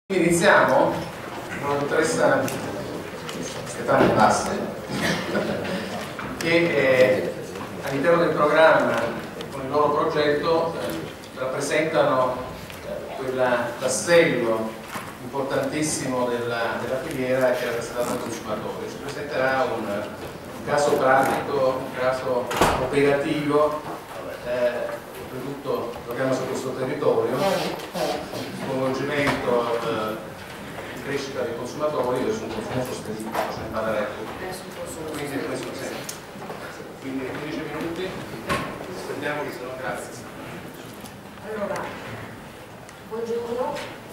Iniziamo con la dottoressa Stefania Basse che all'interno del programma con il loro progetto rappresentano quel tassello importantissimo della filiera che è rappresentato dal consumatore. Ci presenterà un caso pratico, un caso operativo per tutto il programma su questo territorio, coinvolgimento di crescita dei consumatori e sul consumo sostenibile, ce ne parleremo. Quindi questo sì. Quindi 15 minuti, aspettiamoli, se no grazie. Allora, buongiorno.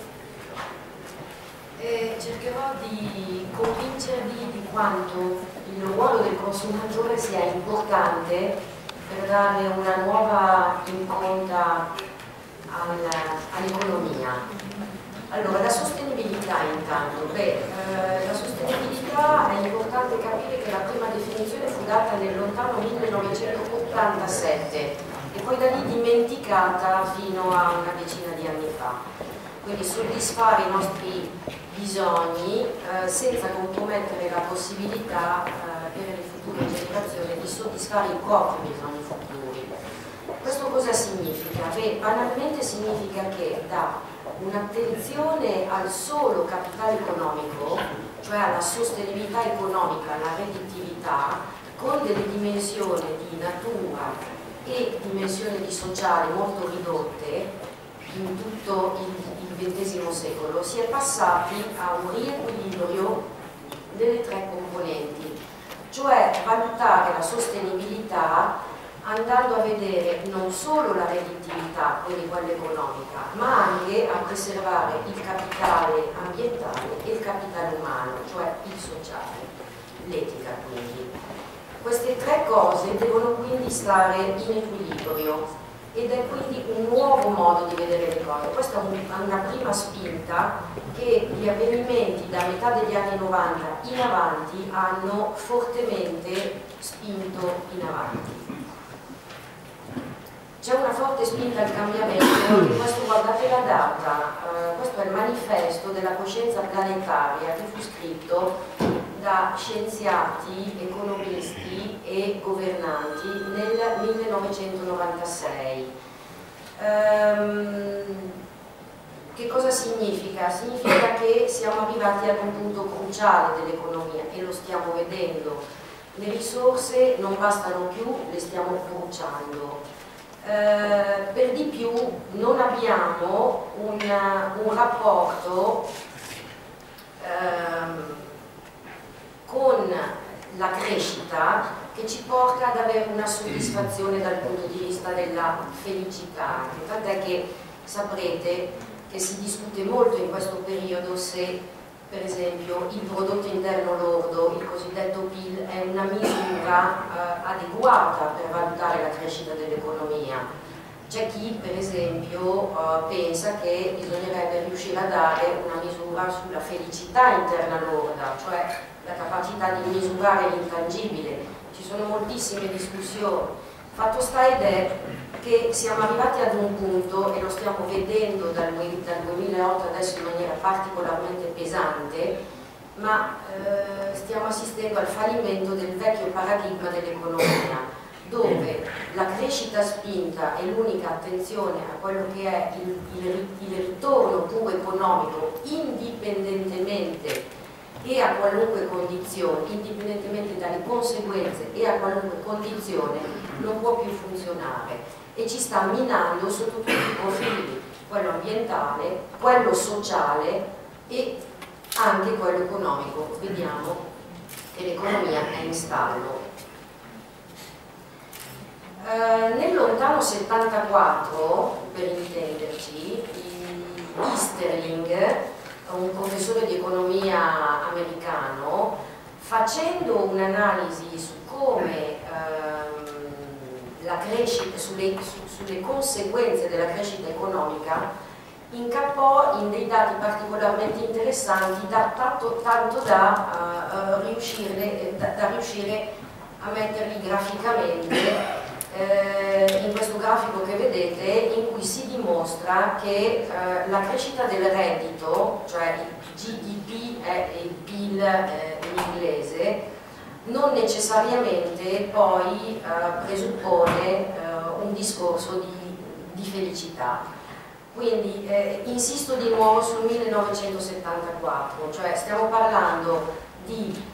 Cercherò di convincervi di quanto il ruolo del consumatore sia importante per dare una nuova impronta all'economia. Allora, la sostenibilità intanto. La sostenibilità è importante capire che la prima definizione fu data nel lontano 1987 e poi da lì dimenticata fino a una decina di anni fa. Quindi soddisfare i nostri bisogni senza compromettere la possibilità per le future generazioni di soddisfare i propri bisogni futuri. Questo cosa significa? Beh, banalmente significa che dà un'attenzione al solo capitale economico, cioè alla sostenibilità economica, alla redditività, con delle dimensioni di natura e dimensioni di sociale molto ridotte in tutto il XX secolo. Si è passati a un riequilibrio delle tre componenti, cioè valutare la sostenibilità andando a vedere non solo la redditività, quindi quella economica, ma anche a preservare il capitale ambientale e il capitale umano, cioè il sociale, l'etica quindi. Queste tre cose devono quindi stare in equilibrio ed è quindi un nuovo modo di vedere le cose. Questa è una prima spinta che gli avvenimenti da metà degli anni 90 in avanti hanno fortemente spinto in avanti. C'è una forte spinta al cambiamento e questo, guardate la data, questo è il manifesto della coscienza planetaria che fu scritto da scienziati, economisti e governanti nel 1996. Che cosa significa? Significa che siamo arrivati ad un punto cruciale dell'economia e lo stiamo vedendo. Le risorse non bastano più, le stiamo bruciando. Per di più non abbiamo un rapporto con la crescita che ci porta ad avere una soddisfazione dal punto di vista della felicità. Tant'è che saprete che si discute molto in questo periodo se per esempio il prodotto interno lordo, il cosiddetto PIL, è una misura adeguata per valutare la crescita dell'economia. C'è chi per esempio pensa che bisognerebbe riuscire a dare una misura sulla felicità interna lorda, cioè la capacità di misurare l'intangibile. Ci sono moltissime discussioni. Fatto sta ed è che siamo arrivati ad un punto, e lo stiamo vedendo dal 2008 adesso in maniera particolarmente pesante, ma stiamo assistendo al fallimento del vecchio paradigma dell'economia, dove la crescita spinta e l'unica attenzione a quello che è il ritorno puro economico, indipendentemente e a qualunque condizione, indipendentemente dalle conseguenze e a qualunque condizione, non può più funzionare e ci sta minando sotto tutti i profili, quello ambientale, quello sociale e anche quello economico. Vediamo che l'economia è in stallo. Nel lontano 74, per intenderci, Easterling, un professore di economia americano, facendo un'analisi su come la crescita, sulle conseguenze della crescita economica, incappò in dei dati particolarmente interessanti, tanto da riuscire a metterli graficamente in questo grafico che vedete, in cui si dimostra che la crescita del reddito, cioè il GDP è il PIL in inglese, non necessariamente poi presuppone un discorso di felicità. Quindi insisto di nuovo sul 1974, cioè stiamo parlando di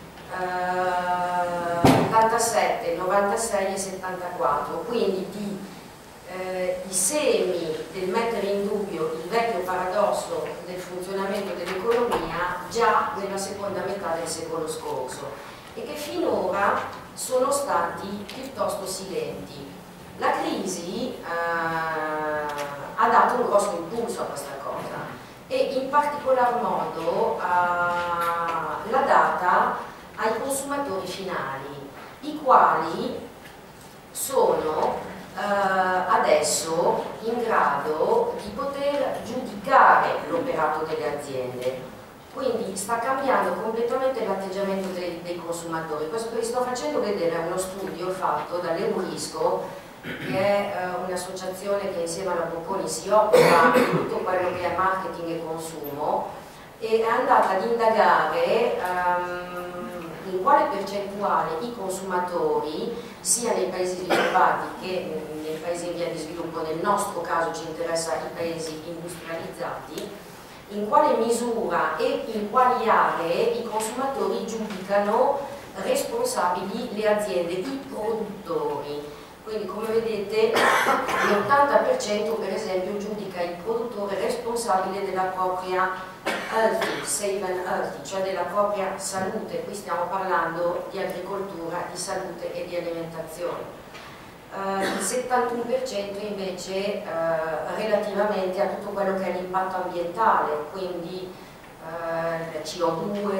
87, 96 e 74, quindi i semi del mettere in dubbio il vecchio paradosso del funzionamento dell'economia già nella seconda metà del secolo scorso e che finora sono stati piuttosto silenti. La crisi ha dato un grosso impulso a questa cosa e in particolar modo l'ha data ai consumatori finali, i quali sono adesso in grado di poter giudicare l'operato delle aziende. Quindi sta cambiando completamente l'atteggiamento dei consumatori. Questo che vi sto facendo vedere è uno studio fatto dall'Eurisco, che è un'associazione che insieme alla Bocconi si occupa di tutto quello che è marketing e consumo, e è andata ad indagare in quale percentuale i consumatori, sia nei paesi sviluppati che nei paesi in via di sviluppo, nel nostro caso ci interessa i paesi industrializzati, in quale misura e in quali aree i consumatori giudicano responsabili le aziende, i produttori. Quindi come vedete l'80% per esempio giudica il produttore responsabile della propria healthy, safe and healthy, cioè della propria salute. Qui stiamo parlando di agricoltura, di salute e di alimentazione. Il 71% invece relativamente a tutto quello che è l'impatto ambientale, quindi CO2,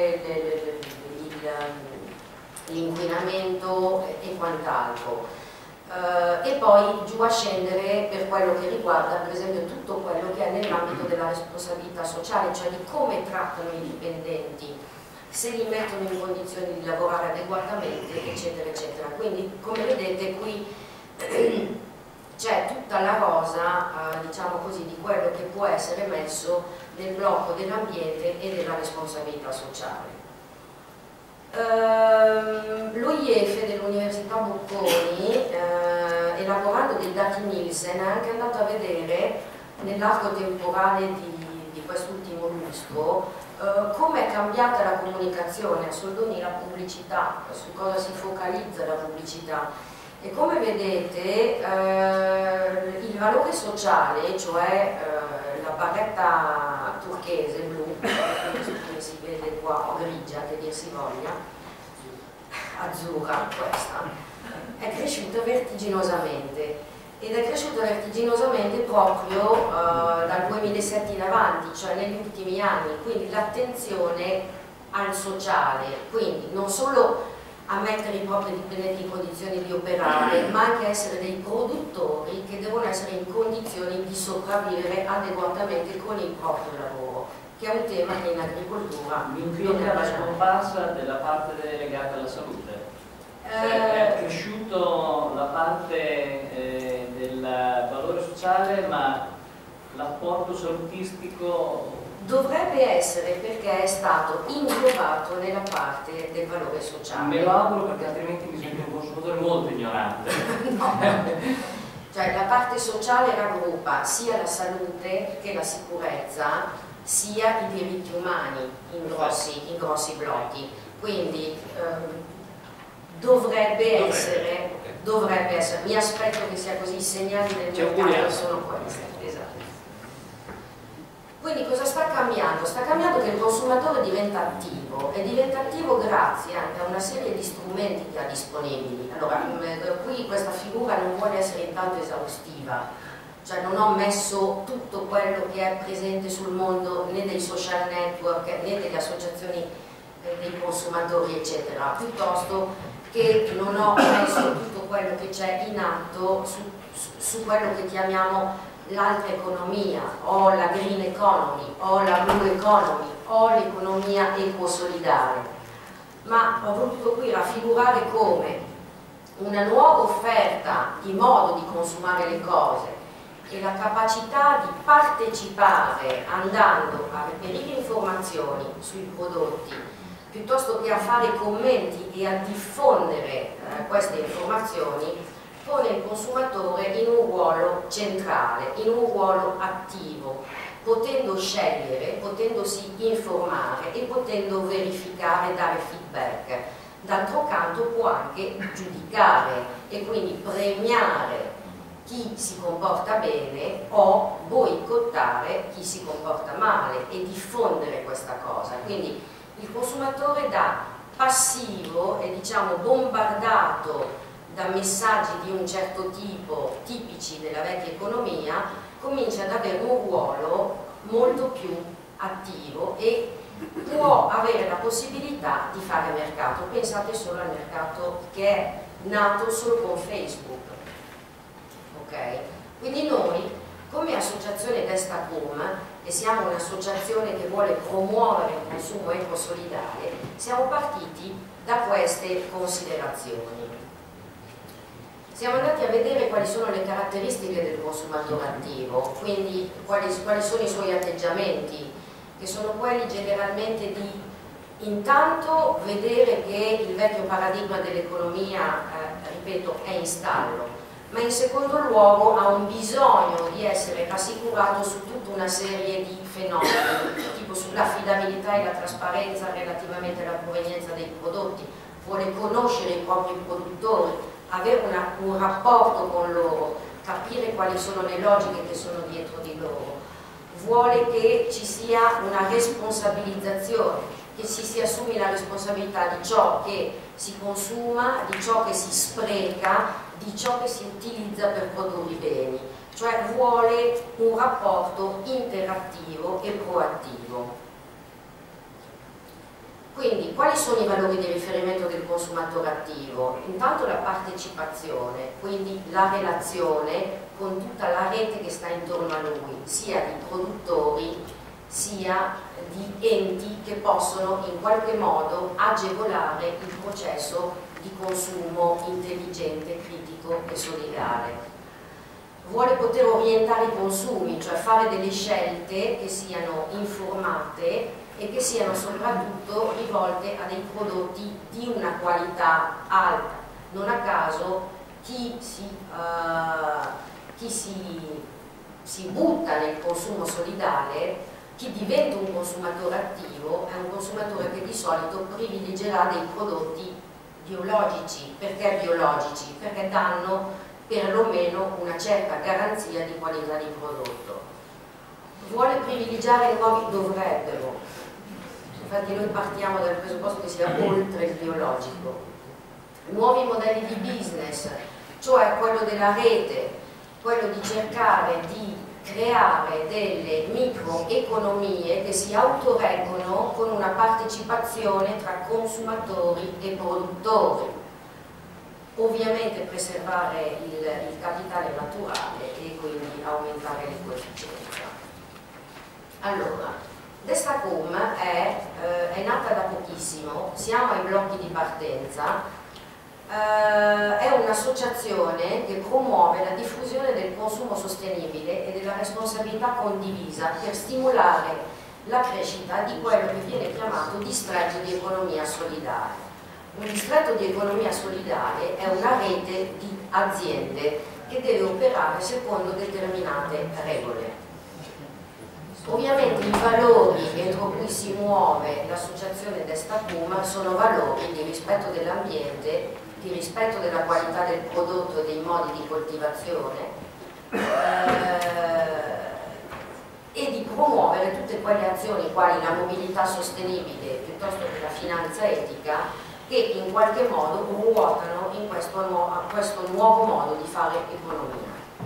l'inquinamento e quant'altro. E poi giù a scendere per quello che riguarda per esempio tutto quello che è nell'ambito della responsabilità sociale, cioè di come trattano i dipendenti, se li mettono in condizioni di lavorare adeguatamente, eccetera eccetera. Quindi come vedete qui c'è tutta la rosa, diciamo così, di quello che può essere messo nel blocco dell'ambiente e della responsabilità sociale. L'OIF dell'Università Bocconi, elaborando dei dati Nielsen, è anche andato a vedere nell'arco temporale di quest'ultimo lustro come è cambiata la comunicazione, a soldoni la pubblicità, su cosa si focalizza la pubblicità. E come vedete il valore sociale, cioè la barretta turchese blu, come si vede qua, o grigia che dir si voglia, azzurra questa, è cresciuta vertiginosamente, ed è cresciuta vertiginosamente proprio dal 2007 in avanti, cioè negli ultimi anni. Quindi l'attenzione al sociale, quindi non solo a mettere i propri dipendenti in condizioni di operare, ma anche a essere dei produttori che devono essere in condizioni di sopravvivere adeguatamente con il proprio lavoro, che è un tema che in agricoltura non è la scomparsa della parte legata alla salute. È cresciuto la parte del valore sociale, ma l'apporto salutistico dovrebbe essere, perché è stato inglobato nella parte del valore sociale. Me lo auguro, perché altrimenti mi sento un consumatore molto ignorante. No. Cioè la parte sociale raggruppa sia la salute che la sicurezza, sia i diritti umani in grossi blocchi. Quindi dovrebbe essere, mi aspetto che sia così, i segnali del mercato sono questi. Esatto. Quindi cosa sta cambiando? Sta cambiando che il consumatore diventa attivo, e diventa attivo grazie anche a una serie di strumenti che ha disponibili. Allora, qui questa figura non vuole essere intanto esaustiva, cioè non ho messo tutto quello che è presente sul mondo né dei social network né delle associazioni dei consumatori eccetera, piuttosto che non ho messo tutto quello che c'è in atto su quello che chiamiamo l'altra economia, o la green economy, o la blue economy, o l'economia ecosolidale. Ma ho voluto qui raffigurare come una nuova offerta di modo di consumare le cose e la capacità di partecipare andando a reperire informazioni sui prodotti piuttosto che a fare commenti e a diffondere queste informazioni pone il consumatore in un ruolo centrale, in un ruolo attivo, potendo scegliere, potendosi informare e potendo verificare e dare feedback. D'altro canto può anche giudicare e quindi premiare chi si comporta bene o boicottare chi si comporta male e diffondere questa cosa. Quindi il consumatore da passivo e diciamo bombardato da messaggi di un certo tipo tipici della vecchia economia comincia ad avere un ruolo molto più attivo e può avere la possibilità di fare mercato. Pensate solo al mercato che è nato solo con Facebook. Okay? Quindi noi come associazione Destacom, e siamo un'associazione che vuole promuovere il consumo ecosolidale, siamo partiti da queste considerazioni. Siamo andati a vedere quali sono le caratteristiche del consumatore attivo, quindi quali sono i suoi atteggiamenti, che sono quelli generalmente di intanto vedere che il vecchio paradigma dell'economia, ripeto, è in stallo, ma in secondo luogo ha un bisogno di essere rassicurato su tutta una serie di fenomeni, tipo sull'affidabilità e la trasparenza relativamente alla provenienza dei prodotti, vuole conoscere i propri produttori, avere un rapporto con loro, capire quali sono le logiche che sono dietro di loro, vuole che ci sia una responsabilizzazione, che si assumi la responsabilità di ciò che si consuma, di ciò che si spreca, di ciò che si utilizza per produrre i beni, cioè vuole un rapporto interattivo e proattivo. Quindi, quali sono i valori di riferimento del consumatore attivo? Intanto la partecipazione, quindi la relazione con tutta la rete che sta intorno a lui, sia di produttori sia di enti che possono in qualche modo agevolare il processo di consumo intelligente, critico e solidale. Vuole poter orientare i consumi, cioè fare delle scelte che siano informate e che siano soprattutto rivolte a dei prodotti di una qualità alta. Non a caso chi si butta nel consumo solidale, chi diventa un consumatore attivo, è un consumatore che di solito privilegerà dei prodotti biologici. Perché biologici? Perché danno perlomeno una certa garanzia di qualità di prodotto. Vuole privilegiare dovrebbero. Infatti noi partiamo dal presupposto che sia oltre il biologico. Nuovi modelli di business, cioè quello della rete, quello di cercare di creare delle microeconomie che si autoreggono con una partecipazione tra consumatori e produttori. Ovviamente preservare il capitale naturale e quindi aumentare l'efficienza. Allora, Destacom è nata da pochissimo, siamo ai blocchi di partenza, è un'associazione che promuove la diffusione del consumo sostenibile e della responsabilità condivisa per stimolare la crescita di quello che viene chiamato distretto di economia solidale. Un distretto di economia solidale è una rete di aziende che deve operare secondo determinate regole. Ovviamente i valori entro cui si muove l'associazione Destacom sono valori di rispetto dell'ambiente, di rispetto della qualità del prodotto e dei modi di coltivazione e di promuovere tutte quelle azioni quali la mobilità sostenibile piuttosto che la finanza etica che in qualche modo ruotano in questo nuovo modo di fare economia.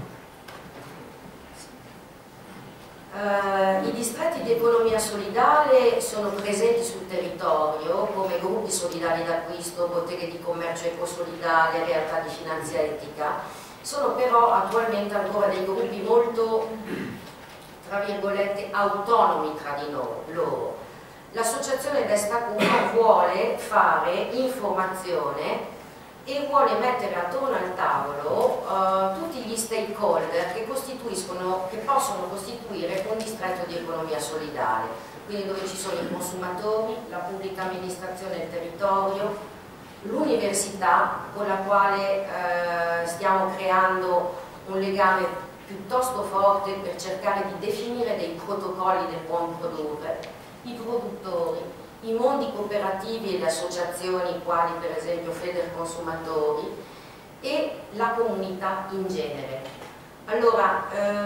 I distretti di economia solidale sono presenti sul territorio come gruppi solidali d'acquisto, botteghe di commercio ecosolidale, realtà di finanza etica. Sono però attualmente ancora dei gruppi molto, tra virgolette, autonomi tra di loro. L'associazione Destacom vuole fare informazione e vuole mettere attorno al tavolo tutti gli stakeholder che possono costituire un distretto di economia solidale, quindi dove ci sono i consumatori, la pubblica amministrazione del territorio, l'università con la quale stiamo creando un legame piuttosto forte per cercare di definire dei protocolli del buon produrre, i produttori, i mondi cooperativi e le associazioni quali per esempio Federconsumatori e la comunità in genere. Allora,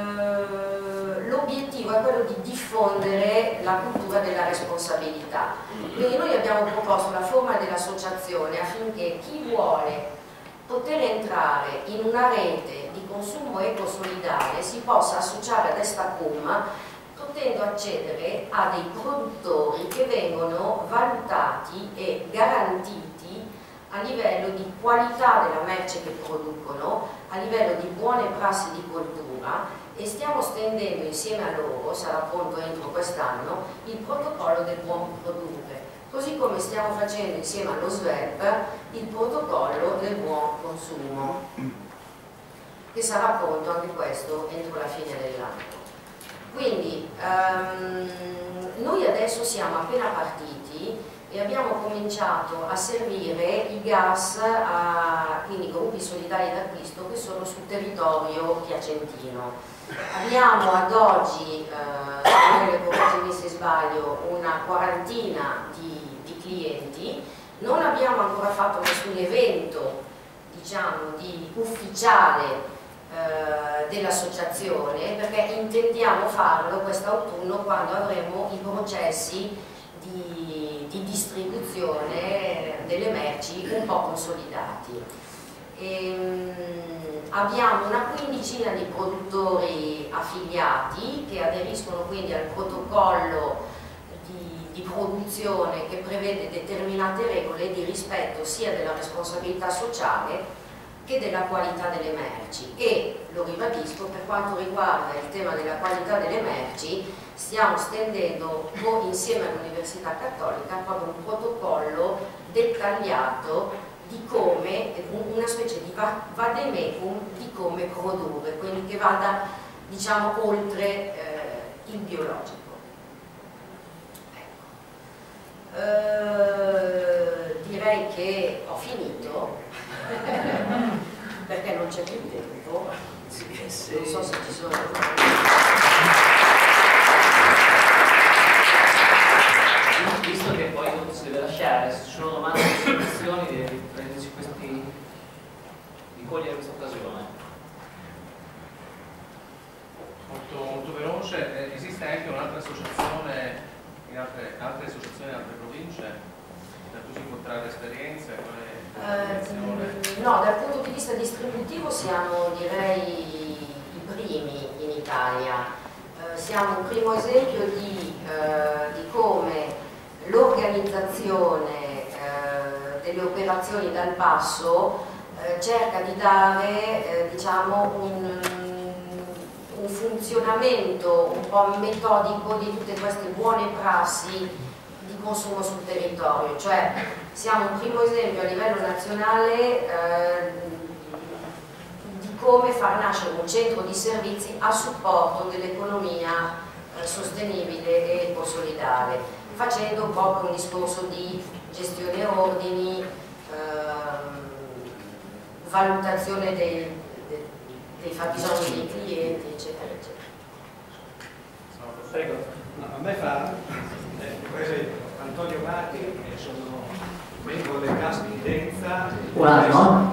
l'obiettivo è quello di diffondere la cultura della responsabilità. Quindi noi abbiamo proposto la forma dell'associazione affinché chi vuole poter entrare in una rete di consumo ecosolidale si possa associare ad Estacum, potendo accedere a dei produttori che vengono valutati e garantiti a livello di qualità della merce che producono, a livello di buone prassi di coltura, e stiamo stendendo insieme a loro, sarà pronto entro quest'anno, il protocollo del buon produrre, così come stiamo facendo insieme allo SVEP il protocollo del buon consumo, che sarà pronto anche questo entro la fine dell'anno. Quindi noi adesso siamo appena partiti e abbiamo cominciato a servire i gas quindi gruppi solidari d'acquisto che sono sul territorio piacentino. Abbiamo ad oggi, correggimi se sbaglio, una quarantina di clienti. Non abbiamo ancora fatto nessun evento, diciamo, di ufficiale dell'associazione, perché intendiamo farlo quest'autunno quando avremo i processi di distribuzione delle merci un po' consolidati. Abbiamo una quindicina di produttori affiliati che aderiscono quindi al protocollo di produzione che prevede determinate regole di rispetto sia della responsabilità sociale che della qualità delle merci, e lo ribadisco, per quanto riguarda il tema della qualità delle merci stiamo stendendo insieme all'Università Cattolica proprio un protocollo dettagliato di come, una specie di vademecum di come produrre, quindi che vada, diciamo, oltre il biologico. Direi che ho finito perché non c'è più tempo, non so se ci sono visto che poi dopo si deve lasciare, se ci sono domande o osservazioni di prenderci di cogliere questa occasione. Molto veloce. Esiste anche un'altra associazione in altre associazioni in altre province da cui si può trarre esperienze? No, dal punto di vista distributivo siamo, direi, i primi in Italia. Siamo un primo esempio di come l'organizzazione delle operazioni dal basso cerca di dare diciamo un funzionamento un po' metodico di tutte queste buone prassi di consumo sul territorio, cioè siamo un primo esempio a livello nazionale di come far nascere un centro di servizi a supporto dell'economia sostenibile e ecosolidale, facendo un po' un discorso di gestione ordini, valutazione dei fabbisogni dei clienti, eccetera, eccetera. Prego. A me fa presente Antonio Vacchi, e sono membro del GAS di Fidenza. Un attimo.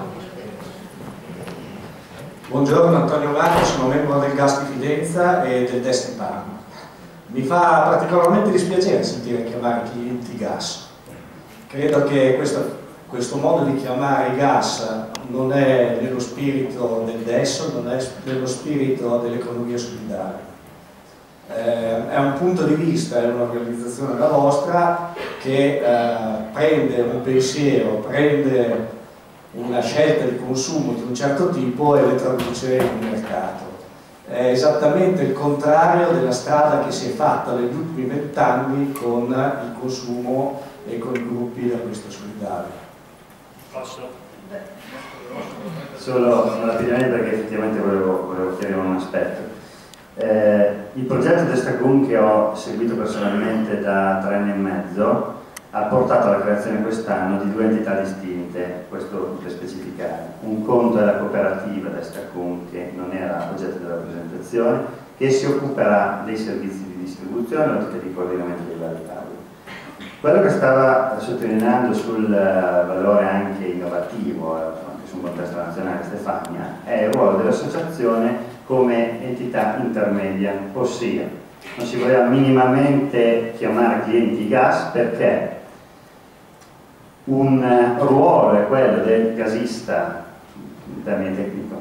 Buongiorno, Antonio Vacchi, sono membro del GAS di Fidenza e del Desti Parma. Mi fa particolarmente dispiacere sentire chiamare i clienti gas. Credo che questo modo di chiamare i gas non è nello spirito del DES, non è nello spirito dell'economia solidale. È un punto di vista, è un'organizzazione la vostra che prende un pensiero, prende una scelta di consumo di un certo tipo e le traduce in un mercato. È esattamente il contrario della strada che si è fatta negli ultimi 20 anni con il consumo e con i gruppi di acquisto solidale. Posso? Solo rapidamente, perché effettivamente volevo chiarire un aspetto. Il progetto Destacum, che ho seguito personalmente da 3 anni e mezzo, ha portato alla creazione quest'anno di 2 entità distinte, questo per specificare. Un conto è la cooperativa Destacum, che non era oggetto della presentazione, che si occuperà dei servizi di distribuzione, oltre che di coordinamento dei vari tavoli. Quello che stava sottolineando sul valore anche innovativo, anche su un contesto nazionale, Stefania, è il ruolo dell'associazione come entità intermedia, ossia non si voleva minimamente chiamare clienti gas, perché un ruolo è quello del gasista, in termini tecnico,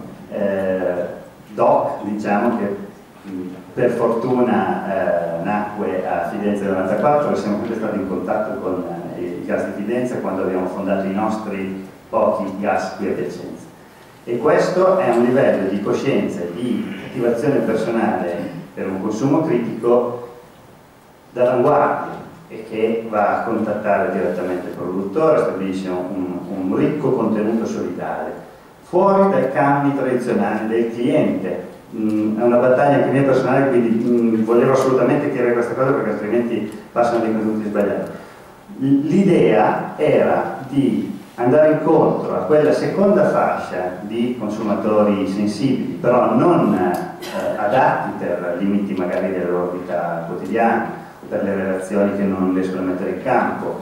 DOC, diciamo, che per fortuna nacque a Fidenza nel 1994, e siamo sempre stati in contatto con i gas di Fidenza quando abbiamo fondato i nostri pochi gas qui a Piacenza. E questo è un livello di coscienza e di attivazione personale per un consumo critico d'avanguardia, e che va a contattare direttamente il produttore, stabilisce un ricco contenuto solidale, fuori dai canoni tradizionali del cliente. È una battaglia anche mia personale, quindi volevo assolutamente chiarire questa cosa, perché altrimenti passano dei contenuti sbagliati. L'idea era di andare incontro a quella seconda fascia di consumatori sensibili, però non adatti per limiti magari della loro vita quotidiana, per le relazioni che non riescono a mettere in campo,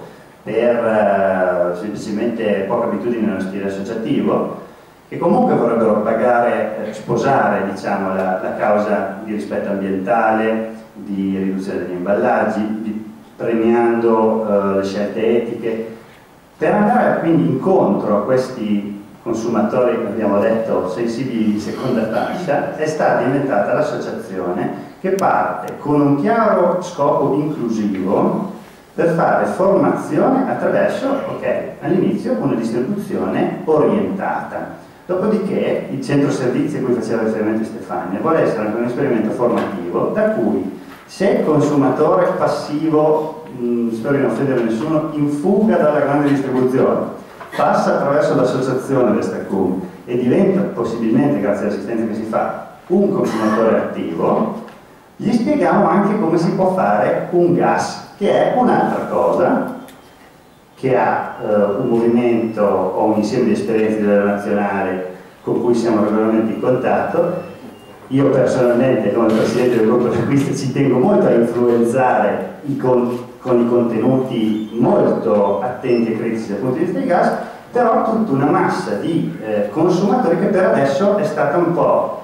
per semplicemente poca abitudine nello stile associativo, che comunque vorrebbero sposare, diciamo, la causa di rispetto ambientale, di riduzione degli imballaggi, premiando le scelte etiche. Per andare quindi incontro a questi consumatori, che abbiamo detto sensibili di seconda fascia, è stata inventata l'associazione, che parte con un chiaro scopo inclusivo per fare formazione attraverso, all'inizio una distribuzione orientata. Dopodiché il centro servizi a cui faceva riferimento Stefania vuole essere anche un esperimento formativo, da cui, se il consumatore passivo, spero di non offendere nessuno, in fuga dalla grande distribuzione, passa attraverso l'associazione Destacum e diventa possibilmente, grazie all'assistenza che si fa, un consumatore attivo, gli spieghiamo anche come si può fare un gas, che è un'altra cosa, che ha un movimento o un insieme di esperienze di livello nazionale con cui siamo regolarmente in contatto. Io personalmente, come presidente del gruppo di acquisti, ci tengo molto a influenzare con i contenuti molto attenti e critici dal punto di vista del gas, però tutta una massa di consumatori che per adesso è stata un po'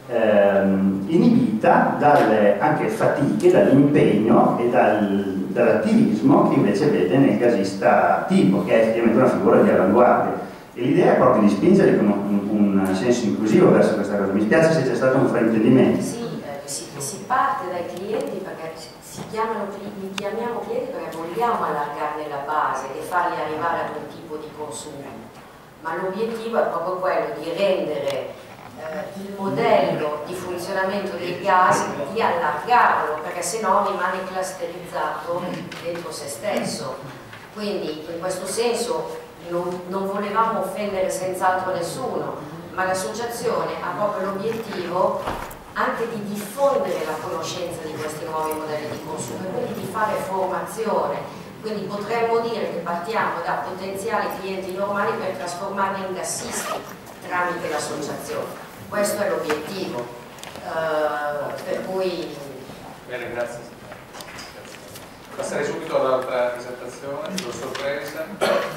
inibita dalle anche fatiche, dall'impegno e dall'attivismo che invece vede nel gasista attivo, che è effettivamente una figura di avanguardia. E l'idea è proprio di spingere con un senso inclusivo verso questa cosa. Mi spiace se c'è stato un fraintendimento. Sì, si parte dai clienti, perché li chiamiamo clienti perché vogliamo allargarne la base e farli arrivare ad un tipo di consumo, ma l'obiettivo è proprio quello di rendere il modello di funzionamento del gas, di allargarlo, perché sennò rimane clusterizzato dentro se stesso. Quindi in questo senso non volevamo offendere senz'altro nessuno, ma l'associazione ha proprio l'obiettivo anche di diffondere la conoscenza di questi nuovi modelli di consumo e quindi di fare formazione. Quindi potremmo dire che partiamo da potenziali clienti normali per trasformarli in gassisti tramite l'associazione. Questo è l'obiettivo, per cui... Bene, grazie. Passerei subito all'altra presentazione, per sorpresa.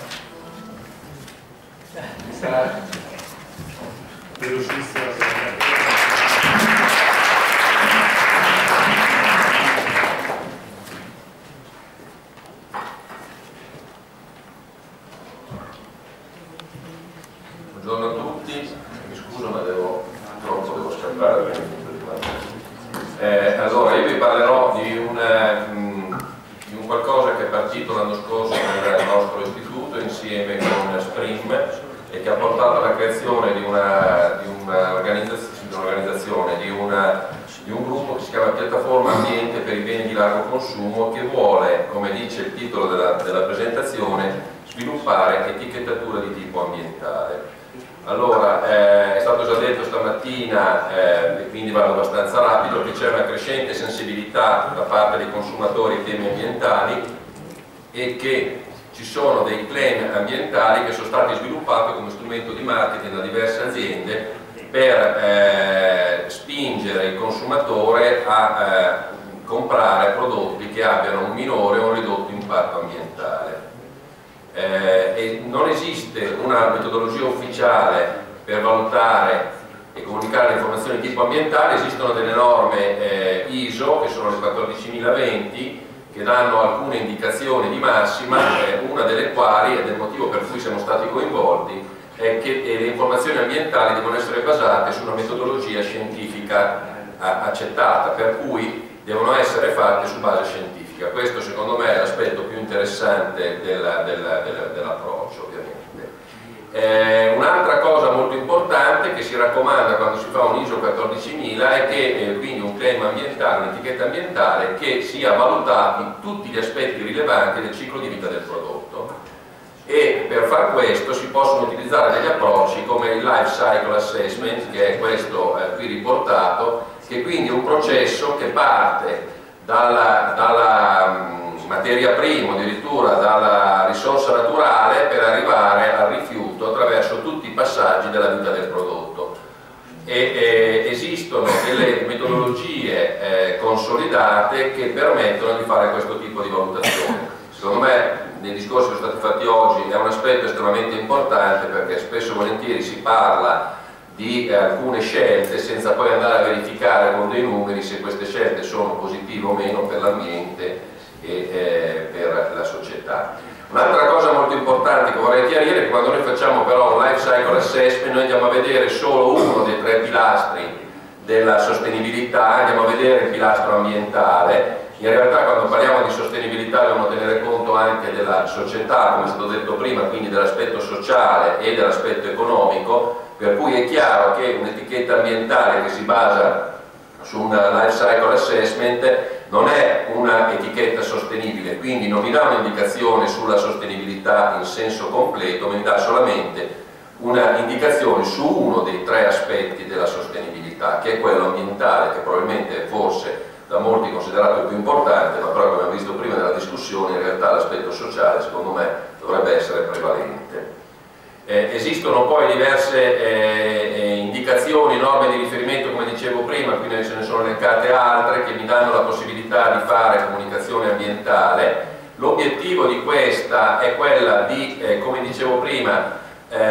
Mi sarà velocissima. Buongiorno a tutti, mi scuso ma devo scappare. Allora io vi parlerò di un qualcosa che è partito l'anno scorso nel nostro istituto insieme con SPRIM e che ha portato alla creazione di un'organizzazione presentazione di un gruppo che si chiama Piattaforma Ambiente per i beni di largo consumo, che vuole, come dice il titolo della presentazione, sviluppare etichettatura di tipo ambientale. Allora, è stato già detto stamattina, e quindi vado abbastanza rapido, che c'è una crescente sensibilità da parte dei consumatori ai temi ambientali e che ci sono dei claim ambientali che sono stati sviluppati come strumento di marketing da diverse aziende per spingere il consumatore a comprare prodotti che abbiano un minore o un ridotto impatto ambientale. E non esiste una metodologia ufficiale per valutare e comunicare le informazioni di tipo ambientale. Esistono delle norme ISO, che sono le 14020, che danno alcune indicazioni di massima, una delle quali, ed è il motivo per cui siamo stati coinvolti, è che le informazioni ambientali devono essere basate su una metodologia scientifica accettata, per cui devono essere fatte su base scientifica. Questo secondo me è l'aspetto più interessante dell'approccio, ovviamente. Un'altra cosa molto importante che si raccomanda quando si fa un ISO 14000 è che quindi un claim ambientale, un'etichetta ambientale, che sia valutati tutti gli aspetti rilevanti del ciclo di vita del prodotto, e per far questo si possono utilizzare degli approcci come il Life Cycle Assessment, che è questo qui riportato, che quindi è un processo che parte dalla materia prima, addirittura dalla risorsa naturale, per arrivare al rifiuto attraverso tutti i passaggi della vita del prodotto. Esistono delle metodologie consolidate che permettono di fare questo tipo di valutazione. Secondo me, nei discorsi che sono stati fatti oggi, è un aspetto estremamente importante, perché spesso e volentieri si parla di alcune scelte senza poi andare a verificare con dei numeri se queste scelte sono positive o meno per l'ambiente e per la società. Un'altra cosa molto importante che vorrei chiarire è che quando noi facciamo però un life cycle assessment, noi andiamo a vedere solo uno dei 3 pilastri della sostenibilità, andiamo a vedere il pilastro ambientale. In realtà quando parliamo di sostenibilità dobbiamo tenere conto anche della società, come è stato detto prima, quindi dell'aspetto sociale e dell'aspetto economico, per cui è chiaro che un'etichetta ambientale che si basa su un life cycle assessment non è una etichetta sostenibile, quindi non vi dà un'indicazione sulla sostenibilità in senso completo, ma vi dà solamente una indicazione su uno dei 3 aspetti della sostenibilità, che è quello ambientale, che probabilmente è forse da molti considerato il più importante, ma però, come abbiamo visto prima nella discussione, in realtà l'aspetto sociale secondo me dovrebbe essere prevalente. Esistono poi diverse indicazioni, norme di riferimento, come dicevo prima, qui ce ne sono elencate altre che mi danno la possibilità di fare comunicazione ambientale. L'obiettivo di questa è quella di, come dicevo prima,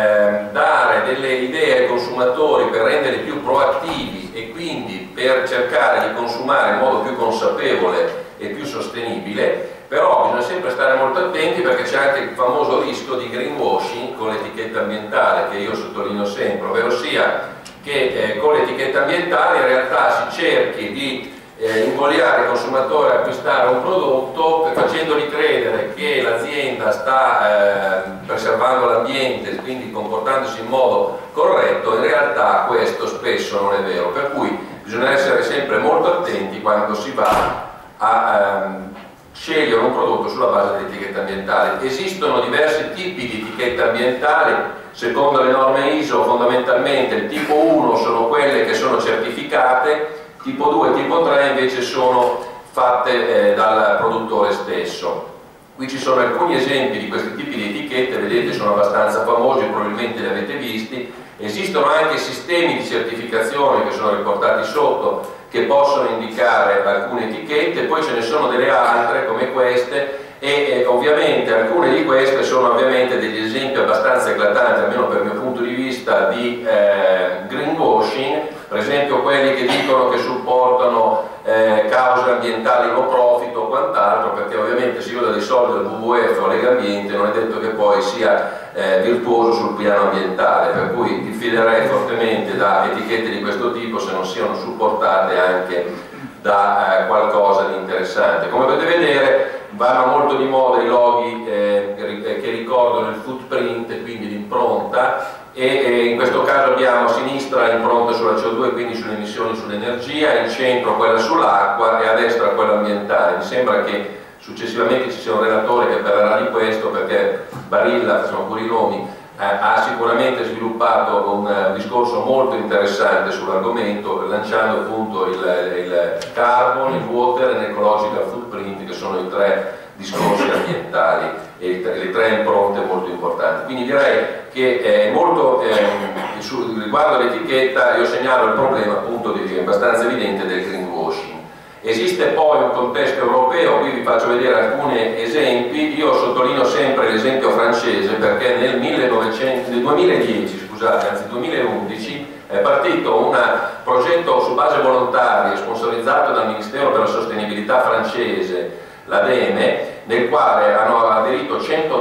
dare delle idee ai consumatori per renderli più proattivi e quindi per cercare di consumare in modo più consapevole e più sostenibile. Però bisogna sempre stare molto attenti, perché c'è anche il famoso rischio di greenwashing con l'etichetta ambientale, che io sottolineo sempre, ovvero sia che con l'etichetta ambientale in realtà si cerchi di invogliare il consumatore a acquistare un prodotto facendogli credere che l'azienda sta preservando l'ambiente, quindi comportandosi in modo corretto. In realtà questo spesso non è vero, per cui bisogna essere sempre molto attenti quando si va a scegliere un prodotto sulla base dell'etichetta ambientale. Esistono diversi tipi di etichette ambientali secondo le norme ISO. Fondamentalmente il tipo 1 sono quelle che sono certificate, tipo 2 e tipo 3 invece sono fatte dal produttore stesso. Qui ci sono alcuni esempi di questi tipi di etichette, vedete, sono abbastanza famosi, probabilmente li avete visti. Esistono anche sistemi di certificazione che sono riportati sotto, che possono indicare alcune etichette, poi ce ne sono delle altre come queste, e ovviamente alcune di queste sono ovviamente degli esempi abbastanza eclatanti, almeno per il mio punto di vista, di greenwashing. Per esempio quelli che dicono che supportano cause ambientali no profit o quant'altro, perché ovviamente se io do dei soldi al WWF o Legambiente non è detto che poi sia virtuoso sul piano ambientale, per cui diffiderei fortemente da etichette di questo tipo se non siano supportate anche da qualcosa di interessante. Come potete vedere vanno molto di moda i loghi che ricordano il footprint, quindi l'impronta, e in questo caso abbiamo a sinistra l'impronta sulla CO2, quindi sulle emissioni sull'energia, in centro quella sull'acqua e a destra quella ambientale. Mi sembra che successivamente ci sia un relatore che parlerà di questo, perché Barilla, facciamo pure i nomi, ha sicuramente sviluppato un discorso molto interessante sull'argomento, lanciando appunto il carbon, il water e l'ecological footprint, che sono i tre discorsi ambientali e le tre impronte molto importanti. Quindi direi che riguardo all'etichetta io segnalo il problema appunto abbastanza evidente del greenwashing. Esiste poi un contesto europeo, qui vi faccio vedere alcuni esempi. Io sottolineo sempre l'esempio francese perché nel 2010, anzi 2011, è partito un progetto su base volontaria sponsorizzato dal Ministero per la Sostenibilità francese, l'ADEME, nel quale hanno aderito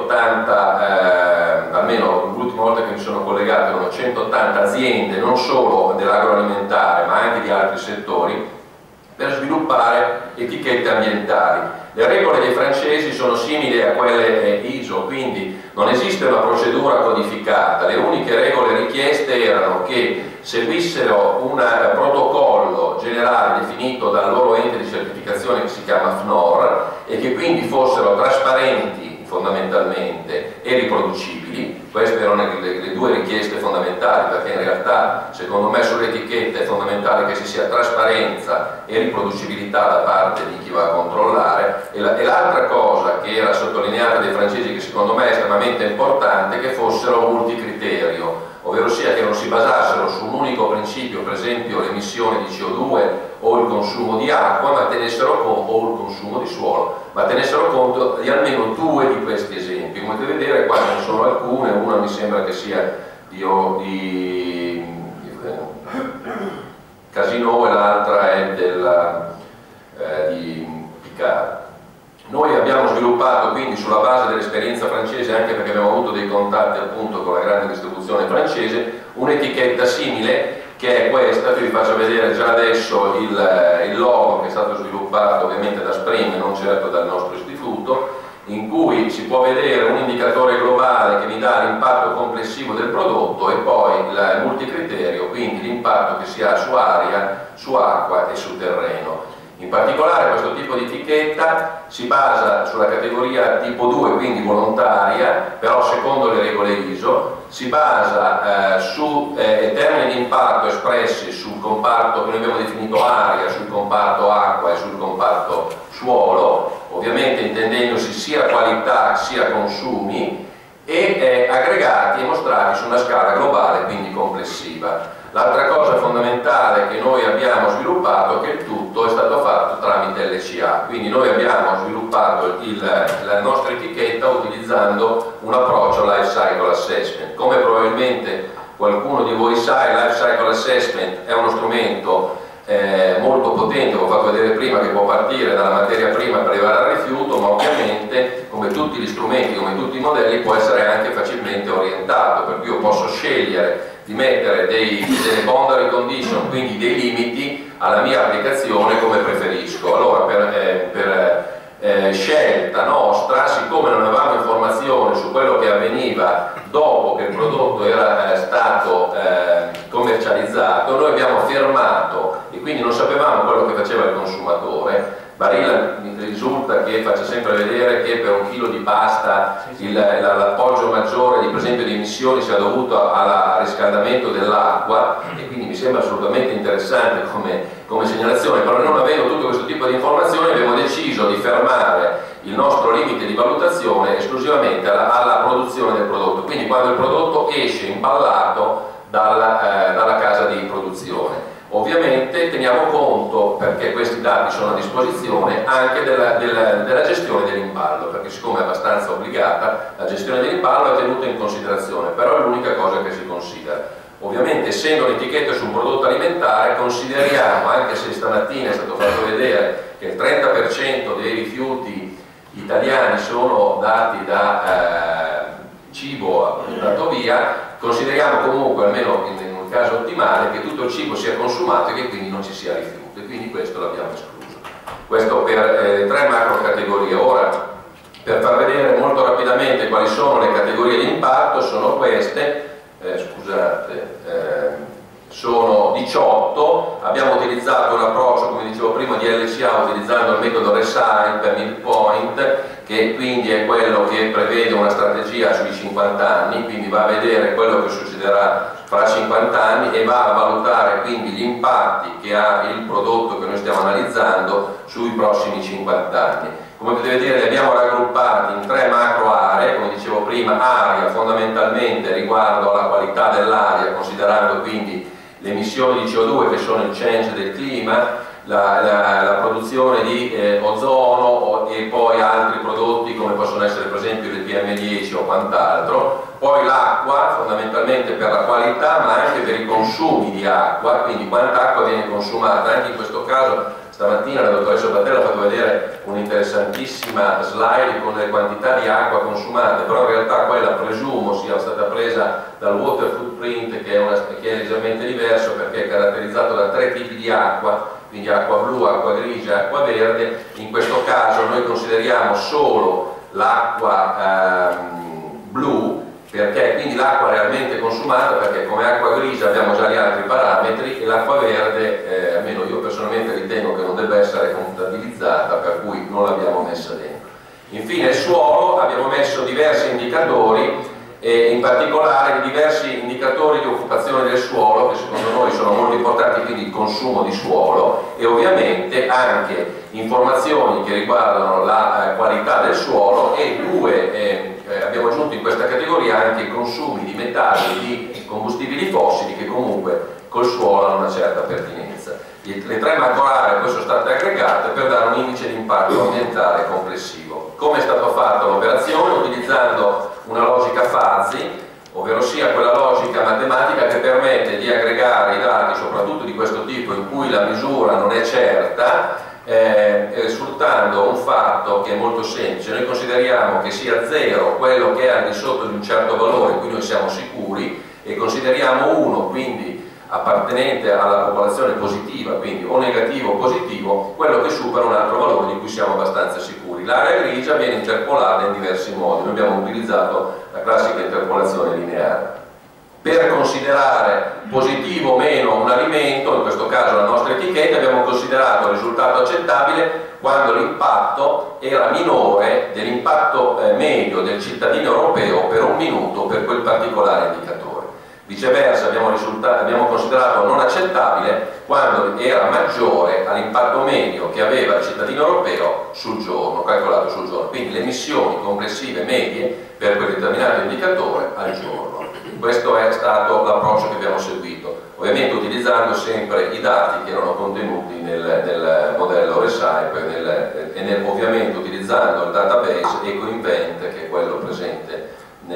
180, almeno l'ultima volta che mi sono collegato erano 180 aziende, non solo dell'agroalimentare ma anche di altri settori, per sviluppare etichette ambientali. Le regole dei francesi sono simili a quelle ISO, quindi non esiste una procedura codificata. Le uniche regole richieste erano che seguissero un protocollo generale definito dal loro ente di certificazione che si chiama FNOR e che quindi fossero trasparenti fondamentalmente e riproducibili. Queste erano le due richieste fondamentali, perché in realtà secondo me sulle etichette è fondamentale che ci sia trasparenza e riproducibilità da parte di chi va a controllare. E l'altra cosa che era sottolineata dai francesi, che secondo me è estremamente importante, è che fossero multicriterio, ovvero sia che non si basassero su un unico principio, per esempio l'emissione di CO2 o il consumo di acqua, ma tenessero conto, o il consumo di suolo, ma tenessero conto di almeno due di questi esempi. Come potete vedere qua non sono alcune, una mi sembra che sia di Casino e l'altra è di Picard. Noi abbiamo sviluppato quindi sulla base dell'esperienza francese, anche perché abbiamo avuto dei contatti appunto con la grande distribuzione francese, un'etichetta simile che è questa. Vi faccio vedere già adesso il logo che è stato sviluppato ovviamente da Spring, non certo dal nostro istituto, in cui si può vedere un indicatore globale che mi dà l'impatto complessivo del prodotto e poi il multicriterio, quindi l'impatto che si ha su aria, su acqua e su terreno. In particolare questo tipo di etichetta si basa sulla categoria tipo 2, quindi volontaria, però secondo le regole ISO, si basa su termini di impatto espressi sul comparto che noi abbiamo definito aria, sul comparto acqua e sul comparto suolo, ovviamente intendendosi sia qualità sia consumi, e aggregati e mostrati su una scala globale, quindi complessiva. L'altra cosa fondamentale che noi abbiamo sviluppato è che il tutto è stato fatto tramite LCA, quindi noi abbiamo sviluppato la nostra etichetta utilizzando un approccio Life Cycle Assessment. Come probabilmente qualcuno di voi sa, il Life Cycle Assessment è uno strumento molto potente, ho fatto vedere prima, che può partire dalla materia prima per arrivare al rifiuto, ma ovviamente come tutti gli strumenti, come tutti i modelli, può essere anche facilmente orientato, per cui io posso scegliere di mettere delle boundary condition, quindi dei limiti alla mia applicazione come preferisco. Allora per scelta nostra, siccome non avevamo informazione su quello che avveniva dopo che il prodotto era stato commercializzato, noi abbiamo fermato e quindi non sapevamo quello che faceva il consumatore. Barilla mi risulta che faccia sempre vedere che per un chilo di pasta l'appoggio maggiore per esempio di emissioni sia dovuto al riscaldamento dell'acqua, e quindi mi sembra assolutamente interessante come segnalazione, però non avendo tutto questo tipo di informazioni abbiamo deciso di fermare il nostro limite di valutazione esclusivamente alla produzione del prodotto, quindi quando il prodotto esce imballato dalla casa di produzione. Ovviamente teniamo conto, perché questi dati sono a disposizione, anche della gestione dell'imballo, perché siccome è abbastanza obbligata la gestione dell'imballo è tenuta in considerazione, però è l'unica cosa che si considera. Ovviamente essendo un'etichetta su un prodotto alimentare consideriamo, anche se stamattina è stato fatto vedere che il 30% dei rifiuti italiani sono dati da cibo buttato via, consideriamo comunque, almeno in un caso ottimale, che tutto il cibo sia consumato e che quindi non ci sia rifiuto, e quindi questo l'abbiamo escluso. Questo per le tre macro categorie. Ora, per far vedere molto rapidamente quali sono le categorie di impatto, sono queste. sono 18, abbiamo utilizzato un approccio, come dicevo prima, di LCA utilizzando il metodo RESILE per midpoint, che quindi è quello che prevede una strategia sui 50 anni, quindi va a vedere quello che succederà fra 50 anni e va a valutare quindi gli impatti che ha il prodotto che noi stiamo analizzando sui prossimi 50 anni. Come potete vedere li abbiamo raggruppati in 3 macro aree, come dicevo prima, aria fondamentalmente riguardo alla qualità dell'aria, considerando quindi le emissioni di CO2 che sono il change del clima, la produzione di ozono e poi altri prodotti come possono essere per esempio il PM10 o quant'altro, poi l'acqua fondamentalmente per la qualità ma anche per i consumi di acqua, quindi quanta acqua viene consumata. Anche in questo caso stamattina la dottoressa Battella ha fatto vedere un'interessantissima slide con le quantità di acqua consumate, però in realtà quella presumo sia stata presa dal water footprint che è leggermente diverso perché è caratterizzato da 3 tipi di acqua, quindi acqua blu, acqua grigia e acqua verde. In questo caso noi consideriamo solo l'acqua blu, perché quindi l'acqua realmente consumata, perché come acqua grigia abbiamo già gli altri parametri e l'acqua verde, almeno io personalmente ritengo che non debba essere contabilizzata, per cui non l'abbiamo messa dentro. Infine il suolo, abbiamo messo diversi indicatori e in particolare diversi indicatori di occupazione del suolo che secondo noi sono molto importanti, quindi il consumo di suolo e ovviamente anche informazioni che riguardano la qualità del suolo e abbiamo aggiunto in questa categoria anche i consumi di metalli, di combustibili fossili che comunque col suolo hanno una certa pertinenza. Le 3 macro aree poi sono state aggregate per dare un indice di impatto ambientale complessivo. Come è stato fatto l'operazione? Utilizzando una logica fuzzy, ovvero sia quella logica matematica che permette di aggregare i dati soprattutto di questo tipo in cui la misura non è certa, sfruttando un fatto che è molto semplice. Noi consideriamo che sia 0 quello che è al di sotto di un certo valore in cui noi siamo sicuri e consideriamo 1 quindi appartenente alla popolazione positiva, quindi o negativo o positivo, quello che supera un altro valore di cui siamo abbastanza sicuri. L'area grigia viene interpolata in diversi modi, noi abbiamo utilizzato la classica interpolazione lineare. Per considerare positivo o meno un alimento, in questo caso la nostra etichetta, abbiamo considerato il risultato accettabile quando l'impatto era minore dell'impatto medio del cittadino europeo per un minuto per quel particolare indicatore. Viceversa abbiamo considerato non accettabile quando era maggiore all'impatto medio che aveva il cittadino europeo sul giorno, calcolato sul giorno, quindi le emissioni complessive medie per quel determinato indicatore al giorno. Questo è stato l'approccio che abbiamo seguito, ovviamente utilizzando sempre i dati che erano contenuti nel modello RESILE e ovviamente utilizzando il database EcoInvent che è quello presente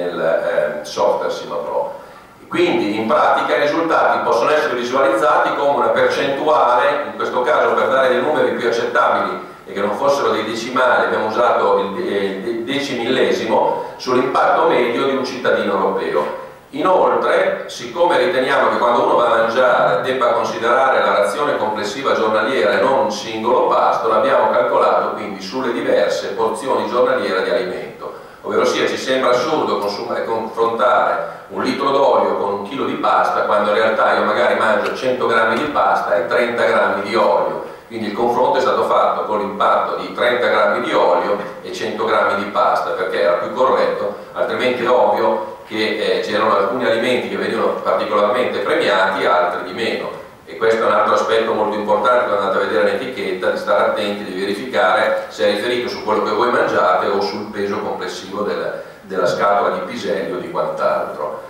nel software SimaPro. Quindi in pratica i risultati possono essere visualizzati come una percentuale, in questo caso per dare dei numeri più accettabili e che non fossero dei decimali abbiamo usato il decimillesimo sull'impatto medio di un cittadino europeo. Inoltre, siccome riteniamo che quando uno va a mangiare debba considerare la razione complessiva giornaliera e non un singolo pasto, l'abbiamo calcolato quindi sulle diverse porzioni giornaliere di alimento. Ovvero sia, ci sembra assurdo confrontare un litro d'olio con un chilo di pasta quando in realtà io magari mangio 100 grammi di pasta e 30 grammi di olio. Quindi il confronto è stato fatto con l'impatto di 30 grammi di olio e 100 grammi di pasta perché era più corretto, altrimenti è ovvio che c'erano alcuni alimenti che venivano particolarmente premiati, altri di meno. E questo è un altro aspetto molto importante quando andate a vedere l'etichetta, di stare attenti, di verificare se è riferito su quello che voi mangiate o sul peso complessivo della scatola di piselli o di quant'altro.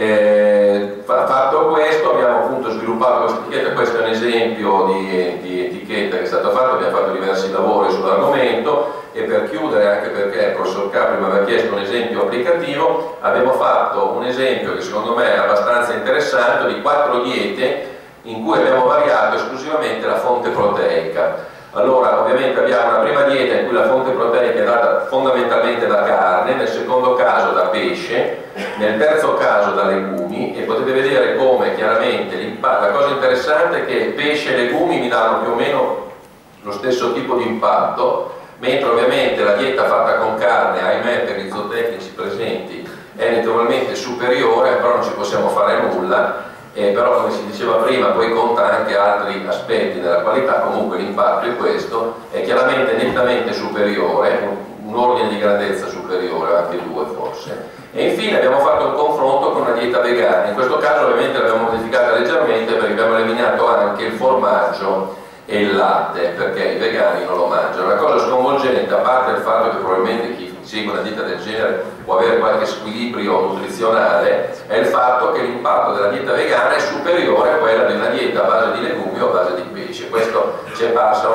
Fatto questo abbiamo appunto sviluppato questa etichetta, questo è un esempio di etichetta che è stato fatto, abbiamo fatto diversi lavori sull'argomento e per chiudere, anche perché il professor Capri mi aveva chiesto un esempio applicativo, abbiamo fatto un esempio che secondo me è abbastanza interessante di 4 diete in cui abbiamo variato esclusivamente la fonte proteica. Allora, ovviamente abbiamo una prima dieta in cui la fonte proteica è data fondamentalmente da carne, nel secondo caso da pesce, nel terzo caso da legumi e potete vedere come chiaramente l'impatto, la cosa interessante è che pesce e legumi mi danno più o meno lo stesso tipo di impatto, mentre ovviamente la dieta fatta con carne, ahimè per i zootecnici presenti, è notevolmente superiore, però non ci possiamo fare nulla, però come si diceva prima poi conta anche altri aspetti della qualità, comunque l'impatto è questo, è chiaramente nettamente superiore, un ordine di grandezza superiore, anche due forse. E infine abbiamo fatto un confronto con una dieta vegana, in questo caso ovviamente l'abbiamo modificata leggermente perché abbiamo eliminato anche il formaggio e il latte, perché i vegani non lo mangiano. Una cosa sconvolgente, a parte il fatto che probabilmente chi segue una dieta del genere può avere qualche squilibrio nutrizionale, è il fatto che l'impatto della dieta vegana è superiore a quella di una dieta a base di legumi o a base di pesce. Questo ci è parsa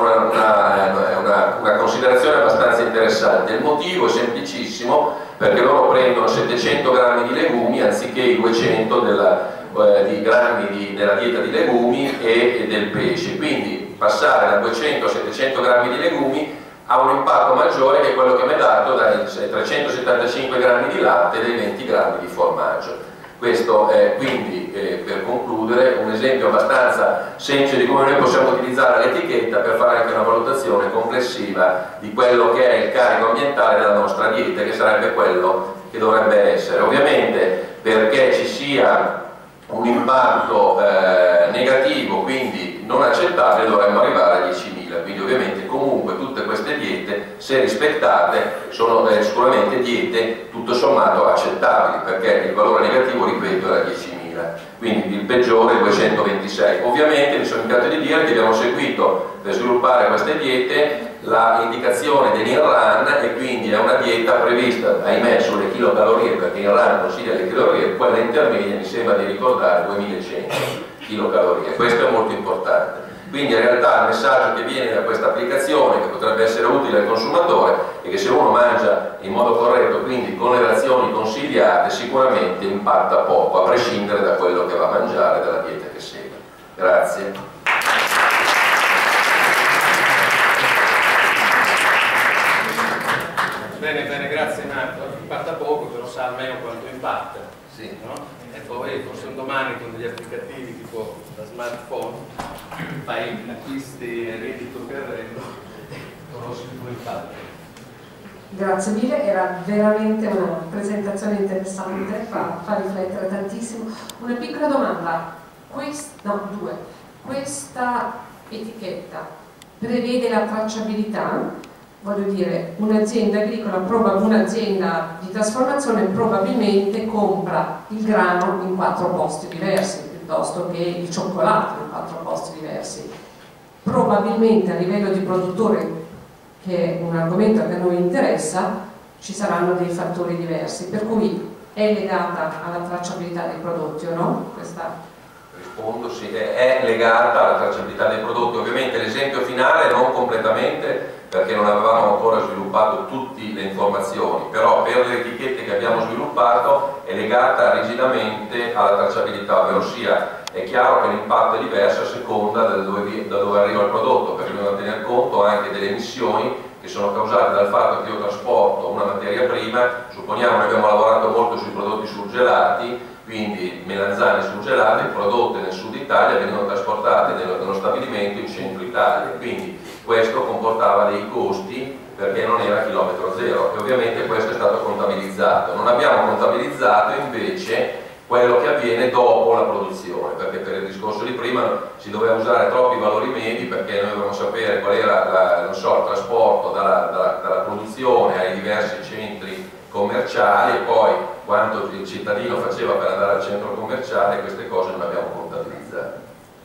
una considerazione abbastanza interessante. Il motivo è semplicissimo, perché loro prendono 700 grammi di legumi anziché i 200 di grammi della dieta di legumi e del pesce, quindi passare da 200 a 700 grammi di legumi ha un impatto maggiore che quello che mi è dato dai 375 grammi di latte e dai 20 grammi di formaggio. Questo è quindi, per concludere, un esempio abbastanza semplice di come noi possiamo utilizzare l'etichetta per fare anche una valutazione complessiva di quello che è il carico ambientale della nostra dieta, che sarebbe quello che dovrebbe essere. Ovviamente perché ci sia un impatto negativo, quindi non accettabile, dovremmo arrivare a 10.000, quindi ovviamente comunque tutte queste diete, se rispettate, sono sicuramente diete tutto sommato accettabili, perché il valore negativo, ripeto, era 10.000, quindi il peggiore è 226. Ovviamente mi sono indicato di dire che abbiamo seguito per sviluppare queste diete la indicazione dell'INRAN, e quindi è una dieta prevista, ahimè, sulle chilocalorie, perché l'INRAN consiglia le calorie, quella intermedia mi sembra di ricordare 2100 chilocalorie. Questo è molto importante. Quindi in realtà il messaggio che viene da questa applicazione, che potrebbe essere utile al consumatore, è che se uno mangia in modo corretto, quindi con le razioni consigliate, sicuramente impatta poco, a prescindere da quello che va a mangiare, dalla dieta che segue. Grazie. Bene, grazie Marco. Impatta poco, però sa almeno quanto impatta. Sì. No? E poi forse un domani con degli applicativi tipo da smartphone fai acquisti e ridi sul carrello, conosci il tuo impatto. Grazie mille, era veramente una presentazione interessante, fa riflettere tantissimo. Una piccola domanda, due. Questa etichetta prevede la tracciabilità? Voglio dire, un'azienda agricola, un'azienda di trasformazione probabilmente compra il grano in 4 posti diversi, piuttosto che il cioccolato in 4 posti diversi. Probabilmente a livello di produttore, che è un argomento che a noi interessa, ci saranno dei fattori diversi, per cui è legata alla tracciabilità dei prodotti o no? Rispondo sì, è legata alla tracciabilità dei prodotti. Ovviamente l'esempio finale non completamente, perché non avevamo ancora sviluppato tutte le informazioni, però per le etichette che abbiamo sviluppato è legata rigidamente alla tracciabilità, ovvero sia è chiaro che l'impatto è diverso a seconda da dove arriva il prodotto, perché dobbiamo tener conto anche delle emissioni che sono causate dal fatto che io trasporto una materia prima. Supponiamo che abbiamo lavorato molto sui prodotti surgelati, quindi melanzane surgelate prodotte nel sud Italia venivano trasportate nello stabilimento in centro Italia, quindi questo comportava dei costi perché non era chilometro zero, e ovviamente questo è stato contabilizzato. Non abbiamo contabilizzato invece quello che avviene dopo la produzione, perché per il discorso di prima si doveva usare troppi valori medi, perché noi dovevamo sapere qual era il trasporto dalla produzione ai diversi centri commerciali e poi quanto il cittadino faceva per andare al centro commerciale. Queste cose non abbiamo contabilizzate.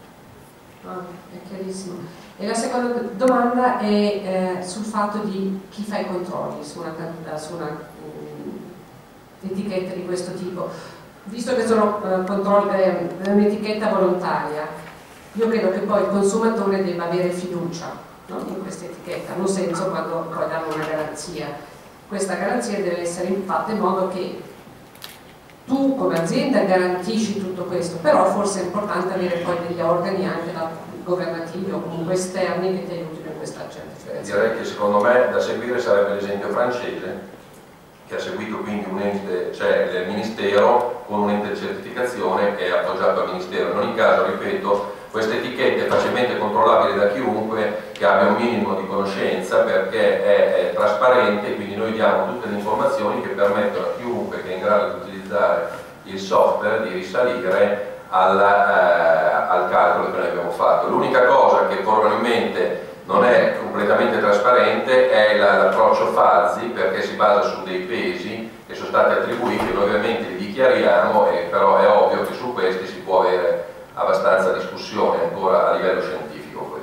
È chiarissimo. E la seconda domanda è sul fatto di chi fa i controlli su una etichetta di questo tipo. Visto che sono un'etichetta volontaria, io credo che poi il consumatore debba avere fiducia, no, in questa etichetta, non senso quando poi danno una garanzia. Questa garanzia deve essere fatta in modo che tu come azienda garantisci tutto questo, però forse è importante avere poi degli organi anche governativi o comunque esterni che ti aiutino in questa certificazione. Direi che secondo me da seguire sarebbe l'esempio francese, che ha seguito quindi un ente, cioè il Ministero, con un ente di certificazione che è appoggiato al Ministero. In ogni caso, ripeto, questa etichetta è facilmente controllabile da chiunque che abbia un minimo di conoscenza, perché è trasparente, quindi noi diamo tutte le informazioni che permettono a chiunque che è in grado di utilizzare il software di risalire al calcolo che noi abbiamo fatto. L'unica cosa che probabilmente non è completamente trasparente è l'approccio fuzzy, perché si basa su dei pesi che sono stati attribuiti, noi ovviamente li dichiariamo, però è ovvio che su questi si può avere abbastanza discussione ancora a livello scientifico questo.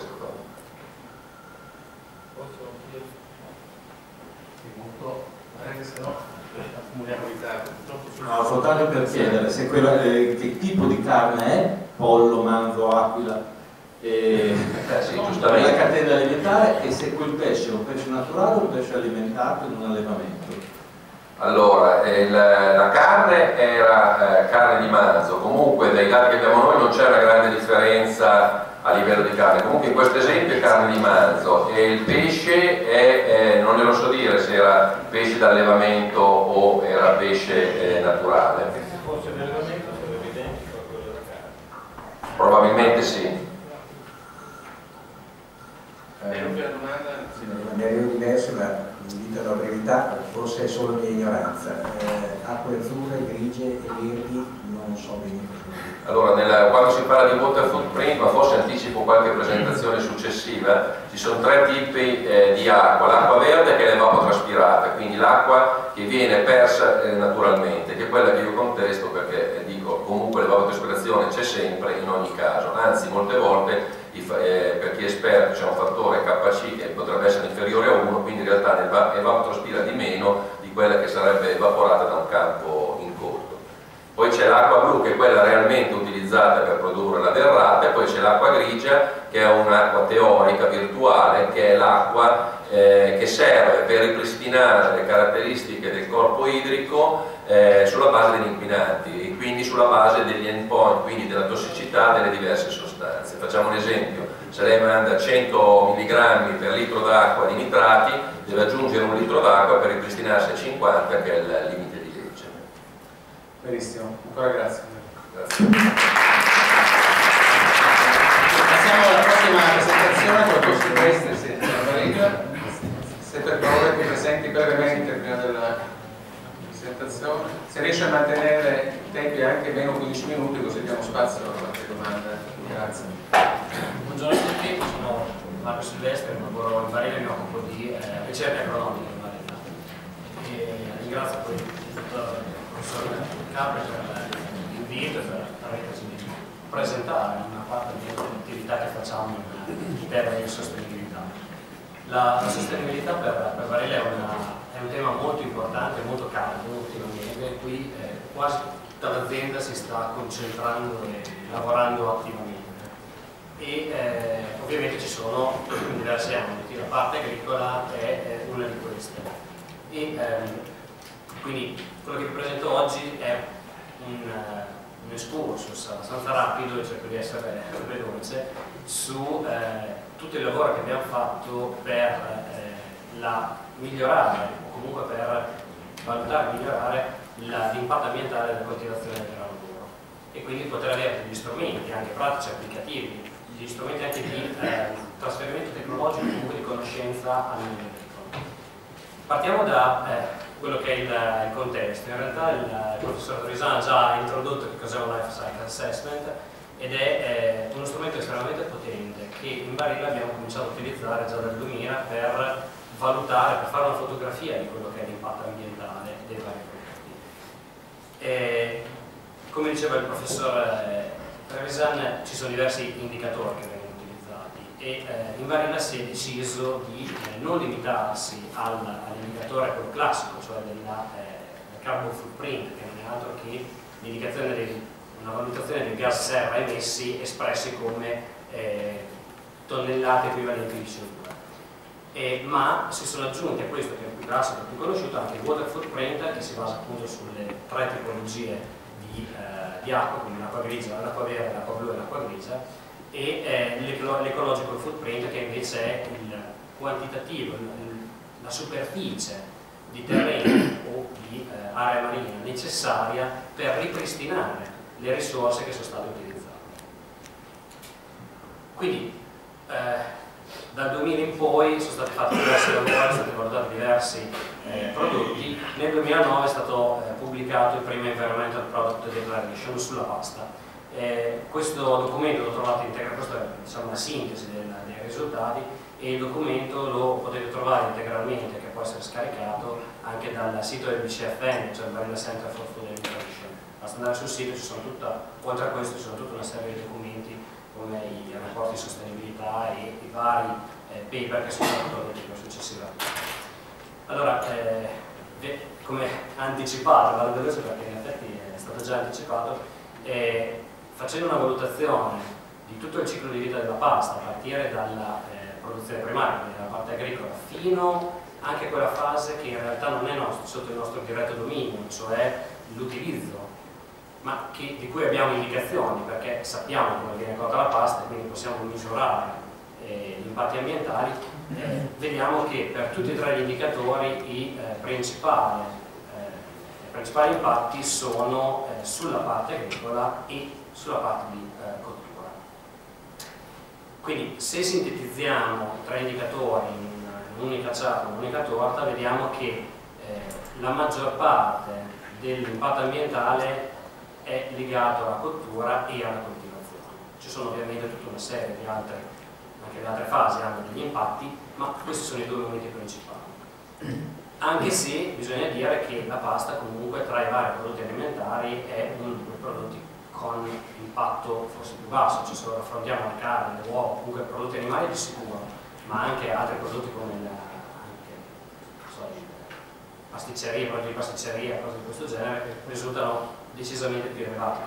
No, soltanto per chiedere se che tipo di carne è, pollo, manzo, aquila, Sì, la giustamente. catena alimentare, e se quel pesce è un pesce naturale o un pesce alimentato in un allevamento. Allora, la carne era carne di manzo, comunque dai dati che abbiamo noi non c'è una grande differenza a livello di carne, comunque in questo esempio è carne di manzo e il pesce non ne lo so dire se era pesce d'allevamento o era pesce naturale. Se fosse l'allevamento sarebbe identico a quello della carne. Probabilmente sì. L'unica domanda? Magari diverse, ma invito alla brevità, forse è solo mia ignoranza. Acque azzurre, grigie e verdi non so benissimo. Allora, quando si parla di water footprint, ma forse anticipo qualche presentazione successiva, ci sono tre tipi di acqua. L'acqua verde che è l'evapotraspirata, quindi l'acqua che viene persa naturalmente, che è quella che io contesto perché dico comunque l'evapotraspirazione c'è sempre in ogni caso, anzi molte volte per chi è esperto c'è un fattore KC che potrebbe essere inferiore a 1, quindi in realtà evapotranspira di meno di quella che sarebbe evaporata da un campo incolto. Poi c'è l'acqua blu che è quella realmente utilizzata per produrre la derrata, e poi c'è l'acqua grigia che è un'acqua teorica virtuale, che è l'acqua che serve per ripristinare le caratteristiche del corpo idrico sulla base degli inquinanti e quindi sulla base degli endpoint, quindi della tossicità delle diverse sostanze. Facciamo un esempio: se lei manda 100 mg per litro d'acqua di nitrati, deve aggiungere un litro d'acqua per ripristinarsi a 50, che è il limite di legge. Benissimo, ancora grazie. Grazie. Passiamo alla prossima presentazione, con su queste, se per favore mi presenti brevemente prima della presentazione. Se riesce a mantenere i tempi anche meno 15 minuti, così diamo spazio a qualche domanda. Grazie. Buongiorno a tutti, sono Marco Silvestri, lavoro in Barilla e mi occupo di ricerca agronomica in Barilla. Ringrazio poi il dottor professor Capri per l'invito e per averci presentare una parte delle attività che facciamo in termini di sostenibilità. La sostenibilità per Barilla è un tema molto importante, molto caldo ultimamente. Qui quasi tutta l'azienda si sta concentrando e lavorando attivamente. E ovviamente ci sono diversi ambiti, la parte agricola è una di queste. E quindi quello che vi presento oggi è un excursus abbastanza rapido, e cerco di essere veloce, su tutto il lavoro che abbiamo fatto per migliorare, o comunque per valutare e migliorare l'impatto ambientale della coltivazione del grano duro, e quindi poter avere degli strumenti anche pratici applicativi, gli strumenti anche di trasferimento tecnologico, comunque di conoscenza al livello agricolo. Partiamo da quello che è il contesto. In realtà il professor Trevisan ha già introdotto che cos'è un life cycle assessment, ed è uno strumento estremamente potente che in Barilla abbiamo cominciato a utilizzare già dal 2000 per valutare, per fare una fotografia di quello che è l'impatto ambientale dei vari prodotti. Come diceva il professor Trevisan, ci sono diversi indicatori che vengono utilizzati, e in Barilla si è deciso di non limitarsi all'indicatore quello classico, cioè del carbon footprint, che non è altro che l'indicazione una valutazione dei gas serra emessi espressi come tonnellate equivalenti di CO2. Ma si sono aggiunti a questo, che è il più classico, il più conosciuto, anche il water footprint, che si basa appunto sulle tre tipologie di acqua, quindi l'acqua grigia, l'acqua verde, l'acqua blu e l'acqua grigia, e l'ecological footprint, che invece è il quantitativo, la superficie di terreno o di area marina necessaria per ripristinare le risorse che sono state utilizzate. Quindi Dal 2000 in poi sono stati fatti diversi lavori, sono stati valutati diversi prodotti. Nel 2009 è stato pubblicato il primo Environmental Product Declaration sulla pasta. Questo documento lo trovate integrato, questa è diciamo, una sintesi dei risultati, e il documento lo potete trovare integralmente, che può essere scaricato anche dal sito del BCFN, cioè il Barilla Center for Food and Nutrition. Basta andare sul sito, ci sono oltre a questo ci sono tutta una serie di documenti come i rapporti di sostenibilità e i vari paper che sono stati prodotti successivamente. Allora, come anticipato, vado veloce perché in effetti è stato già anticipato, facendo una valutazione di tutto il ciclo di vita della pasta, a partire dalla produzione primaria, quindi dalla parte agricola, fino anche a quella fase che in realtà non è sotto il nostro diretto dominio, cioè l'utilizzo, ma di cui abbiamo indicazioni perché sappiamo come viene cotta la pasta e quindi possiamo misurare gli impatti ambientali. Vediamo che per tutti e tre gli indicatori i principali impatti sono sulla parte agricola e sulla parte di cottura. Quindi se sintetizziamo tre indicatori in un'unica chart, un'unica torta, vediamo che la maggior parte dell'impatto ambientale è legato alla cottura e alla coltivazione. Ci sono ovviamente tutta una serie di altre, anche le altre fasi hanno degli impatti, ma questi sono i due momenti principali. Anche se bisogna dire che la pasta comunque tra i vari prodotti alimentari è uno di quei prodotti con impatto forse più basso, cioè se lo raffrontiamo la carne, le uova, comunque prodotti animali di sicuro, ma anche altri prodotti come pasticceria, prodotti di pasticceria, cose di questo genere, risultano decisamente più elevati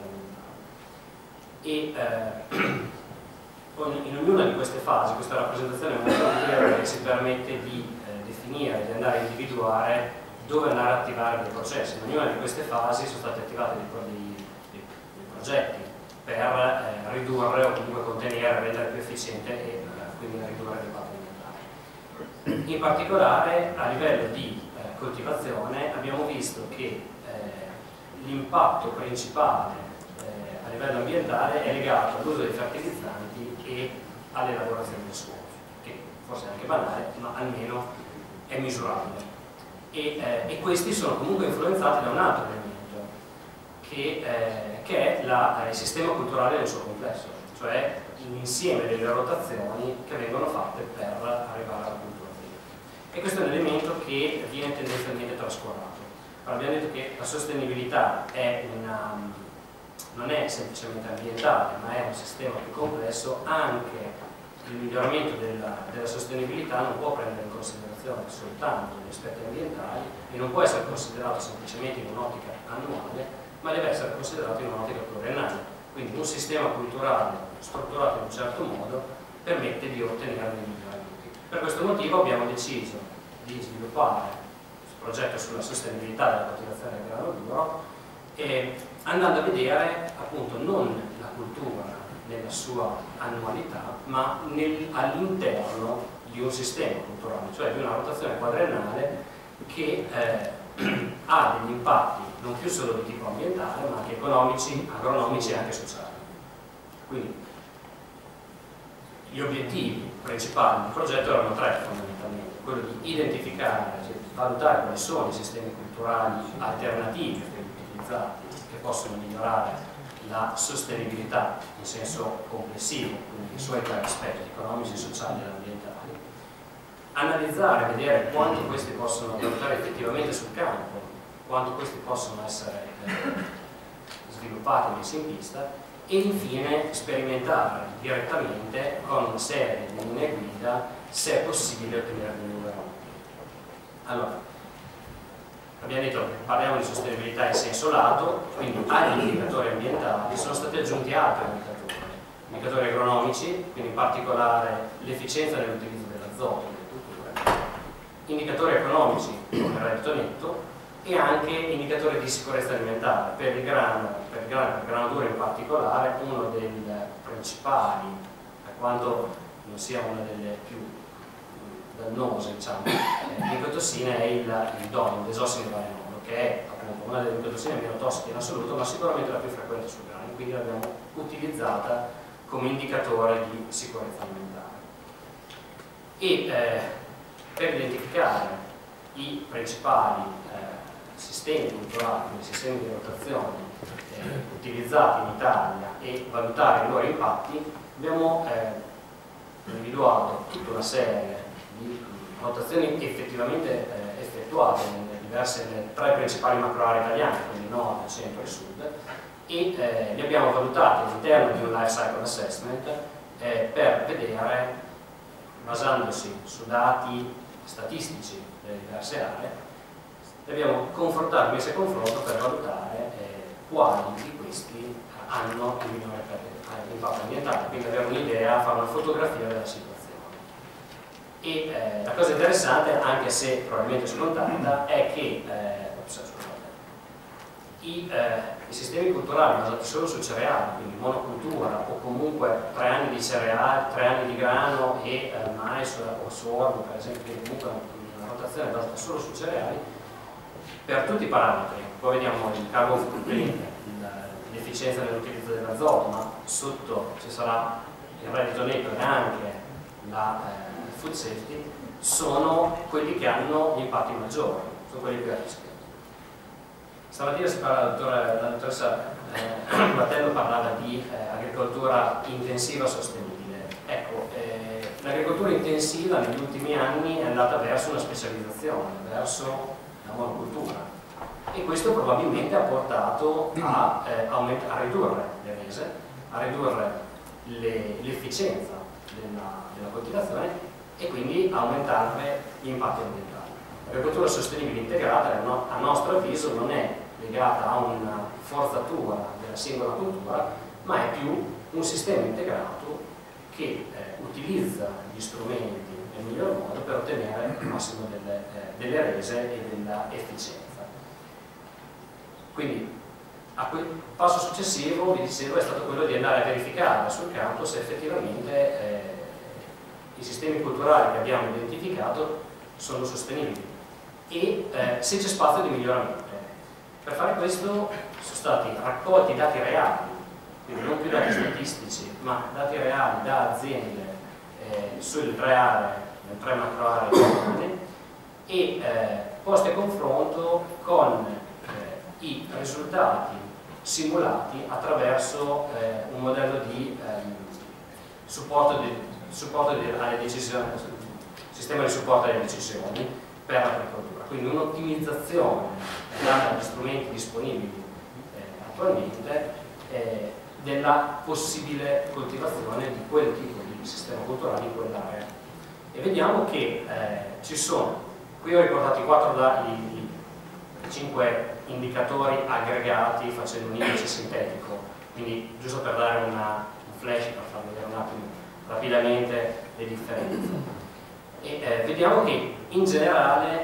e in ognuna di queste fasi questa rappresentazione è molto utile perché ci permette di definire, di andare a individuare dove andare a attivare dei processi. In ognuna di queste fasi sono stati attivati dei progetti per ridurre o comunque contenere, rendere più efficiente e quindi ridurre l'impatto ambientale. In particolare a livello di coltivazione abbiamo visto che l'impatto principale a livello ambientale è legato all'uso dei fertilizzanti e all'elaborazione del suolo, che forse è anche banale, ma almeno è misurabile. E questi sono comunque influenzati da un altro elemento, che è il sistema culturale nel suo complesso, cioè l'insieme delle rotazioni che vengono fatte per arrivare alla cultura. E questo è un elemento che viene tendenzialmente trascurato. Abbiamo detto che la sostenibilità non è semplicemente ambientale, ma è un sistema più complesso. Anche il miglioramento della sostenibilità non può prendere in considerazione soltanto gli aspetti ambientali e non può essere considerato semplicemente in un'ottica annuale, ma deve essere considerato in un'ottica pluriennale. Quindi un sistema culturale strutturato in un certo modo permette di ottenere dei miglioramenti. Per questo motivo abbiamo deciso di sviluppare progetto sulla sostenibilità della coltivazione del grano duro, andando a vedere appunto non la cultura nella sua annualità, ma all'interno di un sistema culturale, cioè di una rotazione quadriennale che ha degli impatti non più solo di tipo ambientale, ma anche economici, agronomici e anche sociali. Quindi gli obiettivi principali del progetto erano tre fondamentalmente: quello di identificare, cioè valutare quali sono i sistemi culturali alternativi utilizzati che possono migliorare la sostenibilità in senso complessivo, quindi i suoi tre aspetti economici, sociali e ambientali, analizzare, vedere quanto questi possono valutare effettivamente sul campo, quanto questi possono essere sviluppati e messi in pista, e infine sperimentare direttamente con una serie di linee guida se è possibile ottenere dei miglioramenti. Allora, abbiamo detto che parliamo di sostenibilità in senso lato, quindi agli indicatori ambientali sono stati aggiunti altri indicatori agronomici, quindi in particolare l'efficienza nell'utilizzo dell'azoto nelle culture, indicatori economici come il reddito netto e anche indicatori di sicurezza alimentare. Per il grano duro in particolare, uno dei principali, per quanto non sia una delle più dannose, diciamo, micotossine è il DON, il desossine di varenolo, che è appunto una delle micotossine meno tossiche in assoluto, ma sicuramente la più frequente sul grano, quindi l'abbiamo utilizzata come indicatore di sicurezza alimentare. per identificare i principali sistemi culturali, i sistemi di rotazione utilizzati in Italia e valutare i loro impatti, abbiamo individuato tutta una serie di rotazioni effettivamente effettuate nelle tre principali macro aree italiane, quindi nord, centro e sud, e li abbiamo valutati all'interno di un life cycle assessment per vedere, basandosi su dati statistici delle diverse aree, li abbiamo confrontato, messi a confronto per valutare quali di questi hanno il minore impatto ambientale, quindi avere un'idea, fare una fotografia della situazione. E la cosa interessante, anche se probabilmente scontata, è che i sistemi culturali basati solo su cereali, quindi monocultura o comunque 3 anni di cereali, 3 anni di grano e mais o sorgo, per esempio, quindi comunque una rotazione basata solo su cereali, per tutti i parametri, poi vediamo il carbon footprint, l'efficienza nell'utilizzo dell'azoto, ma sotto ci sarà il reddito netto e anche la food safety, sono quelli che hanno gli impatti maggiori, sono quelli più a rischio. Stamattina si parla, la dottoressa Battello parlava di agricoltura intensiva sostenibile. Ecco, l'agricoltura intensiva negli ultimi anni è andata verso una specializzazione, verso la monocultura, e questo probabilmente ha portato a ridurre le rese, a ridurre l'efficienza della coltivazione e quindi aumentarne gli impatti ambientali. L'agricoltura sostenibile integrata, a nostro avviso, non è legata a una forzatura della singola cultura, ma è più un sistema integrato che utilizza gli strumenti nel miglior modo per ottenere il massimo delle rese e della efficienza. Quindi a quel passo successivo, vi dicevo, è stato quello di andare a verificare sul campo se effettivamente i sistemi culturali che abbiamo identificato sono sostenibili e se c'è spazio di miglioramento. Per fare questo sono stati raccolti dati reali, quindi non più dati statistici, ma dati reali da aziende sulle 3 aree, le 3 macro aree e posti a confronto con i risultati simulati attraverso un modello di supporto alle decisioni, sistema di supporto alle decisioni per l'agricoltura, quindi un'ottimizzazione data agli strumenti disponibili attualmente della possibile coltivazione di quel tipo di sistema culturale in quell'area. E vediamo che ci sono, qui ho riportato i 5 indicatori aggregati facendo un indice sintetico, quindi giusto per dare un flash, per far vedere un attimo rapidamente le differenze. E vediamo che in generale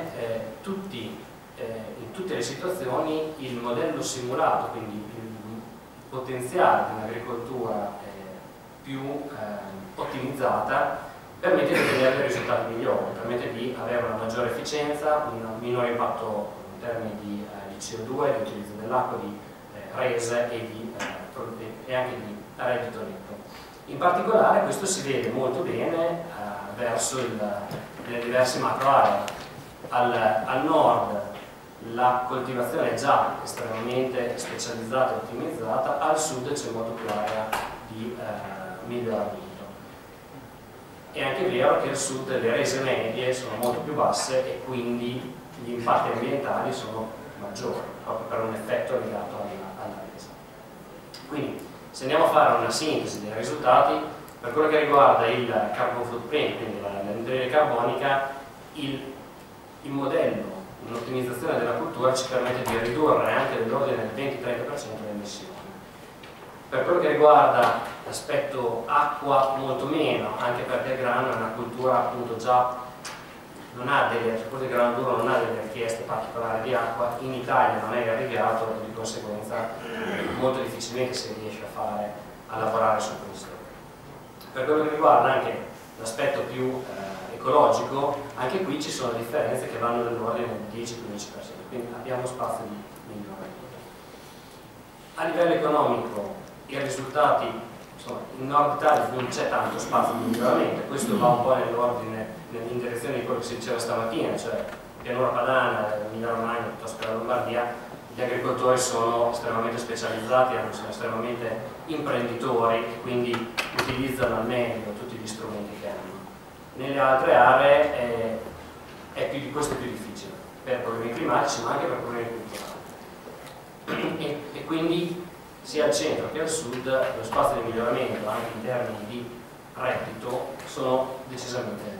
in tutte le situazioni il modello simulato, quindi il potenziale di un'agricoltura più ottimizzata, permette di ottenere risultati migliori, permette di avere una maggiore efficienza, un minore impatto in termini di CO2, di utilizzo dell'acqua, di rese e anche di reddito netto. In particolare questo si vede molto bene verso le diverse macro aree. Al nord la coltivazione è già estremamente specializzata e ottimizzata, al sud c'è molto più area di miglioramento. È anche vero che al sud le rese medie sono molto più basse e quindi gli impatti ambientali sono maggiori, proprio per un effetto legato alla resa. Quindi, se andiamo a fare una sintesi dei risultati, per quello che riguarda il carbon footprint, quindi l'anidride carbonica, il modello, un'ottimizzazione della cultura ci permette di ridurre anche dell'ordine del 20-30% le emissioni. Per quello che riguarda l'aspetto acqua, molto meno, anche perché il grano è una cultura appunto già non ha il grano duro non ha delle richieste particolari di acqua, in Italia non è irrigato e di conseguenza molto difficilmente si riesce a lavorare su questo. Per quello che riguarda anche l'aspetto più ecologico, anche qui ci sono differenze che vanno dell'ordine del 10-15%, quindi abbiamo spazio di miglioramento. A livello economico i risultati insomma, in Nord Italia non c'è tanto spazio di miglioramento. Questo va un po' nell'ordine, in direzione di quello che si diceva stamattina, cioè Pianura Padana, Emilia Romagna piuttosto che la Lombardia, gli agricoltori sono estremamente specializzati, sono estremamente imprenditori e quindi utilizzano al meglio tutti gli strumenti che hanno. Nelle altre aree questo è più difficile, per problemi climatici ma anche per problemi culturali. E quindi sia al centro che al sud lo spazio di miglioramento anche in termini di reddito sono decisamente elevati.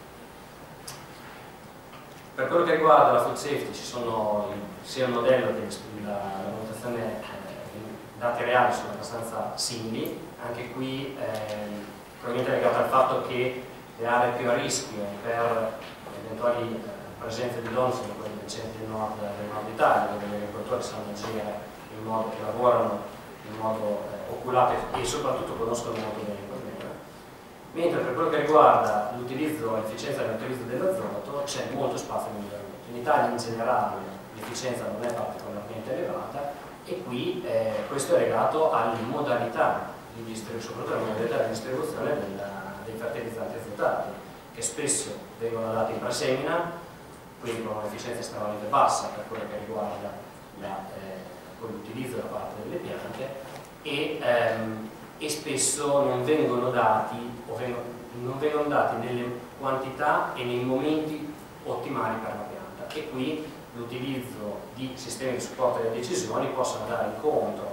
Per quello che riguarda la food safety ci sono sia il modello che la valutazione dati reali sono abbastanza simili, anche qui probabilmente legato al fatto che le aree più a rischio per eventuali presenze di donne sono quelle del centro del nord Italia, dove gli agricoltori sanno agire in modo che lavorano in modo oculato e soprattutto conoscono molto bene il problema. Mentre per quello che riguarda l'utilizzo e l'efficienza dell'utilizzo dell'azoto c'è molto spazio di miglioramento. In Italia in generale l'efficienza non è particolarmente elevata e qui questo è legato alle modalità di distribuzione, soprattutto alle modalità di distribuzione dei fertilizzanti azotati, che spesso vengono dati in presemina, quindi con un'efficienza estremamente bassa per quello che riguarda l'utilizzo da parte delle piante e spesso non vengono dati nelle quantità e nei momenti ottimali per la pianta, e qui l'utilizzo di sistemi di supporto delle decisioni possono dare incontro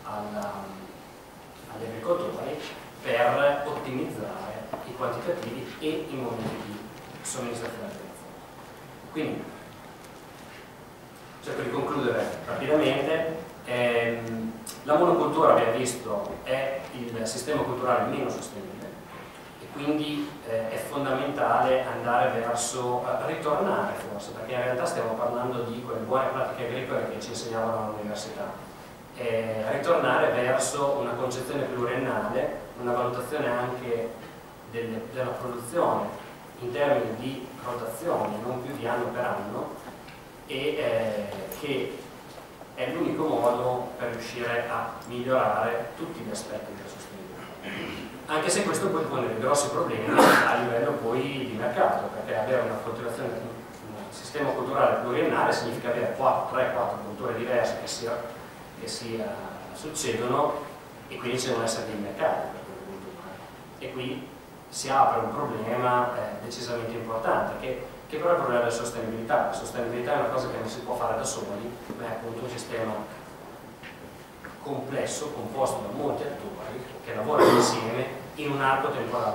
agli agricoltori per ottimizzare i quantitativi e i momenti di somministrazione dell'azione. Quindi cerco di concludere rapidamente. La monocultura, abbiamo visto, è il sistema culturale meno sostenibile e quindi è fondamentale andare verso, ritornare forse, perché in realtà stiamo parlando di quelle buone pratiche agricole che ci insegnavano all'università, ritornare verso una concezione pluriennale, una valutazione anche della produzione in termini di rotazione, non più di anno per anno, e che è l'unico modo per riuscire a migliorare tutti gli aspetti della sostenibilità. Anche se questo poi pone dei grossi problemi a livello poi di mercato, perché avere una coltivazione, un sistema culturale pluriennale significa avere 3-4 culture diverse che si succedono e quindi c'è un essere di mercato per quelle culture. E qui si apre un problema decisamente importante, che però è il problema della sostenibilità. La sostenibilità è una cosa che non si può fare da soli, ma è appunto un sistema complesso, composto da molti attori che lavorano insieme in un arco temporale.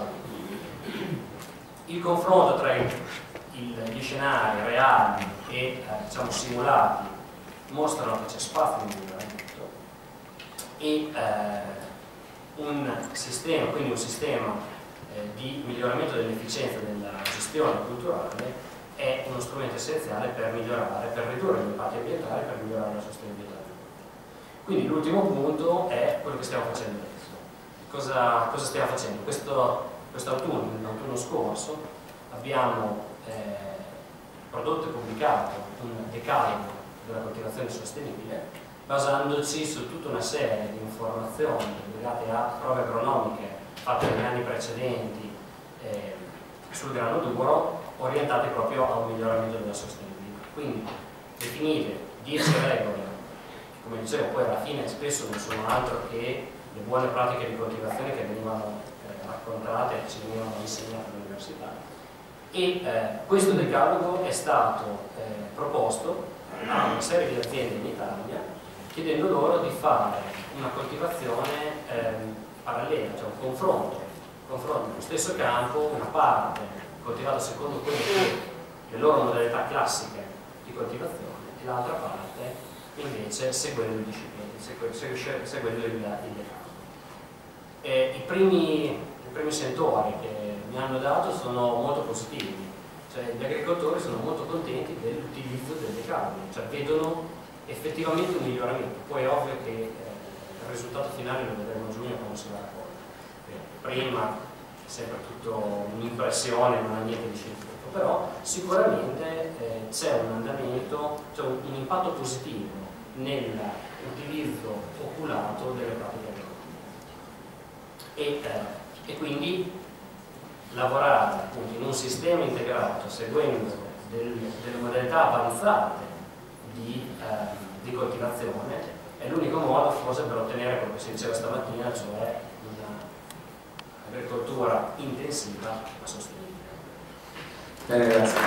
Il confronto tra gli scenari reali e diciamo simulati mostrano che c'è spazio di miglioramento e un sistema, quindi un sistema di miglioramento dell'efficienza della gestione culturale è uno strumento essenziale per migliorare, per ridurre gli impatti ambientali, per migliorare la sostenibilità. Quindi l'ultimo punto è quello che stiamo facendo adesso. Cosa stiamo facendo? Quest'autunno, l'autunno scorso, abbiamo prodotto e pubblicato un decalogo della coltivazione sostenibile, basandoci su tutta una serie di informazioni legate a prove agronomiche fatte negli anni precedenti sul grano duro, orientate proprio a un miglioramento della sostenibilità. Quindi definire 10 regole, che come dicevo poi alla fine spesso non sono altro che le buone pratiche di coltivazione che venivano raccontate e che ci venivano insegnate all'università. E questo decalogo è stato proposto a una serie di aziende in Italia, chiedendo loro di fare una coltivazione parallela, cioè un confronto nello stesso campo, una parte coltivata secondo quelle che le loro modalità classiche di coltivazione e l'altra parte invece seguendo il decalogo. I primi sentori che mi hanno dato sono molto positivi, cioè gli agricoltori sono molto contenti dell'utilizzo del decalogo, cioè vedono effettivamente un miglioramento. Poi è ovvio che il risultato finale lo vedremo a giugno quando si va a raccogliere. Prima è sempre tutto un'impressione, non ha niente di scientifico, però sicuramente c'è un andamento, c'è un impatto positivo nell'utilizzo oculato delle pratiche agricole. e quindi lavorare appunto in un sistema integrato seguendo delle modalità avanzate di coltivazione è l'unico modo forse per ottenere quello che si diceva stamattina, cioè un'agricoltura intensiva ma sostenibile. Bene, grazie.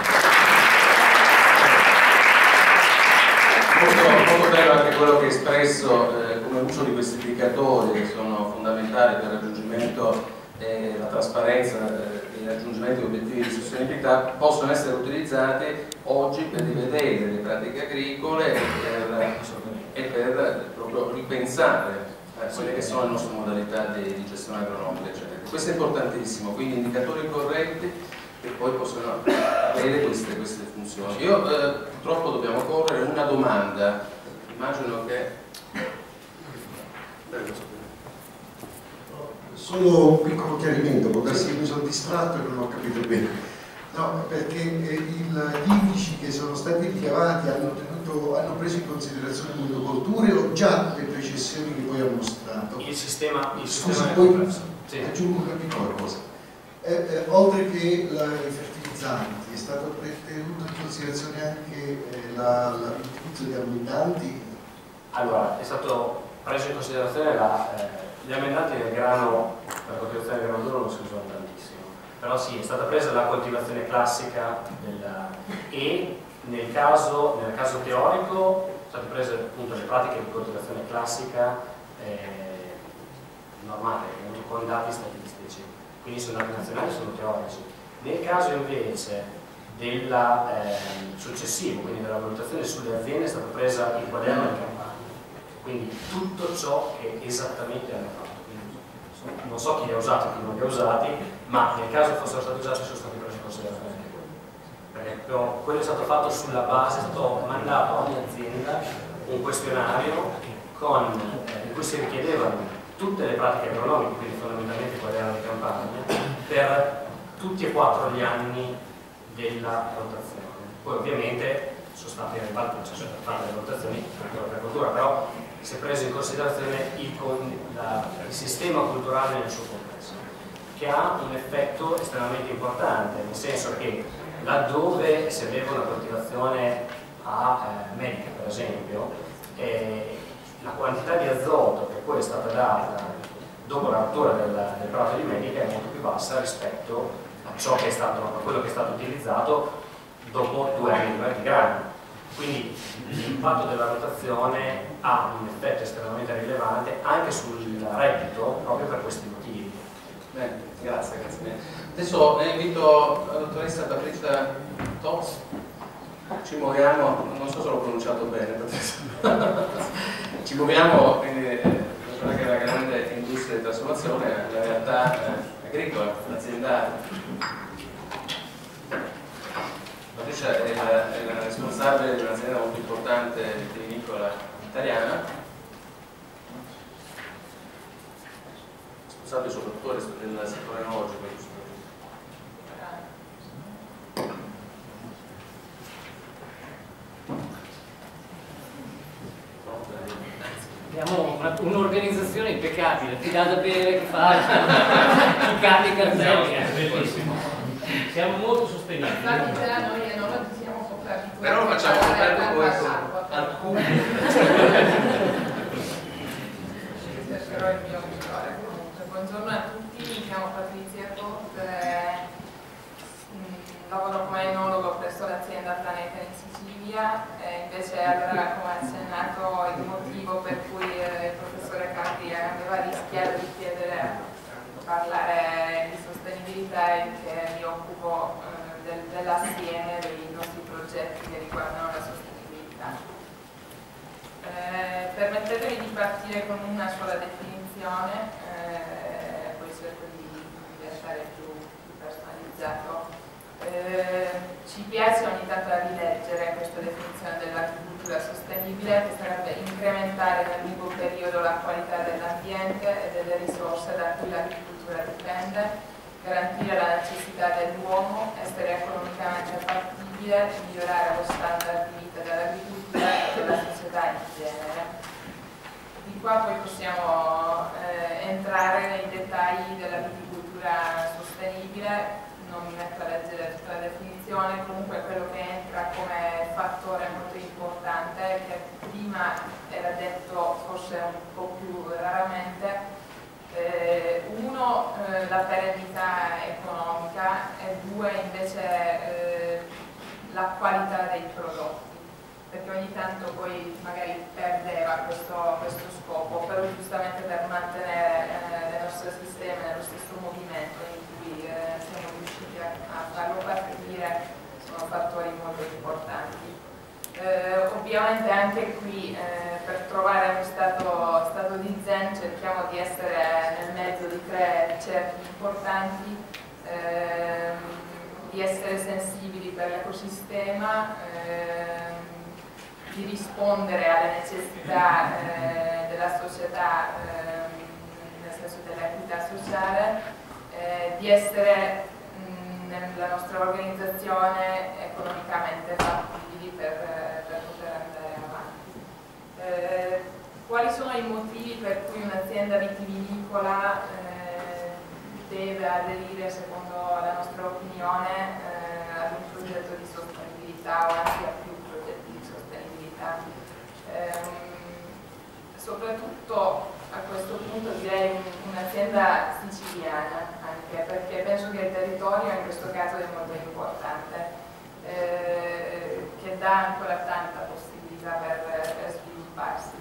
Molto bello anche quello che hai espresso come uso di questi indicatori che sono fondamentali per il raggiungimento e la trasparenza e il raggiungimento di obiettivi di sostenibilità possono essere utilizzati oggi per rivedere le pratiche agricole e per proprio ripensare quelle che sono le nostre modalità di gestione agronomica, eccetera. Questo è importantissimo, quindi indicatori corretti che poi possono avere queste funzioni. Io purtroppo dobbiamo correre una domanda, immagino che... Solo un piccolo chiarimento, può darsi che mi sono distratto e non ho capito bene. No, perché gli indici che sono stati ricavati hanno preso in considerazione le monocolture o già le precessioni che poi ha mostrato? Il sistema poi sì. Aggiungo una piccola cosa. Oltre che i fertilizzanti, è stato tenuto in considerazione anche l'utilizzo di amendanti? Allora, è stato preso in considerazione gli amendanti del grano, per la coltivazione del grano duro non si usano tantissimo, però sì, è stata presa la coltivazione classica e nel caso teorico sono state prese appunto le pratiche di coltivazione classica normale, con dati statistici, quindi sono dati nazionali, sono teorici. Nel caso invece successivo, quindi della valutazione sulle aziende, è stata presa il quaderno di campagna, quindi tutto ciò che esattamente hanno fatto. Quindi, non so chi li ha usati e chi non li ha usati, ma nel caso fossero stati usati sono stati presi in considerazione anche quelli. Perché quello è stato fatto sulla base, è stato mandato a ogni azienda un questionario in cui si richiedevano tutte le pratiche agronomiche, quindi fondamentalmente il quaderno di campagna, per tutti e 4 gli anni della rotazione. Poi ovviamente sono stati arrivati il processo per fare le rotazioni anche l'agricoltura, però si è preso in considerazione il sistema culturale nel suo complesso, che ha un effetto estremamente importante, nel senso che laddove si aveva una coltivazione medica, per esempio, la quantità di azoto che poi è stata data dopo la rottura del prato di medica è molto più bassa rispetto a quello che è stato utilizzato dopo 2 anni di grano. Quindi l'impatto della rotazione ha un effetto estremamente rilevante anche sul reddito proprio per questi motivi. Bene, grazie. Adesso invito la dottoressa Patrizia Toz. Ci muoviamo, non so se l'ho pronunciato bene, ci muoviamo quindi quella che è la grande industria di trasformazione, la realtà agricola, aziendale. Patrizia è la responsabile di un'azienda molto importante vitivinicola italiana, responsabile soprattutto del settore enologico. Abbiamo un'organizzazione impeccabile, ti dà da bere, che fa i cani cartelli, è bellissimo. Siamo molto sostenibili. Infatti già noi non siamo sofferti. Però lo facciamo sofferto poi alcuni. Cercherò il mio migliore. Buongiorno a tutti, mi chiamo Patrizia Tot, lavoro come enologo presso l'azienda Planeta in Sicilia, invece allora, come accennato, il motivo per cui il professore Capri aveva rischiato di chiedere parlare di sostenibilità è che mi occupo dell'assieme dei nostri progetti che riguardano la sostenibilità. Permettetemi di partire con una sola definizione, poi cerco di lasciare più personalizzato. Ci piace ogni tanto da rileggere questa definizione dell'agricoltura sostenibile, che sarebbe incrementare nel lungo periodo la qualità dell'ambiente e delle risorse da cui l'agricoltura dipende, garantire la necessità dell'uomo, essere economicamente fattibile, migliorare lo standard di vita dell'agricoltura e della società in genere. Di qua poi possiamo entrare entrare nei dettagli della viticoltura sostenibile, non mi metto a leggere tutta la definizione, comunque quello che entra come fattore molto importante, che prima era detto forse un po' più raramente, uno, la perenità economica, e due invece la qualità dei prodotti, perché ogni tanto poi magari perdeva questo scopo, però giustamente per mantenere il nostro sistema nello stesso movimento in cui siamo riusciti a farlo partire, sono fattori molto importanti. Ovviamente anche qui per trovare uno stato di zen cerchiamo di essere nel mezzo di tre cerchi importanti, di essere sensibili per l'ecosistema, di rispondere alle necessità della società nel senso dell'equità sociale, di essere nella nostra organizzazione economicamente fattibili per poter andare avanti. Quali sono i motivi per cui un'azienda vitivinicola deve aderire, secondo la nostra opinione, ad un progetto di sostenibilità o anche a più progetti di sostenibilità? Soprattutto a questo punto direi un'azienda siciliana, anche perché penso che il territorio in questo caso è molto importante, che dà ancora tanta possibilità per svilupparsi.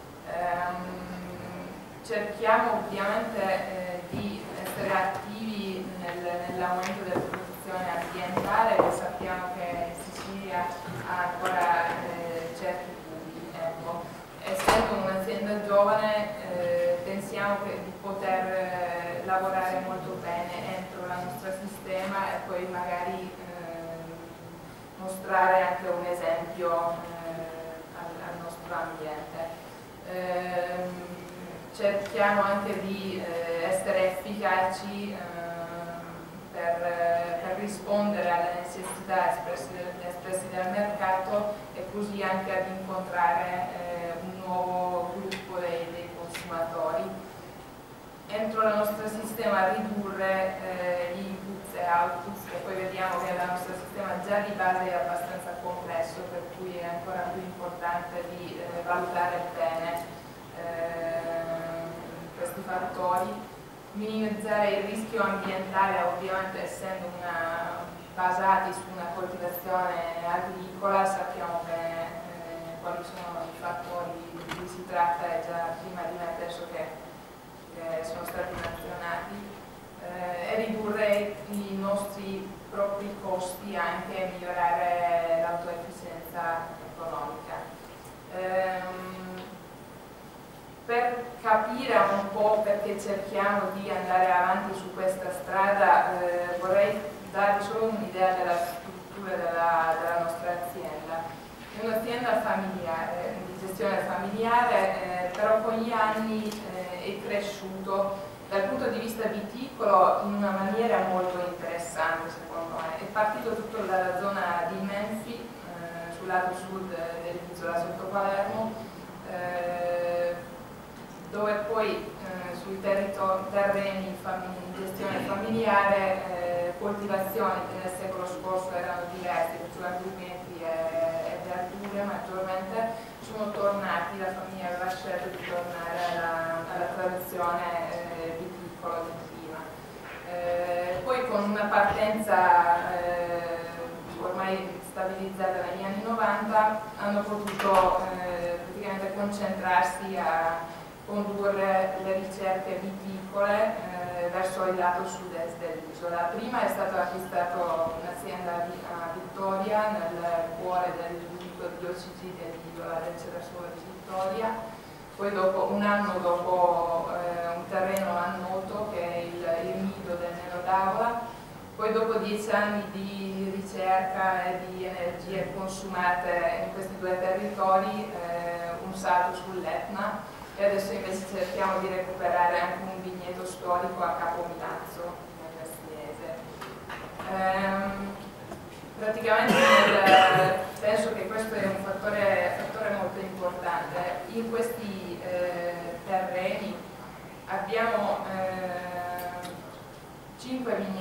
Cerchiamo ovviamente di essere attivi nell'aumento della protezione ambientale, che sappiamo che in Sicilia ha ancora certi punti. Ecco. Essendo un'azienda giovane pensiamo di poter lavorare molto bene entro il nostro sistema e poi magari mostrare anche un esempio al nostro ambiente. Cerchiamo anche di essere efficaci per rispondere alle necessità espresse dal mercato e così anche ad incontrare un nuovo gruppo dei consumatori. Entro il nostro sistema ridurre gli inputs e outputs, che poi vediamo che il nostro sistema già di base è abbastanza complesso, per cui è ancora più importante di valutare bene questi fattori, minimizzare il rischio ambientale, ovviamente essendo basati su una coltivazione agricola, sappiamo bene quali sono i fattori di cui si tratta e già prima di me penso che sono stati menzionati, e ridurre i nostri propri costi, anche migliorare l'autoefficienza economica. Per capire un po' perché cerchiamo di andare avanti su questa strada, vorrei darvi solo un'idea della struttura della nostra azienda. È un'azienda familiare, di gestione familiare, però con gli anni è cresciuto dal punto di vista viticolo in una maniera molto interessante, secondo me. È partito tutto dalla zona di Menfi, sul lato sud dell'isola sotto Palermo, dove poi sui terreni in gestione familiare, coltivazioni che nel secolo scorso erano diverse, su agrumeti e verdure maggiormente, sono tornati, la famiglia aveva scelto di tornare alla tradizione viticola di prima. Poi con una partenza ormai stabilizzata negli anni 90 hanno potuto praticamente concentrarsi a condurre le ricerche viticole verso il lato sud-est dell'isola. Prima è stato acquistato un'azienda a Vittoria, nel cuore del vico di OCG dell'isola del Cerasuolo di Vittoria, poi dopo, un anno dopo un terreno a Noto che è il nido del Nero d'Avola, poi dopo 10 anni di ricerca e di energie consumate in questi due territori, un salto sull'Etna, e adesso invece cerchiamo di recuperare anche un vigneto storico a Capomilazzo, nel Messinese. Praticamente penso che questo è un fattore molto importante. In questi terreni abbiamo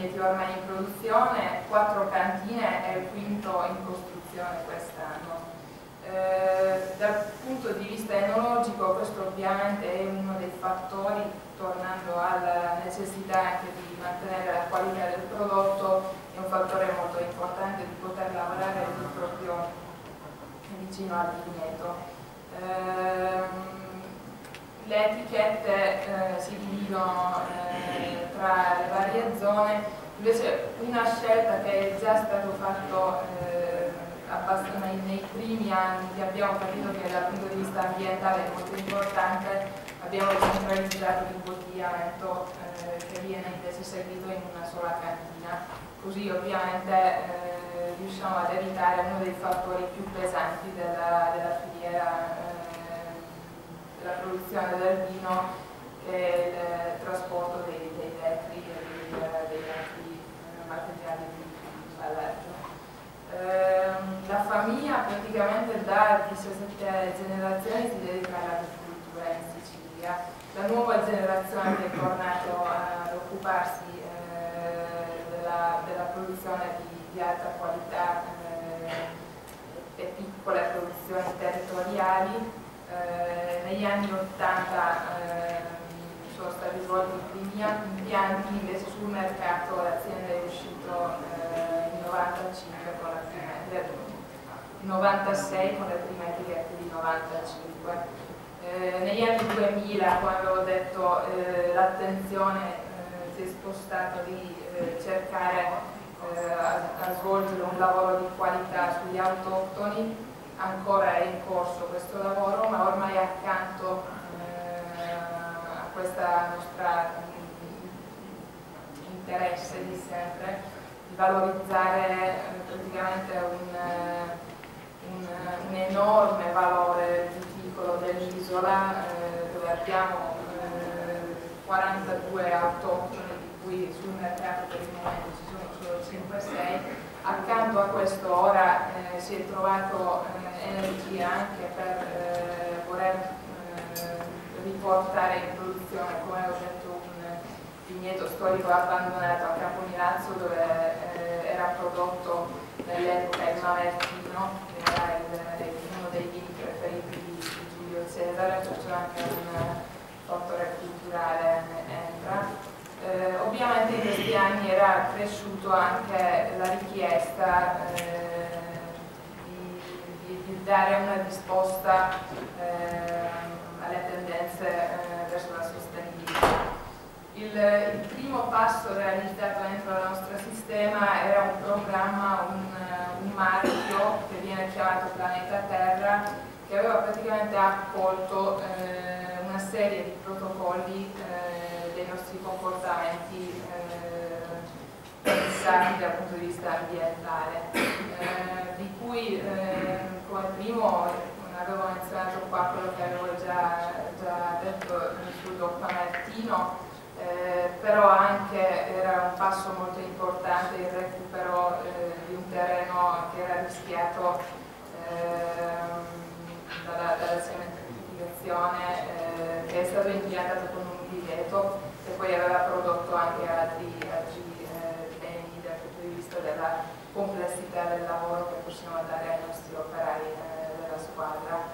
vigneti ormai in produzione, 4 cantine e il quinto in costruzione quest'anno. Dal punto di vista enologico questo ovviamente è uno dei fattori, tornando alla necessità anche di mantenere la qualità del prodotto, è un fattore molto importante di poter lavorare proprio vicino al vigneto. Le etichette si dividono tra le varie zone, invece una scelta che è già stato fatto abbastanza nei primi anni, che abbiamo capito che dal punto di vista ambientale è molto importante, abbiamo centralizzato l'imbottigliamento che viene invece seguito in una sola cantina, così ovviamente riusciamo ad evitare uno dei fattori più pesanti della filiera della produzione del vino, che è il trasporto dei vetri e dei altri materiali di imballaggio. La famiglia praticamente da 17 generazioni si dedica all'agricoltura in Sicilia. La nuova generazione che è tornata ad occuparsi della produzione di alta qualità e piccole produzioni territoriali. Negli anni 80 sono stati svolti i primi impianti, invece sul mercato l'azienda è uscita nel 95 con la prima, 96 con le prime etichette di 95. Negli anni 2000, come avevo detto, l'attenzione si è spostata di cercare a svolgere un lavoro di qualità sugli autoctoni. Ancora è in corso questo lavoro, ma ormai accanto a questa nostra interesse di sempre di valorizzare praticamente un enorme valore viticolo dell'isola, dove abbiamo 42 autoctoni, di cui sul mercato per il momento ci sono solo 5-6. Accanto a questo ora si è trovato energia anche per voler riportare in produzione, come ho detto, un vigneto storico abbandonato a Capomilazzo, dove era prodotto nell'epoca il Mamertino, che era uno dei vini preferiti di Giulio Cesare, perciò anche un fattore culturale entra. Ovviamente in questi anni era cresciuto anche la richiesta di dare una risposta alle tendenze verso la sostenibilità. Il primo passo realizzato dentro il nostro sistema era un programma, un marchio che viene chiamato Planeta Terra, che aveva praticamente accolto una serie di protocolli dei nostri comportamenti pensati dal punto di vista ambientale, di cui come primo avevo menzionato qua quello che avevo già detto sul DOP Mamertino, però anche era un passo molto importante il recupero di un terreno che era rischiato dalla cementificazione, che è stato impiantato con un divieto e poi aveva prodotto anche altri beni dal punto di vista della complessità del lavoro che possiamo dare ai nostri operai della squadra.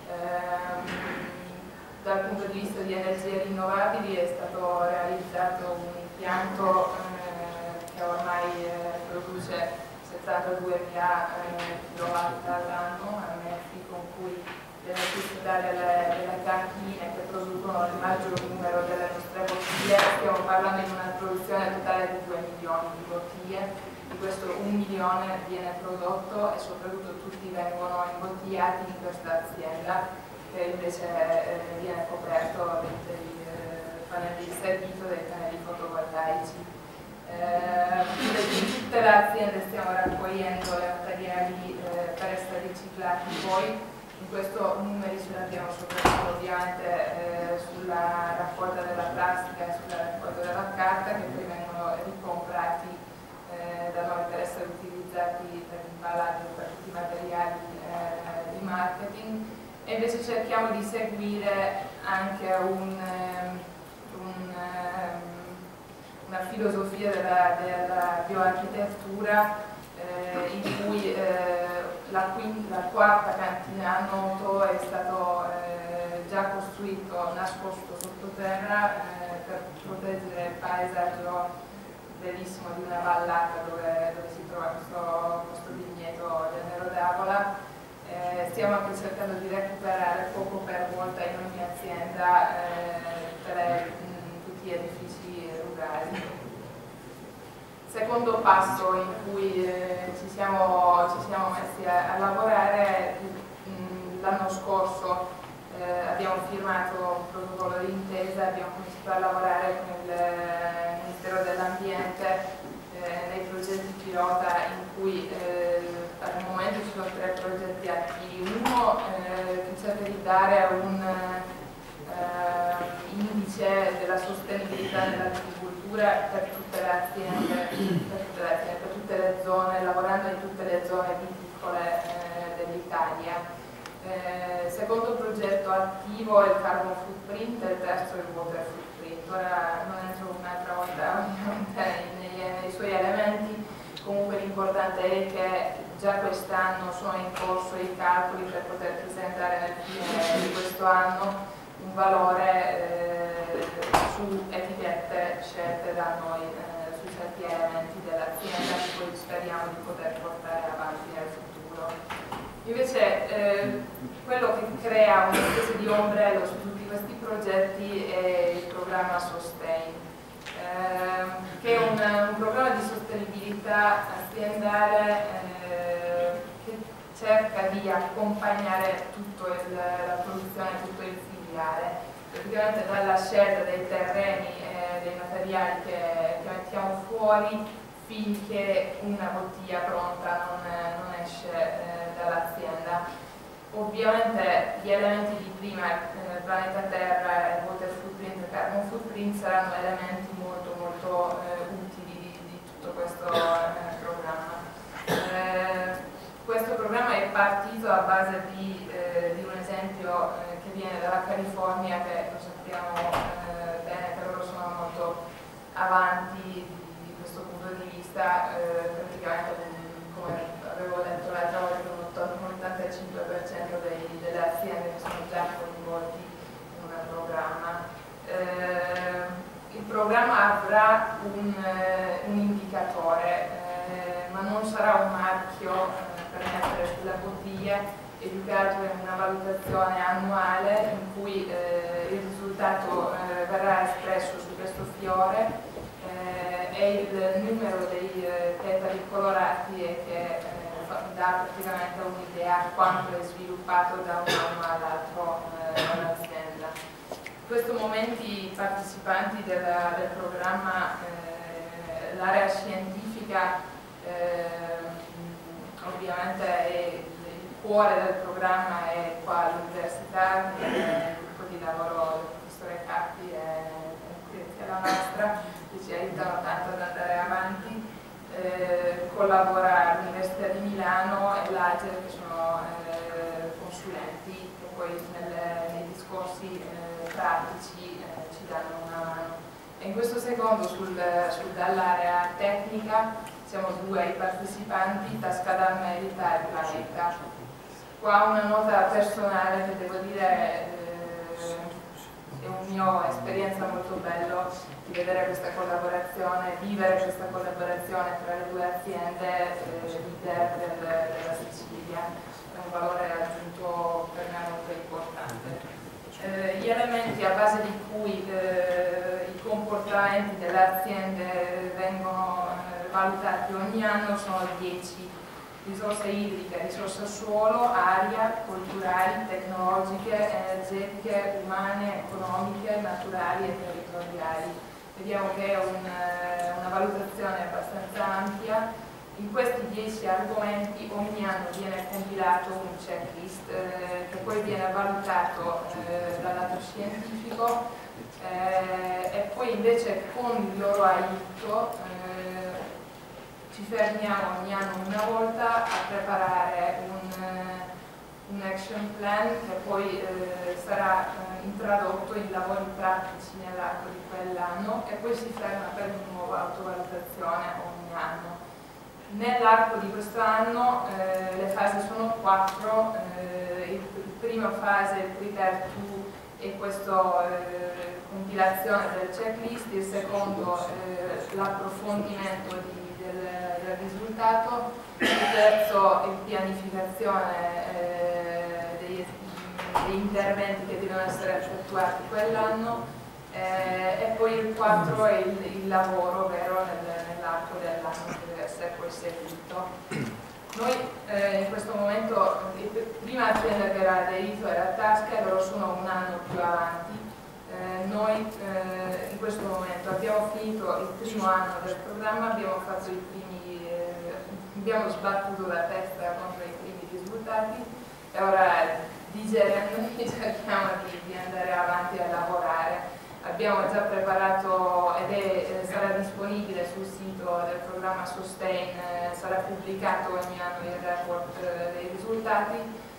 Dal punto di vista di energie rinnovabili è stato realizzato un impianto che ormai produce 72.000 kW all'anno, con cui le necessità delle cantine che producono il maggior numero delle nostre bottiglie. Stiamo parlando di una produzione totale di 2 milioni di bottiglie, di questo 1 milione viene prodotto e soprattutto tutti vengono imbottigliati in questa azienda, che invece viene coperto dei pannelli di servizio, dei pannelli fotovoltaici. In tutte le aziende stiamo raccogliendo i materiali per essere riciclati poi. In questo numeri ce l'abbiamo soprattutto ovviamente sulla raccolta della plastica e sulla raccolta della carta, che poi vengono ricomprati da noi per essere utilizzati per l'imballaggio, per tutti i materiali di marketing. E invece cerchiamo di una filosofia della bioarchitettura in cui la quarta cantina a Noto è stato già costruito nascosto sottoterra per proteggere il paesaggio bellissimo di una vallata dove si trova questo vigneto del Nero d'Avola. Stiamo anche cercando di recuperare poco per volta in ogni azienda tutti gli edifici rurali. Secondo passo in cui ci siamo messi a lavorare, l'anno scorso abbiamo firmato un protocollo di intesa, abbiamo cominciato a lavorare con il Ministero dell'Ambiente nei progetti pilota in cui al momento ci sono 3 progetti attivi. Uno che cerca di dare un indice della sostenibilità nell'agricoltura per tutte le aziende, per tutte le zone, lavorando in tutte le zone viticole dell'Italia. Secondo progetto attivo è il carbon footprint e il terzo è il water footprint. Ora non entro un'altra volta ovviamente nei suoi elementi, comunque l'importante è che già quest'anno sono in corso i calcoli per poter presentare nel fine di questo anno un valore su etichette scelte da noi su certi elementi dell'azienda che poi speriamo di poter portare avanti nel futuro. Invece quello che crea una specie di ombrello su tutti questi progetti è il programma Sustain, che è un programma di sostenibilità aziendale che cerca di accompagnare tutta la produzione, tutto il filiale, praticamente dalla scelta dei terreni e dei materiali che mettiamo fuori finché una bottiglia pronta non esce dall'azienda. Ovviamente gli elementi di prima, Planeta Terra, water footprint e carbon footprint, saranno elementi molto molto utili di tutto questo programma. Questo programma è partito a base di un esempio che viene dalla California, che lo sappiamo bene, che loro sono molto avanti di questo punto di vista. Praticamente, come avevo detto l'altra volta, un 85% delle aziende che sono già coinvolti in un programma. Il programma avrà un indicatore, ma non sarà un marchio per mettere sulla bottiglia, e più che altro è una valutazione annuale in cui il risultato verrà espresso su questo fiore e il numero dei petali colorati e che dà praticamente un'idea quanto è sviluppato da un anno all'altro all'azienda. In questo momento i partecipanti del programma, l'area scientifica ovviamente è il cuore del programma, è qua all'università, il gruppo di lavoro del professore Cappi e la nostra, che ci aiutano tanto ad andare avanti. Collabora all'Università di Milano e l'Agel, che sono consulenti che poi nei discorsi pratici ci danno una mano. E in questo secondo, dall'area tecnica, siamo 2 i partecipanti, Tascadam Merita e Planeta. Qua una nota personale che devo dire è un mio esperienza molto bello di vedere questa collaborazione, vivere questa collaborazione tra le 2 aziende leader della Sicilia. È un valore aggiunto per me molto importante. Gli elementi a base di cui i comportamenti delle aziende vengono valutati ogni anno sono 10: risorse idriche, risorse suolo, aria, culturali, tecnologiche, energetiche, umane, economiche, naturali e territoriali. Vediamo che è una valutazione abbastanza ampia. In questi 10 argomenti ogni anno viene compilato un checklist che poi viene valutato dal lato scientifico e poi invece con il loro aiuto ci fermiamo ogni anno una volta a preparare un action plan che poi sarà introdotto in lavori pratici nell'arco di quell'anno e poi si ferma per una nuova autovalutazione ogni anno. Nell'arco di questo anno le fasi sono 4, la prima fase, il prepare to, è questa compilazione del checklist, il secondo l'approfondimento del risultato, il terzo è pianificazione degli interventi che devono essere effettuati quell'anno e poi il 4 è il lavoro vero nell'arco dell'anno che deve essere poi seguito. Noi in questo momento, la prima azienda che era aderito era Tasca, loro sono un anno più avanti. Noi in questo momento abbiamo finito il primo anno del programma, abbiamo fatto abbiamo sbattuto la testa contro i primi risultati e ora digerendo cerchiamo di andare avanti a lavorare. Abbiamo già preparato ed sarà disponibile sul sito del programma Sustain, sarà pubblicato ogni anno il report dei risultati.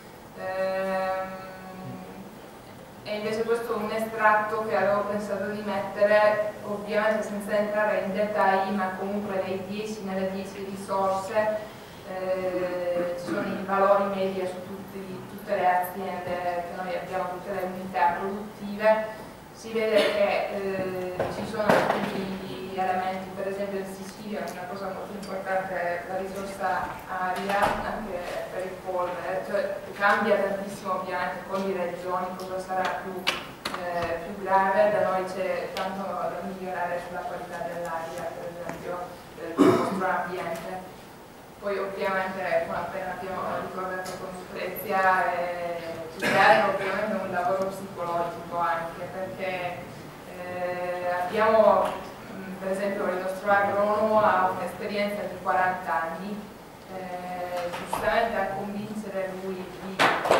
E invece questo è un estratto che avevo pensato di mettere, ovviamente senza entrare in dettagli, ma comunque nelle 10 risorse ci sono i valori medi su tutte le aziende che noi abbiamo, tutte le unità produttive. Si vede che ci sono alcuni elementi, per esempio in Sicilia una cosa molto importante è la risorsa aria, anche per il polvere, cioè cambia tantissimo ovviamente con le regioni, cosa sarà più grave. Da noi c'è tanto da migliorare sulla qualità dell'aria, per esempio, del nostro ambiente. Poi ovviamente, come appena abbiamo ricordato con Lucrezia, c'è ovviamente un lavoro psicologico anche, perché abbiamo, per esempio, il nostro agronomo ha un'esperienza di 40 anni, giustamente a convincere lui di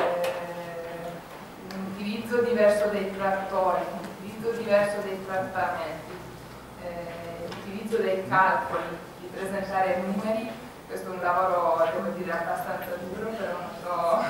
un utilizzo diverso dei trattori, un utilizzo diverso dei trattamenti, l'utilizzo dei calcoli, di presentare numeri. Questo è un lavoro, devo dire, abbastanza duro, però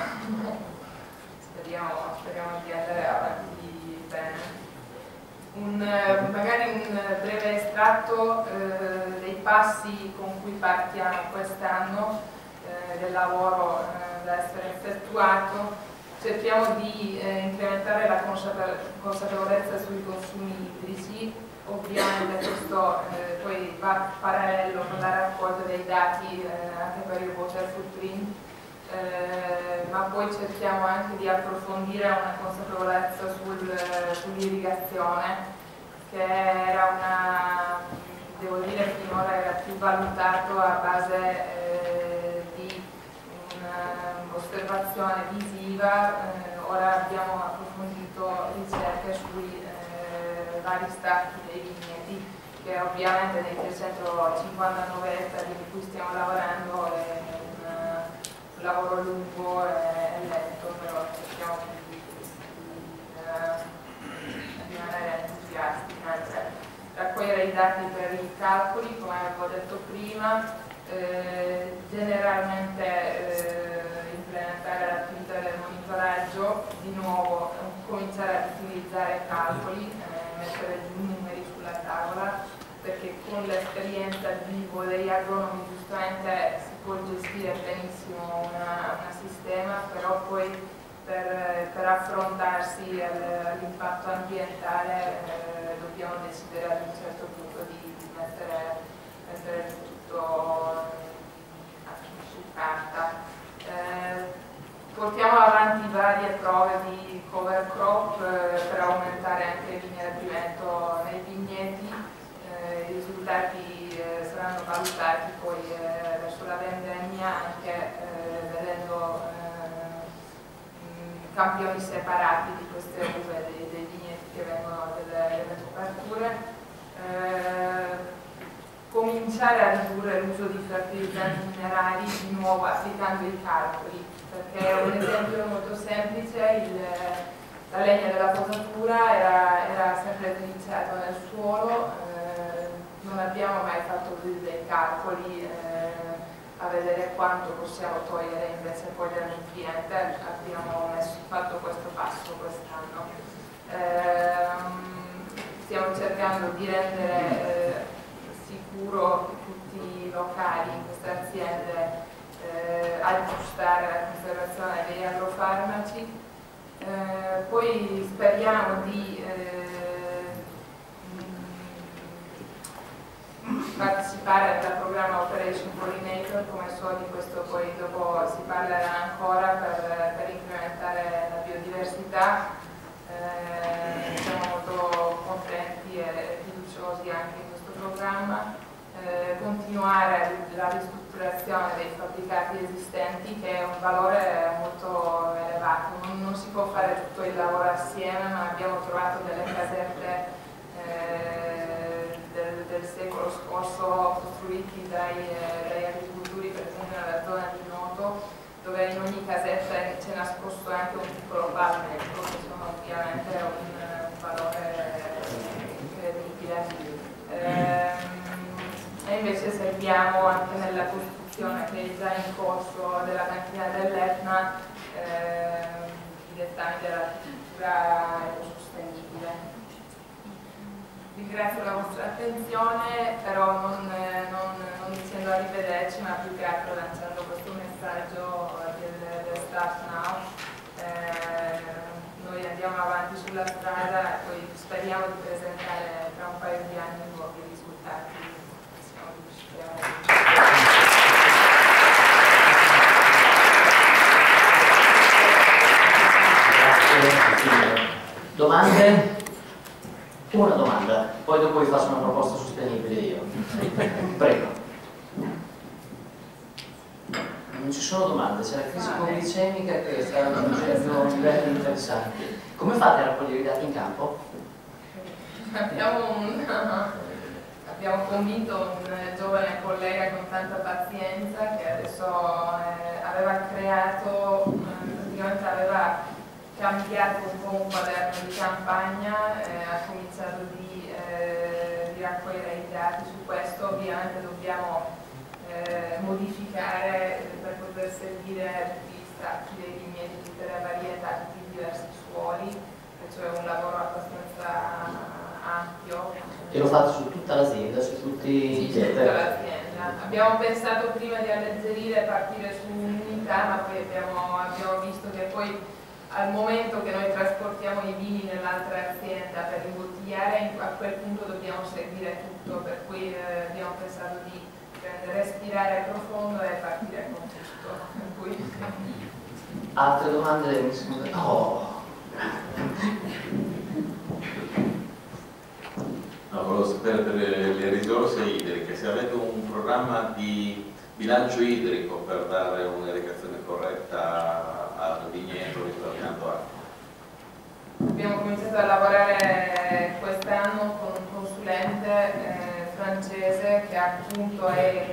speriamo di andare avanti bene. Magari un breve estratto dei passi con cui partiamo quest'anno, del lavoro da essere effettuato. Cerchiamo di incrementare la consapevolezza sui consumi idrici. Ovviamente questo poi va parallelo con la raccolta dei dati anche per il water footprint, ma poi cerchiamo anche di approfondire una consapevolezza sull'irrigazione, che era devo dire finora era più valutato a base di un'osservazione visiva. Ora abbiamo approfondito ricerche sui vari stacchi dei vigneti, che ovviamente nei 359 ettari di cui stiamo lavorando è un lavoro lungo e lento, però cerchiamo di rimanere entusiasti, raccogliere i dati per i calcoli, come avevo detto prima, generalmente implementare l'attività del monitoraggio, di nuovo cominciare ad utilizzare calcoli, mettere giù numeri sulla tavola, perché con l'esperienza vivo degli agronomi giustamente si può gestire benissimo un sistema, però poi per affrontarsi all'impatto ambientale dobbiamo decidere ad un certo punto di mettere tutto su carta. Portiamo avanti varie prove di cover crop per aumentare anche il nutrimento nei vigneti. I risultati saranno valutati poi verso la vendemmia, anche vedendo campioni separati di queste uve dei vigneti che vengono dalle coperture. Cominciare a ridurre l'uso di fertilizzanti minerali, di nuovo applicando i calcoli, perché un esempio molto semplice, la legna della posatura era sempre utilizzata nel suolo, non abbiamo mai fatto dei calcoli a vedere quanto possiamo togliere invece poi del nutriente, abbiamo fatto questo passo quest'anno. Stiamo cercando di rendere sicuro tutti i locali in queste aziende aggiustare la conservazione degli agrofarmaci. Poi speriamo di partecipare al programma Operation Pollinator, come so di questo poi dopo si parlerà ancora, per incrementare la biodiversità. Siamo molto contenti e fiduciosi anche in questo programma. Continuare la ristrutturazione dei fabbricati esistenti, che è un valore molto elevato, non si può fare tutto il lavoro assieme, ma abbiamo trovato delle casette del secolo scorso costruiti dagli agricoltori, per esempio nella zona di Noto, dove in ogni casetta c'è nascosto anche un piccolo palmetto, che sono ovviamente un valore incredibile. E invece seguiamo anche nella costruzione che è già in corso della cantina dell'Etna i dettami dell'agricoltura ecosostenibile. Ringrazio la vostra attenzione, però non dicendo arrivederci, ma più che altro lanciando questo messaggio del Start Now. Noi andiamo avanti sulla strada e poi speriamo di presentare tra un paio di anni nuovi risultati che siamo riusciti a Grazie. Domande? Una domanda, poi dopo vi faccio una proposta sostenibile io. Prego. Non ci sono domande, c'è la crisi ipoglicemica che sta raggiungendo livelli interessanti. Come fate a raccogliere i dati in campo? Abbiamo convinto un giovane collega con tanta pazienza che adesso aveva creato, praticamente aveva cambiato un po' un quaderno di campagna, ha cominciato di raccogliere i dati su questo. Ovviamente dobbiamo modificare per poter seguire tutti gli stati dei vigneti, tutte le varietà, tutti i diversi suoli, cioè un lavoro abbastanza ampio. E lo fate su tutta l'azienda, su tutti i sì, su tutta l'azienda. Abbiamo pensato prima di alleggerire e partire su un'unità, ma poi abbiamo visto che poi al momento che noi trasportiamo i vini nell'altra azienda per imbottigliare, a quel punto dobbiamo seguire tutto, per cui abbiamo pensato di respirare profondo e partire con tutto. Altre domande? Oh. No, volevo sapere per le risorse idriche, se avete un programma di bilancio idrico per dare un'irrigazione corretta al vigneto risparmiando acqua. Abbiamo cominciato a lavorare quest'anno con un consulente francese che appunto è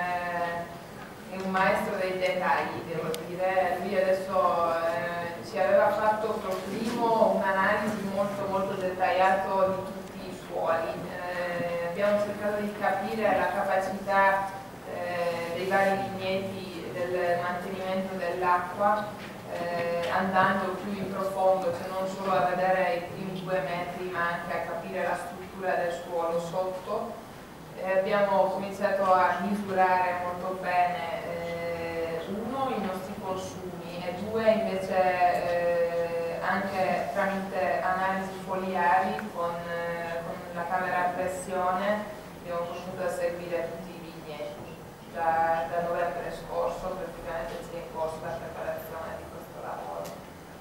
un maestro dei dettagli, devo dire. Lui adesso ci aveva fatto per primo un'analisi molto dettagliata di tutti i suoli. Abbiamo cercato di capire la capacità dei vari vigneti del mantenimento dell'acqua, andando più in profondo, cioè non solo a vedere i primi 2 metri, ma anche a capire la struttura del suolo sotto. Abbiamo cominciato a misurare molto bene, uno, i nostri consumi e 2, invece anche tramite analisi foliari con la camera a pressione abbiamo potuto seguire tutti i vigneti. Da novembre scorso praticamente c'è in corso la preparazione di questo lavoro.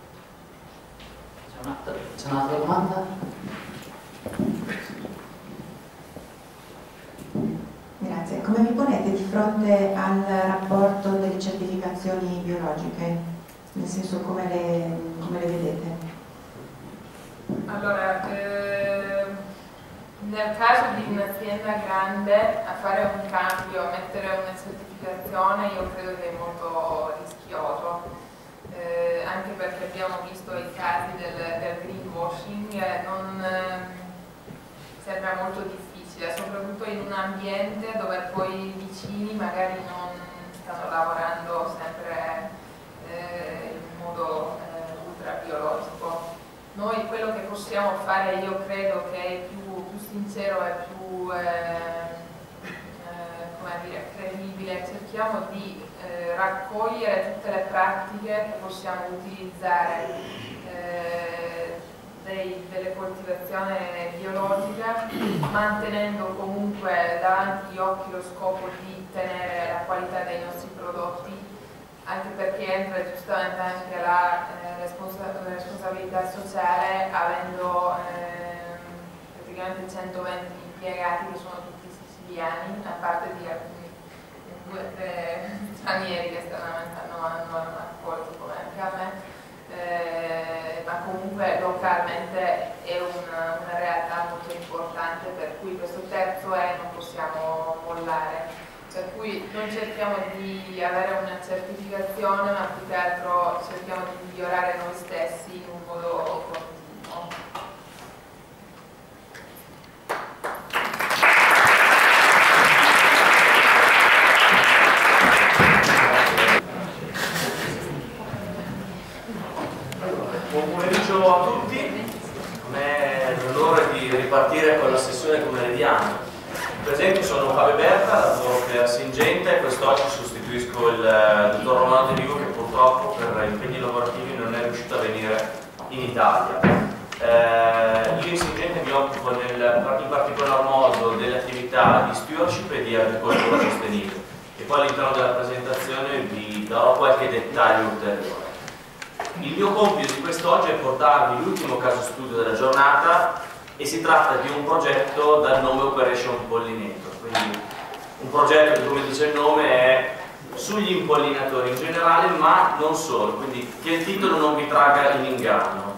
C'è un'altra domanda? Grazie. Come vi ponete di fronte al rapporto delle certificazioni biologiche? Nel senso, come le vedete? Allora, nel caso di un'azienda grande, a fare un cambio, a mettere una certificazione, io credo che è molto rischioso, anche perché abbiamo visto i casi del greenwashing, sembra molto difficile, soprattutto in un ambiente dove poi i vicini magari non possiamo fare, io credo che è più sincero e più come dire, credibile, cerchiamo di raccogliere tutte le pratiche che possiamo utilizzare delle coltivazioni biologiche, mantenendo comunque davanti agli occhi lo scopo di tenere la qualità dei nostri prodotti, anche perché entra giustamente anche la responsabilità sociale, avendo praticamente 120 impiegati che sono tutti siciliani, a parte di alcuni 2 o 3 stranieri che hanno accolto come anche a me. Ma comunque localmente è una realtà molto importante, per cui questo terzo non possiamo mollare, per cui non cerchiamo di avere una certificazione, ma più che altro cerchiamo di migliorare noi stessi in un modo continuo. Buon pomeriggio a tutti, a me è l'onore di ripartire con la sessione pomeridiana. Per esempio sono Fabio Berta, lavoro per Singenta e quest'oggi sostituisco il dottor Romano De Vivo che purtroppo per impegni lavorativi non è riuscito a venire in Italia. Io in Singenta mi occupo in particolar modo delle attività di stewardship e di agricoltura sostenibile e poi all'interno della presentazione vi darò qualche dettaglio ulteriore. Il mio compito di quest'oggi è portarvi l'ultimo caso studio della giornata e si tratta di un progetto dal nome Operation Pollinator, quindi un progetto che, come dice il nome, è sugli impollinatori in generale, ma non solo, quindi che il titolo non vi tragga in inganno.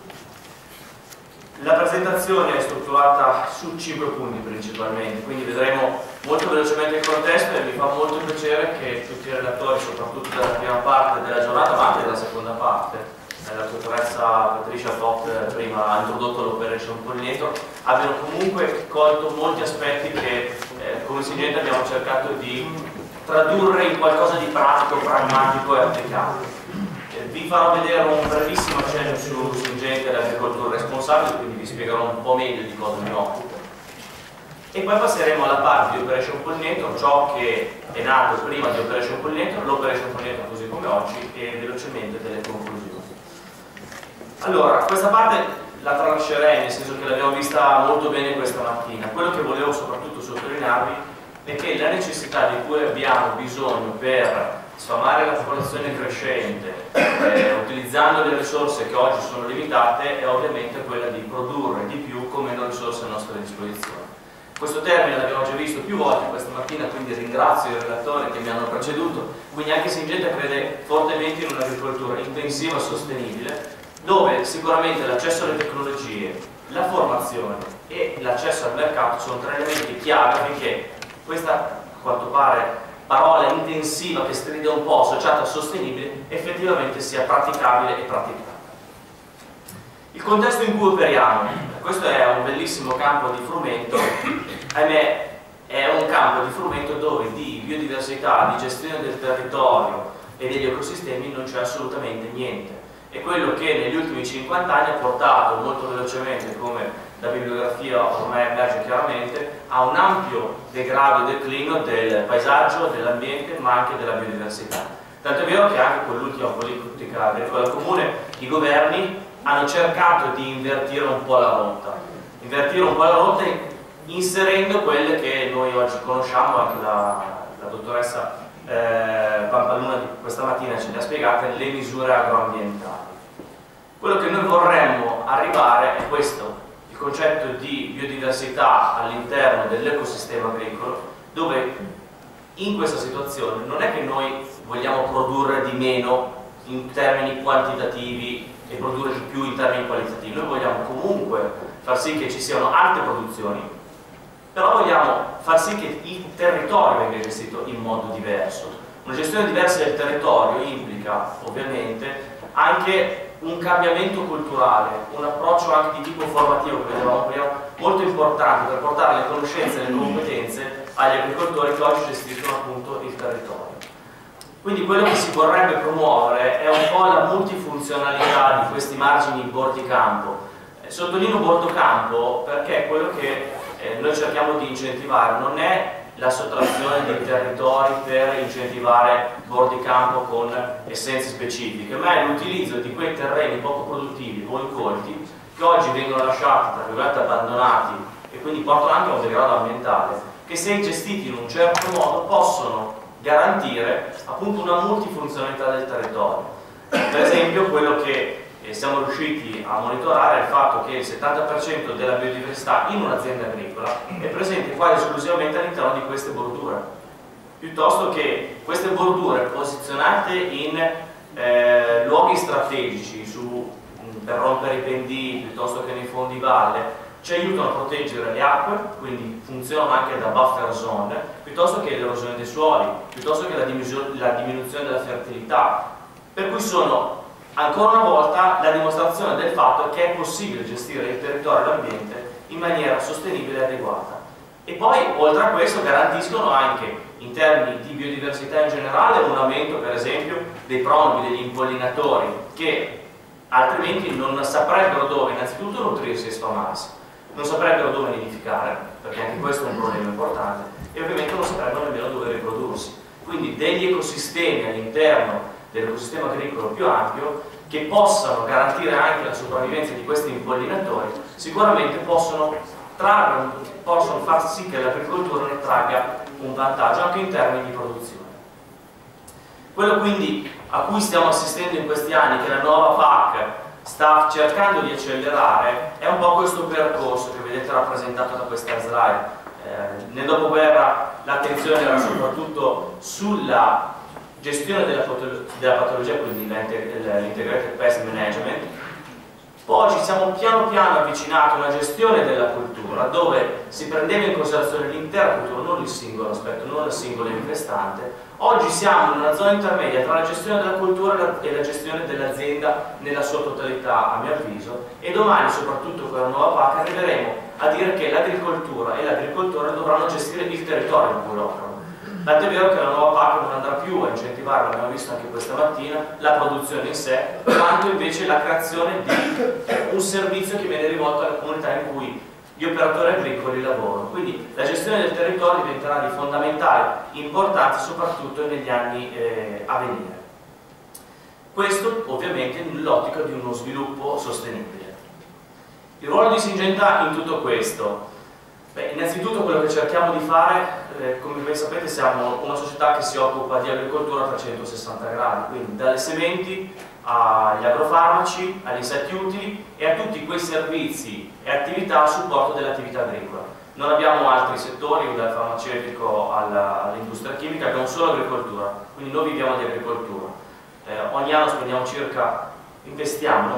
La presentazione è strutturata su 5 punti principalmente, quindi vedremo molto velocemente il contesto e mi fa molto piacere che tutti i relatori, soprattutto della prima parte della giornata, ma anche della seconda parte, la dottoressa Patricia Vogt prima ha introdotto l'Operation Pollinator, abbiano comunque colto molti aspetti che come Singenta abbiamo cercato di tradurre in qualcosa di pratico, pragmatico e applicabile. Vi farò vedere un brevissimo accenno su Singenta e l'agricoltura responsabile, quindi vi spiegherò un po' meglio di cosa mi occupo. E poi passeremo alla parte di Operation Pollinator, ciò che è nato prima di Operation Pollinator, l'Operation Pollinator così come oggi e velocemente delle conclusioni. Allora, questa parte la tralascerei, nel senso che l'abbiamo vista molto bene questa mattina. Quello che volevo soprattutto sottolinearvi è che la necessità di cui abbiamo bisogno per sfamare la popolazione crescente, utilizzando le risorse che oggi sono limitate, è ovviamente quella di produrre di più con meno risorse a nostra disposizione. Questo termine l'abbiamo già visto più volte questa mattina, quindi ringrazio i relatori che mi hanno preceduto. Quindi anche Singenta crede fortemente in un'agricoltura intensiva e sostenibile, dove sicuramente l'accesso alle tecnologie, la formazione e l'accesso al mercato sono 3 elementi chiave affinché questa, a quanto pare, parola intensiva che stride un po' associata a sostenibile effettivamente sia praticabile e praticabile. Il contesto in cui operiamo, questo è un bellissimo campo di frumento, ahimè è un campo di frumento dove di biodiversità, di gestione del territorio e degli ecosistemi non c'è assolutamente niente. È quello che negli ultimi 50 anni ha portato molto velocemente, come la bibliografia ormai emerge chiaramente, a un ampio degrado e declino del paesaggio, dell'ambiente ma anche della biodiversità. Tanto è vero che anche con l'ultima politica agricola comune i governi hanno cercato di invertire un po' la rotta, inserendo quelle che noi oggi conosciamo, anche la dottoressa Pampaluna di questa mattina ce le ha spiegate, le misure agroambientali. Quello che noi vorremmo arrivare è questo, il concetto di biodiversità all'interno dell'ecosistema agricolo, dove in questa situazione non è che noi vogliamo produrre di meno in termini quantitativi e produrre di più in termini qualitativi, noi vogliamo comunque far sì che ci siano alte produzioni, però vogliamo far sì che il territorio venga gestito in modo diverso. Una gestione diversa del territorio implica ovviamente anche un cambiamento culturale, un approccio anche di tipo formativo, che vedevamo prima, molto importante per portare le conoscenze e le competenze agli agricoltori che oggi gestiscono appunto il territorio. Quindi quello che si vorrebbe promuovere è un po' la multifunzionalità di questi margini bordi campo, Sottolineo Bordocampo perché quello che noi cerchiamo di incentivare non è la sottrazione dei territori per incentivare bordi campo con essenze specifiche, ma è l'utilizzo di quei terreni poco produttivi o incolti che oggi vengono lasciati, tra virgolette, abbandonati e quindi portano anche a un degrado ambientale, che se gestiti in un certo modo possono garantire appunto una multifunzionalità del territorio. Per esempio quello che siamo riusciti a monitorare è il fatto che il 70% della biodiversità in un'azienda agricola è presente quasi esclusivamente all'interno di queste bordure, piuttosto che queste bordure posizionate in luoghi strategici per rompere i pendii piuttosto che nei fondi valle ci aiutano a proteggere le acque, quindi funzionano anche da buffer zone, piuttosto che l'erosione dei suoli, piuttosto che la diminuzione della fertilità, per cui sono ancora una volta la dimostrazione del fatto che è possibile gestire il territorio e l'ambiente in maniera sostenibile e adeguata. E poi, oltre a questo, garantiscono anche, in termini di biodiversità in generale, un aumento, per esempio, dei pronobi, degli impollinatori, che altrimenti non saprebbero dove innanzitutto nutrirsi e sfamarsi, non saprebbero dove nidificare, perché anche questo è un problema importante, e ovviamente non saprebbero nemmeno dove riprodursi. Quindi degli ecosistemi all'interno dell'ecosistema agricolo più ampio che possano garantire anche la sopravvivenza di questi impollinatori sicuramente possono far sì che l'agricoltura ne tragga un vantaggio anche in termini di produzione. Quello quindi a cui stiamo assistendo in questi anni, che la nuova PAC sta cercando di accelerare, è un po' questo percorso che vedete rappresentato da questa slide. Nel dopoguerra l'attenzione era soprattutto sulla gestione della patologia, quindi l'integrated pest management. Poi ci siamo piano piano avvicinati a una gestione della cultura dove si prendeva in considerazione l'intera cultura, non il singolo aspetto, non la singola infestante. Oggi siamo in una zona intermedia tra la gestione della cultura e la gestione dell'azienda nella sua totalità, a mio avviso, e domani, soprattutto con la nuova PAC, arriveremo a dire che l'agricoltura e l'agricoltore dovranno gestire il territorio in cui lavorano. Tant'è vero che la nuova PAC non andrà più a incentivare, l'abbiamo visto anche questa mattina, la produzione in sé, quanto invece la creazione di un servizio che viene rivolto alle comunità in cui gli operatori agricoli lavorano. Quindi la gestione del territorio diventerà di fondamentale importanza soprattutto negli anni a venire. Questo ovviamente nell'ottica di uno sviluppo sostenibile. Il ruolo di Syngenta in tutto questo? Beh, innanzitutto quello che cerchiamo di fare, come ben sapete siamo una società che si occupa di agricoltura a 360 gradi, quindi dalle sementi agli agrofarmaci, agli insetti utili e a tutti quei servizi e attività a supporto dell'attività agricola. Non abbiamo altri settori, dal farmaceutico all'industria chimica, abbiamo solo agricoltura, quindi noi viviamo di agricoltura. Ogni anno spendiamo circa, investiamo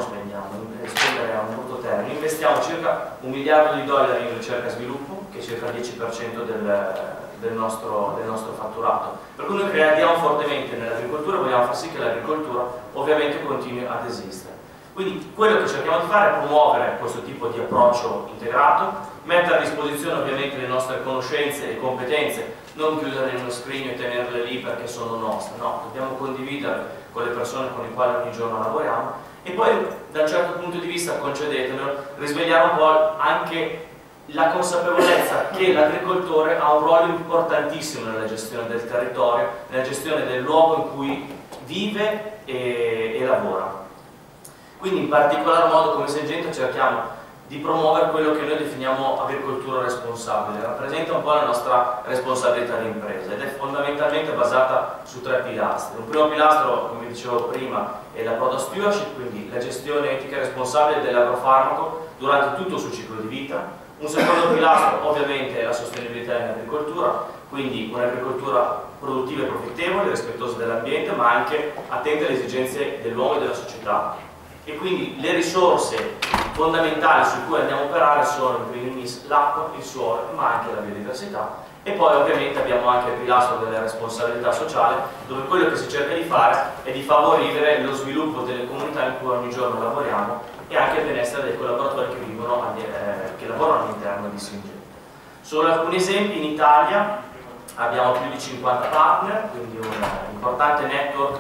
circa $1 miliardo in ricerca e sviluppo, che è circa il 10% del nostro fatturato. Per cui noi crediamo fortemente nell'agricoltura e vogliamo far sì che l'agricoltura ovviamente continui ad esistere. Quindi quello che cerchiamo di fare è promuovere questo tipo di approccio integrato, mettere a disposizione ovviamente le nostre conoscenze e competenze, non chiuderle in uno scrigno e tenerle lì perché sono nostre, no, dobbiamo condividerle con le persone con le quali ogni giorno lavoriamo e poi da un certo punto di vista, concedetemelo, risvegliare un po' anche la consapevolezza che l'agricoltore ha un ruolo importantissimo nella gestione del territorio, nella gestione del luogo in cui vive e lavora. Quindi in particolar modo come Syngenta cerchiamo di promuovere quello che noi definiamo agricoltura responsabile, rappresenta un po' la nostra responsabilità di impresa ed è fondamentalmente basata su 3 pilastri. Un primo pilastro, come dicevo prima, è la product stewardship, quindi la gestione etica e responsabile dell'agrofarmaco durante tutto il suo ciclo di vita. Un secondo pilastro ovviamente è la sostenibilità in agricoltura, quindi un'agricoltura produttiva e profittevole, rispettosa dell'ambiente, ma anche attenta alle esigenze dell'uomo e della società. E quindi le risorse fondamentali su cui andiamo a operare sono in primis l'acqua, il suolo, ma anche la biodiversità. E poi ovviamente abbiamo anche il pilastro della responsabilità sociale, dove quello che si cerca di fare è di favorire lo sviluppo delle comunità in cui ogni giorno lavoriamo e anche il benessere dei collaboratori che lavorano all'interno di Syngenta. Solo alcuni esempi: in Italia abbiamo più di 50 partner, quindi un importante network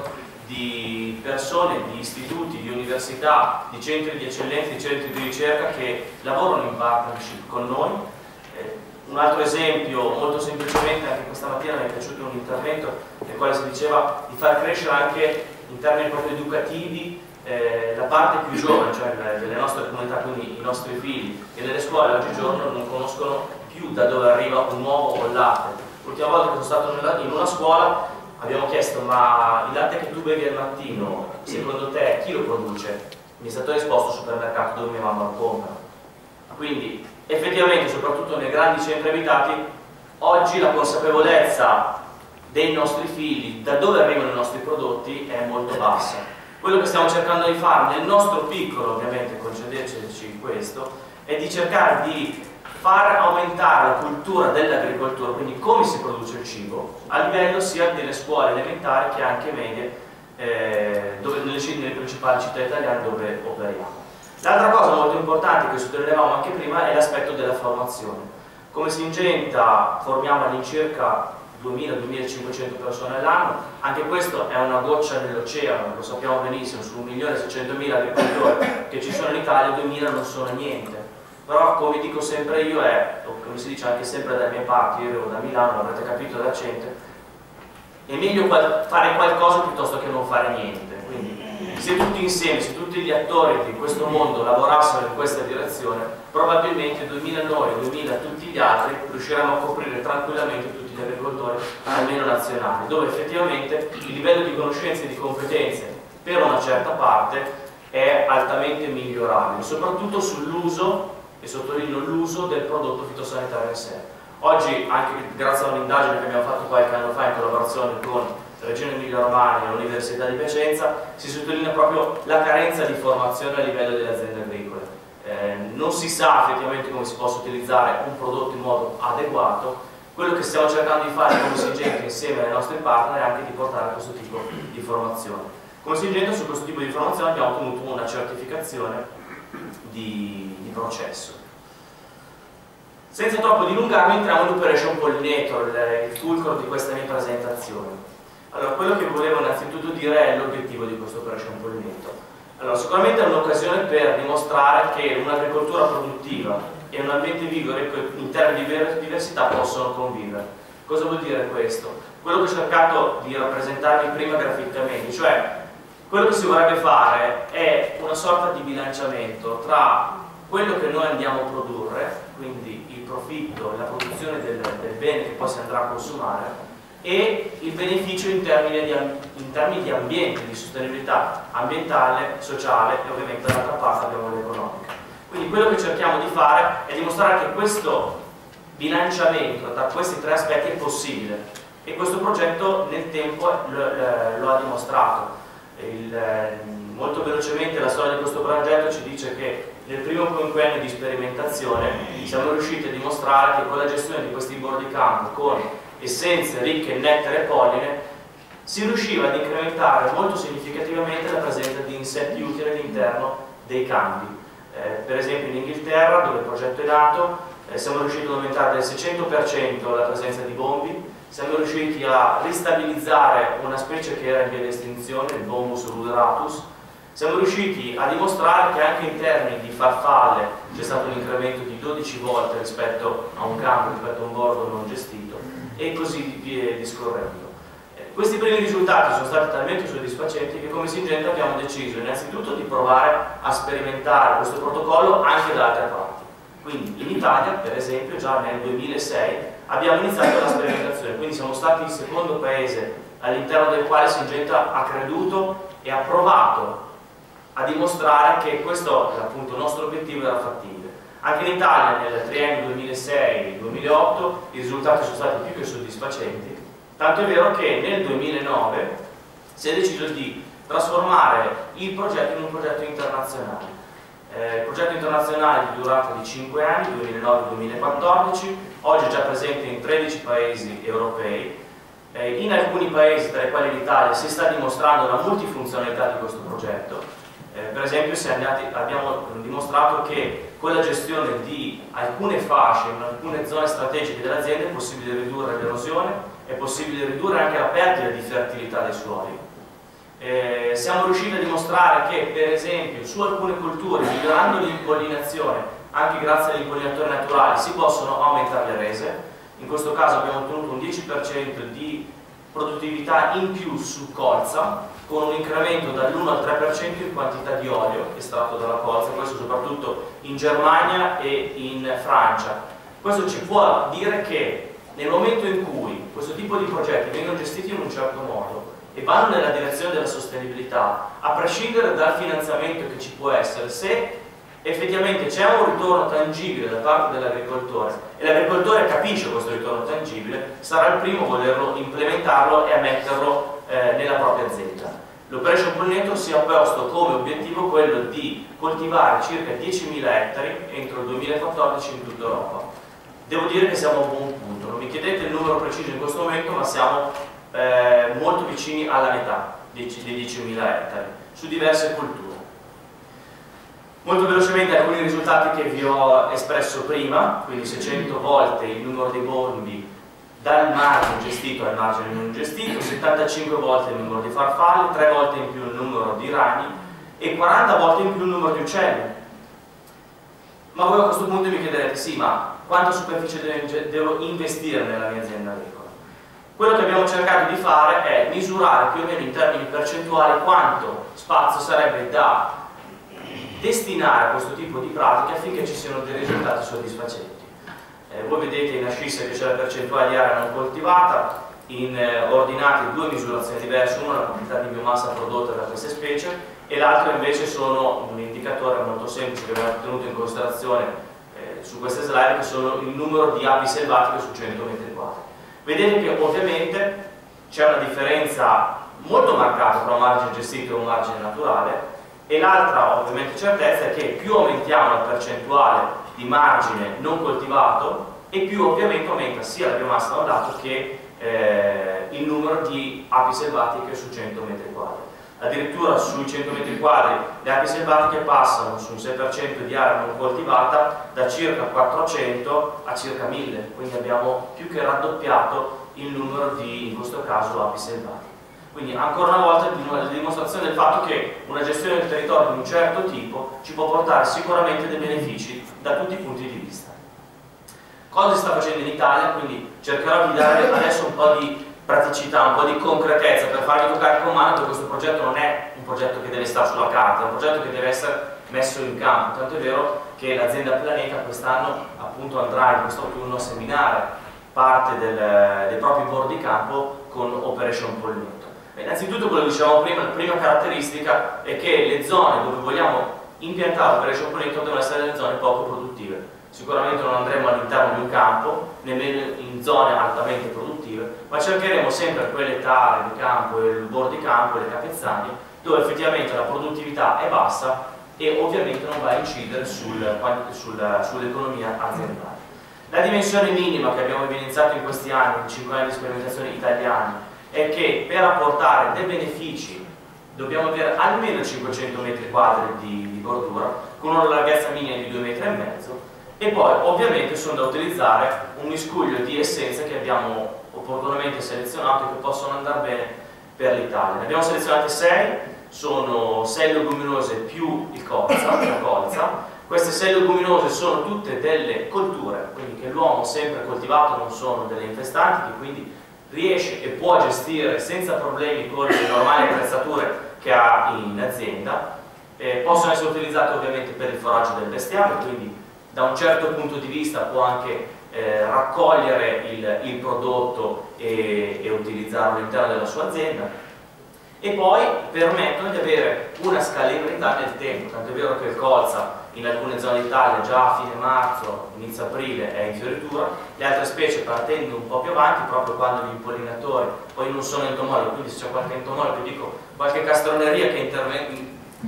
di persone, di istituti, di università, di centri di eccellenza, di centri di ricerca che lavorano in partnership con noi. Un altro esempio, molto semplicemente, anche questa mattina mi è piaciuto un intervento nel quale si diceva di far crescere anche in termini proprio educativi la parte più giovane, cioè delle nostre comunità, quindi i nostri figli, che nelle scuole oggigiorno non conoscono più da dove arriva un uovo o il latte. L'ultima volta che sono stato in una scuola abbiamo chiesto: ma il latte che tu bevi al mattino, secondo te chi lo produce? Mi è stato risposto: supermercato dove mia mamma lo compra. Quindi effettivamente, soprattutto nei grandi centri abitati, oggi la consapevolezza dei nostri figli, da dove arrivano i nostri prodotti, è molto bassa. Quello che stiamo cercando di fare nel nostro piccolo, ovviamente concedeteci questo, è di cercare di far aumentare la cultura dell'agricoltura, quindi come si produce il cibo, a livello sia delle scuole elementari che anche medie, nelle principali città italiane dove operiamo. L'altra cosa molto importante che sottolineavamo anche prima è l'aspetto della formazione. Come Syngenta formiamo all'incirca 2.000-2.500 persone all'anno, anche questo è una goccia nell'oceano, lo sappiamo benissimo, su 1.600.000 agricoltori che ci sono in Italia, 2.000 non sono niente. Però come dico sempre io, o come si dice anche sempre dalle mie parti, io vengo da Milano, l'avrete capito dall'accento, è meglio fare qualcosa piuttosto che non fare niente. Quindi se tutti insieme, se tutti gli attori di questo mondo lavorassero in questa direzione, probabilmente 2000 noi, 2000 tutti gli altri, riusciremo a coprire tranquillamente tutti gli agricoltori, almeno nazionali, dove effettivamente il livello di conoscenze e di competenze per una certa parte è altamente migliorabile, soprattutto sull'uso, e sottolineo l'uso, del prodotto fitosanitario in sé. Oggi, anche grazie a un'indagine che abbiamo fatto qualche anno fa in collaborazione con la Regione Emilia-Romagna e l'Università di Piacenza, si sottolinea proprio la carenza di formazione a livello delle aziende agricole. Non si sa effettivamente come si possa utilizzare un prodotto in modo adeguato. Quello che stiamo cercando di fare come Syngenta insieme ai nostri partner è anche di portare questo tipo di formazione. Come Syngenta su questo tipo di formazione abbiamo ottenuto una certificazione di processo. Senza troppo dilungarmi, entriamo nell'Operation Pollinator, il fulcro di questa mia presentazione. Allora, quello che volevo innanzitutto dire è l'obiettivo di questo Operation Pollinator. Allora, sicuramente è un'occasione per dimostrare che un'agricoltura produttiva e un ambiente vivo in termini di biodiversità possono convivere. Cosa vuol dire questo? Quello che ho cercato di rappresentarvi prima graficamente, cioè quello che si vorrebbe fare è una sorta di bilanciamento tra quello che noi andiamo a produrre, quindi il profitto, la produzione del bene che poi si andrà a consumare, e il beneficio in termini di ambiente, di sostenibilità ambientale, sociale e ovviamente dall'altra parte abbiamo l'economica. Quindi quello che cerchiamo di fare è dimostrare che questo bilanciamento tra questi tre aspetti è possibile, e questo progetto nel tempo lo ha dimostrato. Molto velocemente la storia di questo progetto ci dice che nel primo quinquennio di sperimentazione siamo riusciti a dimostrare che con la gestione di questi bordi campo con essenze ricche in nettare e polline si riusciva ad incrementare molto significativamente la presenza di insetti utili all'interno dei campi. Per esempio in Inghilterra, dove il progetto è nato, siamo riusciti ad aumentare del 600% la presenza di bombi, siamo riusciti a ristabilizzare una specie che era in via di estinzione, il Bombus ruderatus. Siamo riusciti a dimostrare che anche in termini di farfalle c'è stato un incremento di 12 volte rispetto a un campo, rispetto a un bordo non gestito, e così via discorrendo. Questi primi risultati sono stati talmente soddisfacenti che come Syngenta abbiamo deciso innanzitutto di provare a sperimentare questo protocollo anche da altre parti. Quindi in Italia, per esempio, già nel 2006 abbiamo iniziato la sperimentazione, quindi siamo stati il secondo paese all'interno del quale Syngenta ha creduto e ha provato a dimostrare che questo, appunto, il nostro obiettivo era fattibile. Anche in Italia nel triennio 2006-2008 i risultati sono stati più che soddisfacenti, tanto è vero che nel 2009 si è deciso di trasformare il progetto in un progetto internazionale. Il progetto internazionale di durata di 5 anni, 2009-2014, oggi è già presente in 13 paesi europei. In alcuni paesi, tra i quali l'Italia, si sta dimostrando la multifunzionalità di questo progetto. Per esempio abbiamo dimostrato che con la gestione di alcune fasce, in alcune zone strategiche dell'azienda è possibile ridurre l'erosione, è possibile ridurre anche la perdita di fertilità dei suoli. Siamo riusciti a dimostrare che, per esempio, su alcune colture, migliorando l'impollinazione, anche grazie agli impollinatori naturali, si possono aumentare le rese. In questo caso abbiamo ottenuto un 10% di produttività in più su colza, con un incremento dall'1 al 3% in quantità di olio estratto dalla colza, questo soprattutto in Germania e in Francia. Questo ci può dire che nel momento in cui questo tipo di progetti vengono gestiti in un certo modo e vanno nella direzione della sostenibilità, a prescindere dal finanziamento che ci può essere, se effettivamente c'è un ritorno tangibile da parte dell'agricoltore e l'agricoltore capisce questo ritorno tangibile, sarà il primo a volerlo implementarlo e a metterlo nella propria azienda. L'Operation Pollinator si è posto come obiettivo quello di coltivare circa 10.000 ettari entro il 2014 in tutta Europa. Devo dire che siamo a un buon punto, non mi chiedete il numero preciso in questo momento, ma siamo molto vicini alla metà dei 10.000 ettari su diverse colture. Molto velocemente alcuni risultati che vi ho espresso prima, quindi 600 volte il numero dei bombi dal margine gestito al margine non gestito, 75 volte il numero di farfalle, 3 volte in più il numero di ragni e 40 volte in più il numero di uccelli. Ma voi a questo punto mi chiederete, sì, ma quanta superficie devo investire nella mia azienda agricola? Quello che abbiamo cercato di fare è misurare più o meno in termini percentuali quanto spazio sarebbe da destinare a questo tipo di pratiche affinché ci siano dei risultati soddisfacenti. Voi vedete in ascissa che c'è la percentuale di area non coltivata, in ordinati due misurazioni diverse, una la quantità di biomassa prodotta da queste specie e l'altro invece sono un indicatore molto semplice che abbiamo tenuto in considerazione su queste slide, che sono il numero di api selvatiche su 100 metri quadri. Vedete che ovviamente c'è una differenza molto marcata tra un margine gestito e un margine naturale, e l'altra ovviamente certezza è che più aumentiamo la percentuale di margine non coltivato e più ovviamente aumenta sia la biomassa da un lato che il numero di api selvatiche su 100 metri quadri. Addirittura sui 100 metri quadri le api selvatiche passano su un 6% di area non coltivata da circa 400 a circa 1000, quindi abbiamo più che raddoppiato il numero di, in questo caso, api selvatiche. Quindi ancora una volta la dimostrazione del fatto che una gestione del territorio di un certo tipo ci può portare sicuramente dei benefici da tutti i punti di vista. Cosa si sta facendo in Italia? Quindi cercherò di dare adesso un po' di praticità, un po' di concretezza per farvi toccare con mano che questo progetto non è un progetto che deve stare sulla carta, è un progetto che deve essere messo in campo, tanto è vero che l'azienda Planeta quest'anno appunto andrà in questo autunno a seminare parte dei propri bordi campo con Operation Pollinator. Innanzitutto, quello che dicevamo prima, la prima caratteristica è che le zone dove vogliamo impiantare Operation Pollinator devono essere delle zone poco produttive. Sicuramente non andremo all'interno di un campo, nemmeno in zone altamente produttive, ma cercheremo sempre quelle aree di campo, il bordi campo e le capezzanie, dove effettivamente la produttività è bassa e ovviamente non va a incidere sull'economia aziendale. La dimensione minima che abbiamo evidenziato in questi anni, in 5 anni di sperimentazione italiani, è che per apportare dei benefici dobbiamo avere almeno 500 metri quadri di bordura con una larghezza minima di 2,5 metri e poi ovviamente sono da utilizzare un miscuglio di essenze che abbiamo opportunamente selezionato e che possono andare bene per l'Italia. Ne abbiamo selezionate 6, sono 6 leguminose più il colza, la colza. Queste 6 leguminose sono tutte delle colture, quindi che l'uomo ha sempre coltivato, non sono delle infestanti, che quindi riesce e può gestire senza problemi con le normali attrezzature che ha in azienda. Possono essere utilizzate ovviamente per il foraggio del bestiame, quindi da un certo punto di vista può anche raccogliere il prodotto e utilizzarlo all'interno della sua azienda, e poi permettono di avere una scalabilità nel tempo, tanto è vero che il colza in alcune zone d'Italia già a fine marzo, inizio aprile è in fioritura, le altre specie partendo un po' più avanti, proprio quando gli impollinatori poi non sono entomologi, quindi se c'è qualche entomologo, dico qualche castroneria che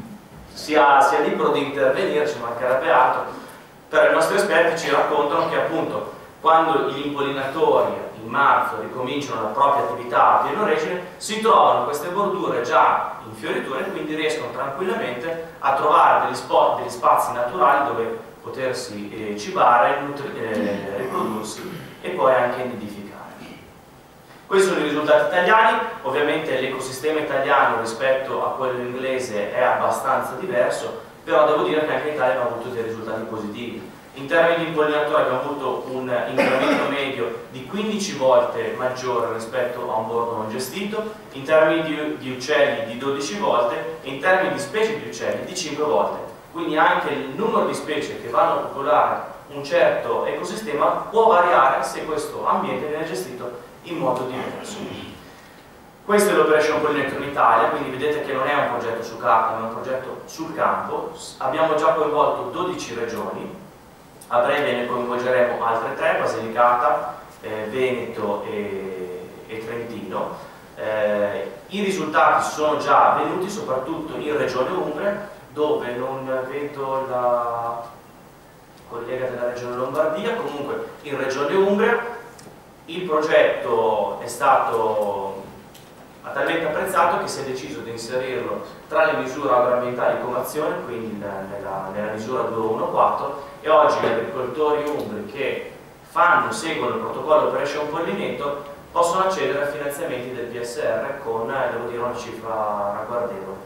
sia libero di intervenire, ci mancherebbe altro, però i nostri esperti ci raccontano che appunto quando gli impollinatori in marzo ricominciano la propria attività a pieno regime, si trovano queste bordure già in fioritura e quindi riescono tranquillamente a trovare degli spazi naturali dove potersi cibare, riprodursi e poi anche nidificare. Questi sono i risultati italiani. Ovviamente l'ecosistema italiano rispetto a quello inglese è abbastanza diverso, però devo dire che anche in Italia abbiamo avuto dei risultati positivi. In termini di impollinatori abbiamo avuto un incremento medio di 15 volte maggiore rispetto a un bordo non gestito, in termini di uccelli di 12 volte e in termini di specie di uccelli di 5 volte. Quindi anche il numero di specie che vanno a popolare un certo ecosistema può variare se questo ambiente viene gestito in modo diverso. Questo è l'Operation Pollinator in Italia, quindi vedete che non è un progetto su carta, ma è un progetto sul campo. Abbiamo già coinvolto 12 regioni, a breve ne coinvolgeremo altre 3, Basilicata, Veneto e Trentino. I risultati sono già venuti soprattutto in Regione Umbria, dove non vedo la collega della Regione Lombardia. Comunque in Regione Umbria il progetto è stato talmente apprezzato che si è deciso di inserirlo tra le misure agroambientali come azione, quindi nella misura 214, e oggi gli agricoltori umbri che seguono il protocollo Operation Pollinator possono accedere a finanziamenti del PSR con, devo dire, una cifra ragguardevole.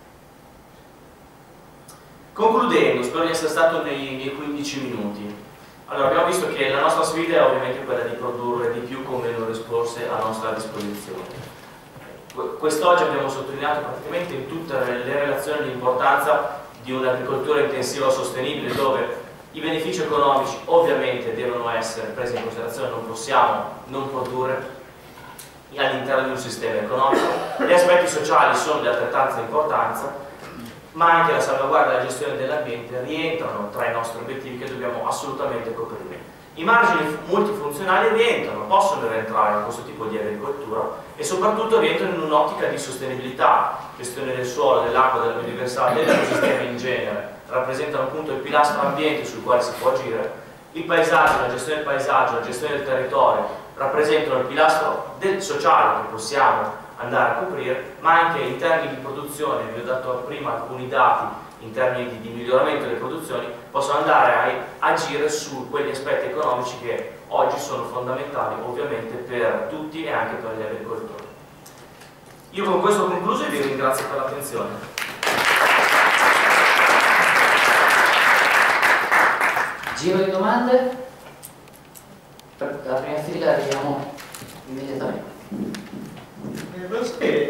Concludendo, spero di essere stato nei miei 15 minuti. Allora, abbiamo visto che la nostra sfida è ovviamente quella di produrre di più con meno risorse a nostra disposizione. Quest'oggi abbiamo sottolineato praticamente in tutte le relazioni l'importanza di un'agricoltura intensiva sostenibile, dove i benefici economici ovviamente devono essere presi in considerazione, non possiamo non produrre all'interno di un sistema economico. Gli aspetti sociali sono di altrettanta importanza, ma anche la salvaguardia e la gestione dell'ambiente rientrano tra i nostri obiettivi che dobbiamo assolutamente coprire. I margini multifunzionali possono rientrare in questo tipo di agricoltura e soprattutto rientrano in un'ottica di sostenibilità, gestione del suolo, dell'acqua, della biodiversità, dell'ecosistema in genere. Rappresentano appunto il pilastro ambiente sul quale si può agire. Il paesaggio, la gestione del paesaggio, la gestione del territorio rappresentano il pilastro del sociale che possiamo andare a coprire, ma anche in termini di produzione, vi ho dato prima alcuni dati in termini di miglioramento delle produzioni, possono andare a agire su quegli aspetti economici che oggi sono fondamentali ovviamente per tutti e anche per gli agricoltori. Io con questo ho concluso e vi ringrazio per l'attenzione. Giro di domande? La prima fila arriviamo immediatamente. Volevo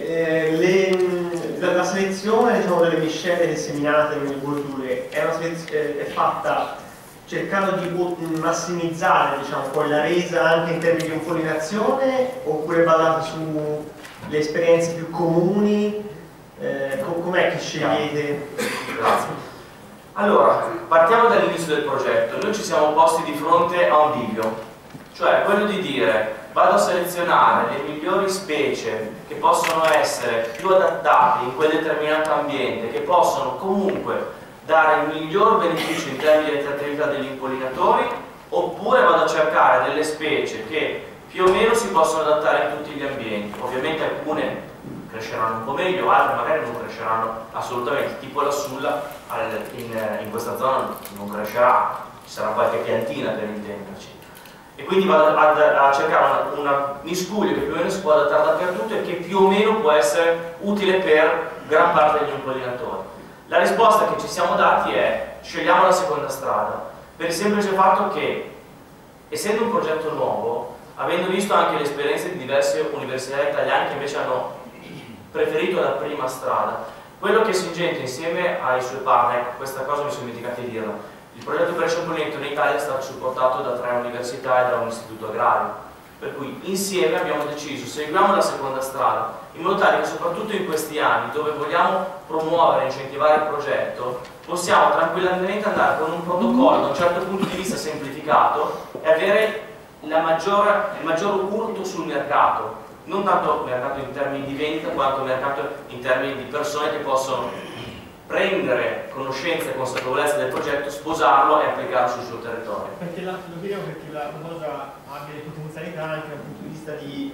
sapere, la selezione, diciamo, delle miscele seminate nelle bordure è fatta cercando di massimizzare, diciamo, poi la resa anche in termini di impollinazione, oppure basata sulle esperienze più comuni? Com'è che scegliete? Grazie. Allora, partiamo dall'inizio del progetto. Noi ci siamo posti di fronte a un bivio, cioè quello di dire: vado a selezionare le migliori specie che possono essere più adattate in quel determinato ambiente, che possono comunque dare il miglior beneficio in termini di attrattività degli impollinatori, oppure vado a cercare delle specie che più o meno si possono adattare in tutti gli ambienti. Ovviamente alcune cresceranno un po' meglio, altre magari non cresceranno assolutamente, tipo la sulla in questa zona non crescerà, ci sarà qualche piantina per intenderci. E quindi vado a cercare una miscuglio che più o meno si può adattare dappertutto e che più o meno può essere utile per gran parte degli impollinatori. La risposta che ci siamo dati è: scegliamo la seconda strada, per il semplice fatto che, essendo un progetto nuovo, avendo visto anche le esperienze di diverse università italiane che invece hanno preferito la prima strada, quello che Syngenta insieme ai suoi partner, questa cosa mi sono dimenticato di dirla, il progetto Operation Pollinator in Italia è stato supportato da 3 università e da un istituto agrario, per cui insieme abbiamo deciso: seguiamo la seconda strada, in modo tale che soprattutto in questi anni dove vogliamo promuovere e incentivare il progetto, possiamo tranquillamente andare con un protocollo da un certo punto di vista semplificato e avere il maggior urto sul mercato, non tanto mercato in termini di vendita quanto mercato in termini di persone che possono prendere conoscenza e consapevolezza del progetto, sposarlo e applicarlo sul suo territorio. Perché lo chiedevo perché la cosa ha delle potenzialità anche dal punto di vista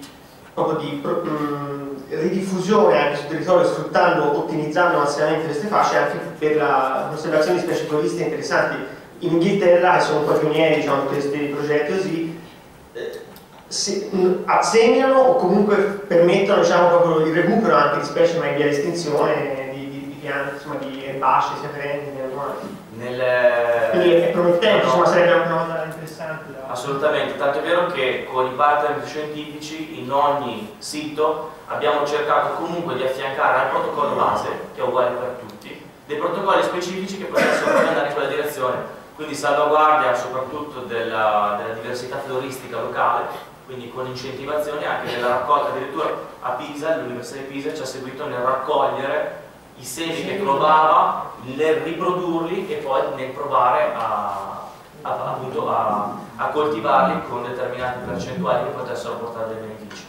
di ridiffusione anche sul territorio, sfruttando, ottimizzando massimamente queste fasce anche per la conservazione di specie coliste interessanti. In Inghilterra, che sono un po' pionieri, diciamo, di questi progetti così, seminano o comunque permettono, diciamo, proprio il recupero anche di specie ma via l'estinzione di piante, insomma, di erbacee sia perenni che annuali. Quindi è promettente, insomma, sarebbe una cosa interessante. Assolutamente, tanto è vero che con i partner scientifici in ogni sito abbiamo cercato comunque di affiancare al protocollo base, che è uguale per tutti, dei protocolli specifici che possono andare in quella direzione, quindi salvaguardia soprattutto della diversità floristica locale, quindi con incentivazione anche nella raccolta. Addirittura a Pisa, l'Università di Pisa ci ha seguito nel raccogliere i semi che trovava, nel riprodurli e poi nel provare appunto a coltivarli con determinate percentuali che potessero portare dei benefici.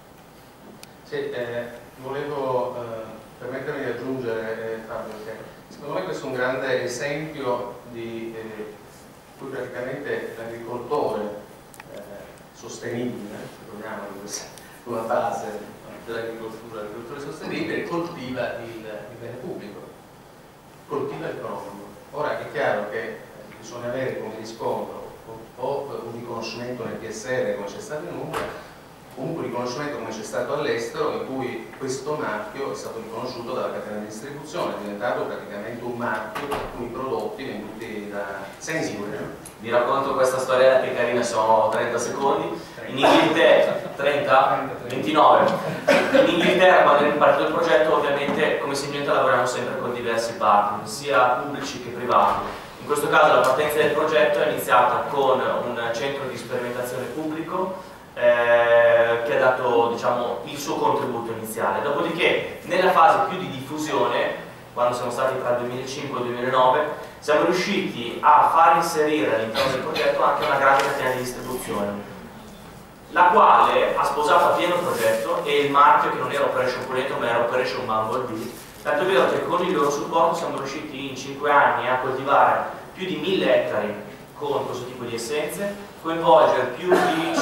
Sì, volevo permettermi di aggiungere, Fabio, che secondo me questo è un grande esempio di cui praticamente l'agricoltore sostenibile, se vogliamo, in questa nuova fase dell'agricoltura, l'agricoltore sostenibile, coltiva il bene pubblico, coltiva il proprio. Ora è chiaro che bisogna avere come riscontro o un riconoscimento nel PSR come c'è stato in Umbria, comunque un riconoscimento come c'è stato all'estero, in cui questo marchio è stato riconosciuto dalla catena di distribuzione, è diventato praticamente un marchio per cui i prodotti venduti da Sainsbury. Vi racconto questa storia che carina, sono 30 secondi. In Inghilterra, 29. In Inghilterra, quando è partito il progetto, ovviamente come Syngenta lavoriamo sempre con diversi partner, sia pubblici che privati. In questo caso la partenza del progetto è iniziata con un centro di sperimentazione pubblico che ha dato, diciamo, il suo contributo iniziale. Dopodiché, nella fase più di diffusione, quando siamo stati tra il 2005 e il 2009, siamo riusciti a far inserire all'interno del progetto anche una grande catena di distribuzione, la quale ha sposato a pieno il progetto e il marchio, che non era Operation Puleto ma era Operation Bumblebee. Tanto è vero che con il loro supporto siamo riusciti in 5 anni a coltivare più di 1000 ettari con questo tipo di essenze, coinvolgere più di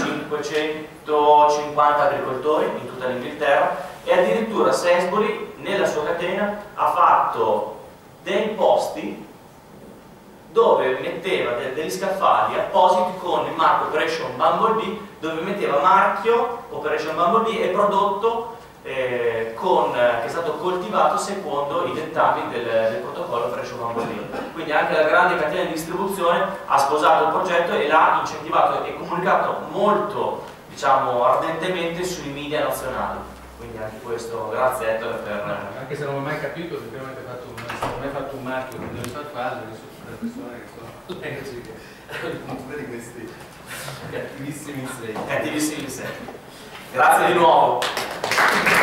550 agricoltori in tutta l'Inghilterra, e addirittura Sainsbury nella sua catena ha fatto dei posti dove metteva degli scaffali appositi con il marchio Operation Bumblebee, dove metteva marchio Operation Bumblebee e prodotto che è stato coltivato secondo i dettami del protocollo Operation Bumblebee. Quindi anche la grande catena di distribuzione ha sposato il progetto e l'ha incentivato e comunicato molto, diciamo, ardentemente sui media nazionali. Quindi anche questo, grazie Ettore per... Anche se non ho mai capito perché non avete fatto un marchio che deve far fare, sono tutte le persone che sono allergiche al punto di questi cattivissimi insetti. Cattivissimi insetti. Grazie di nuovo.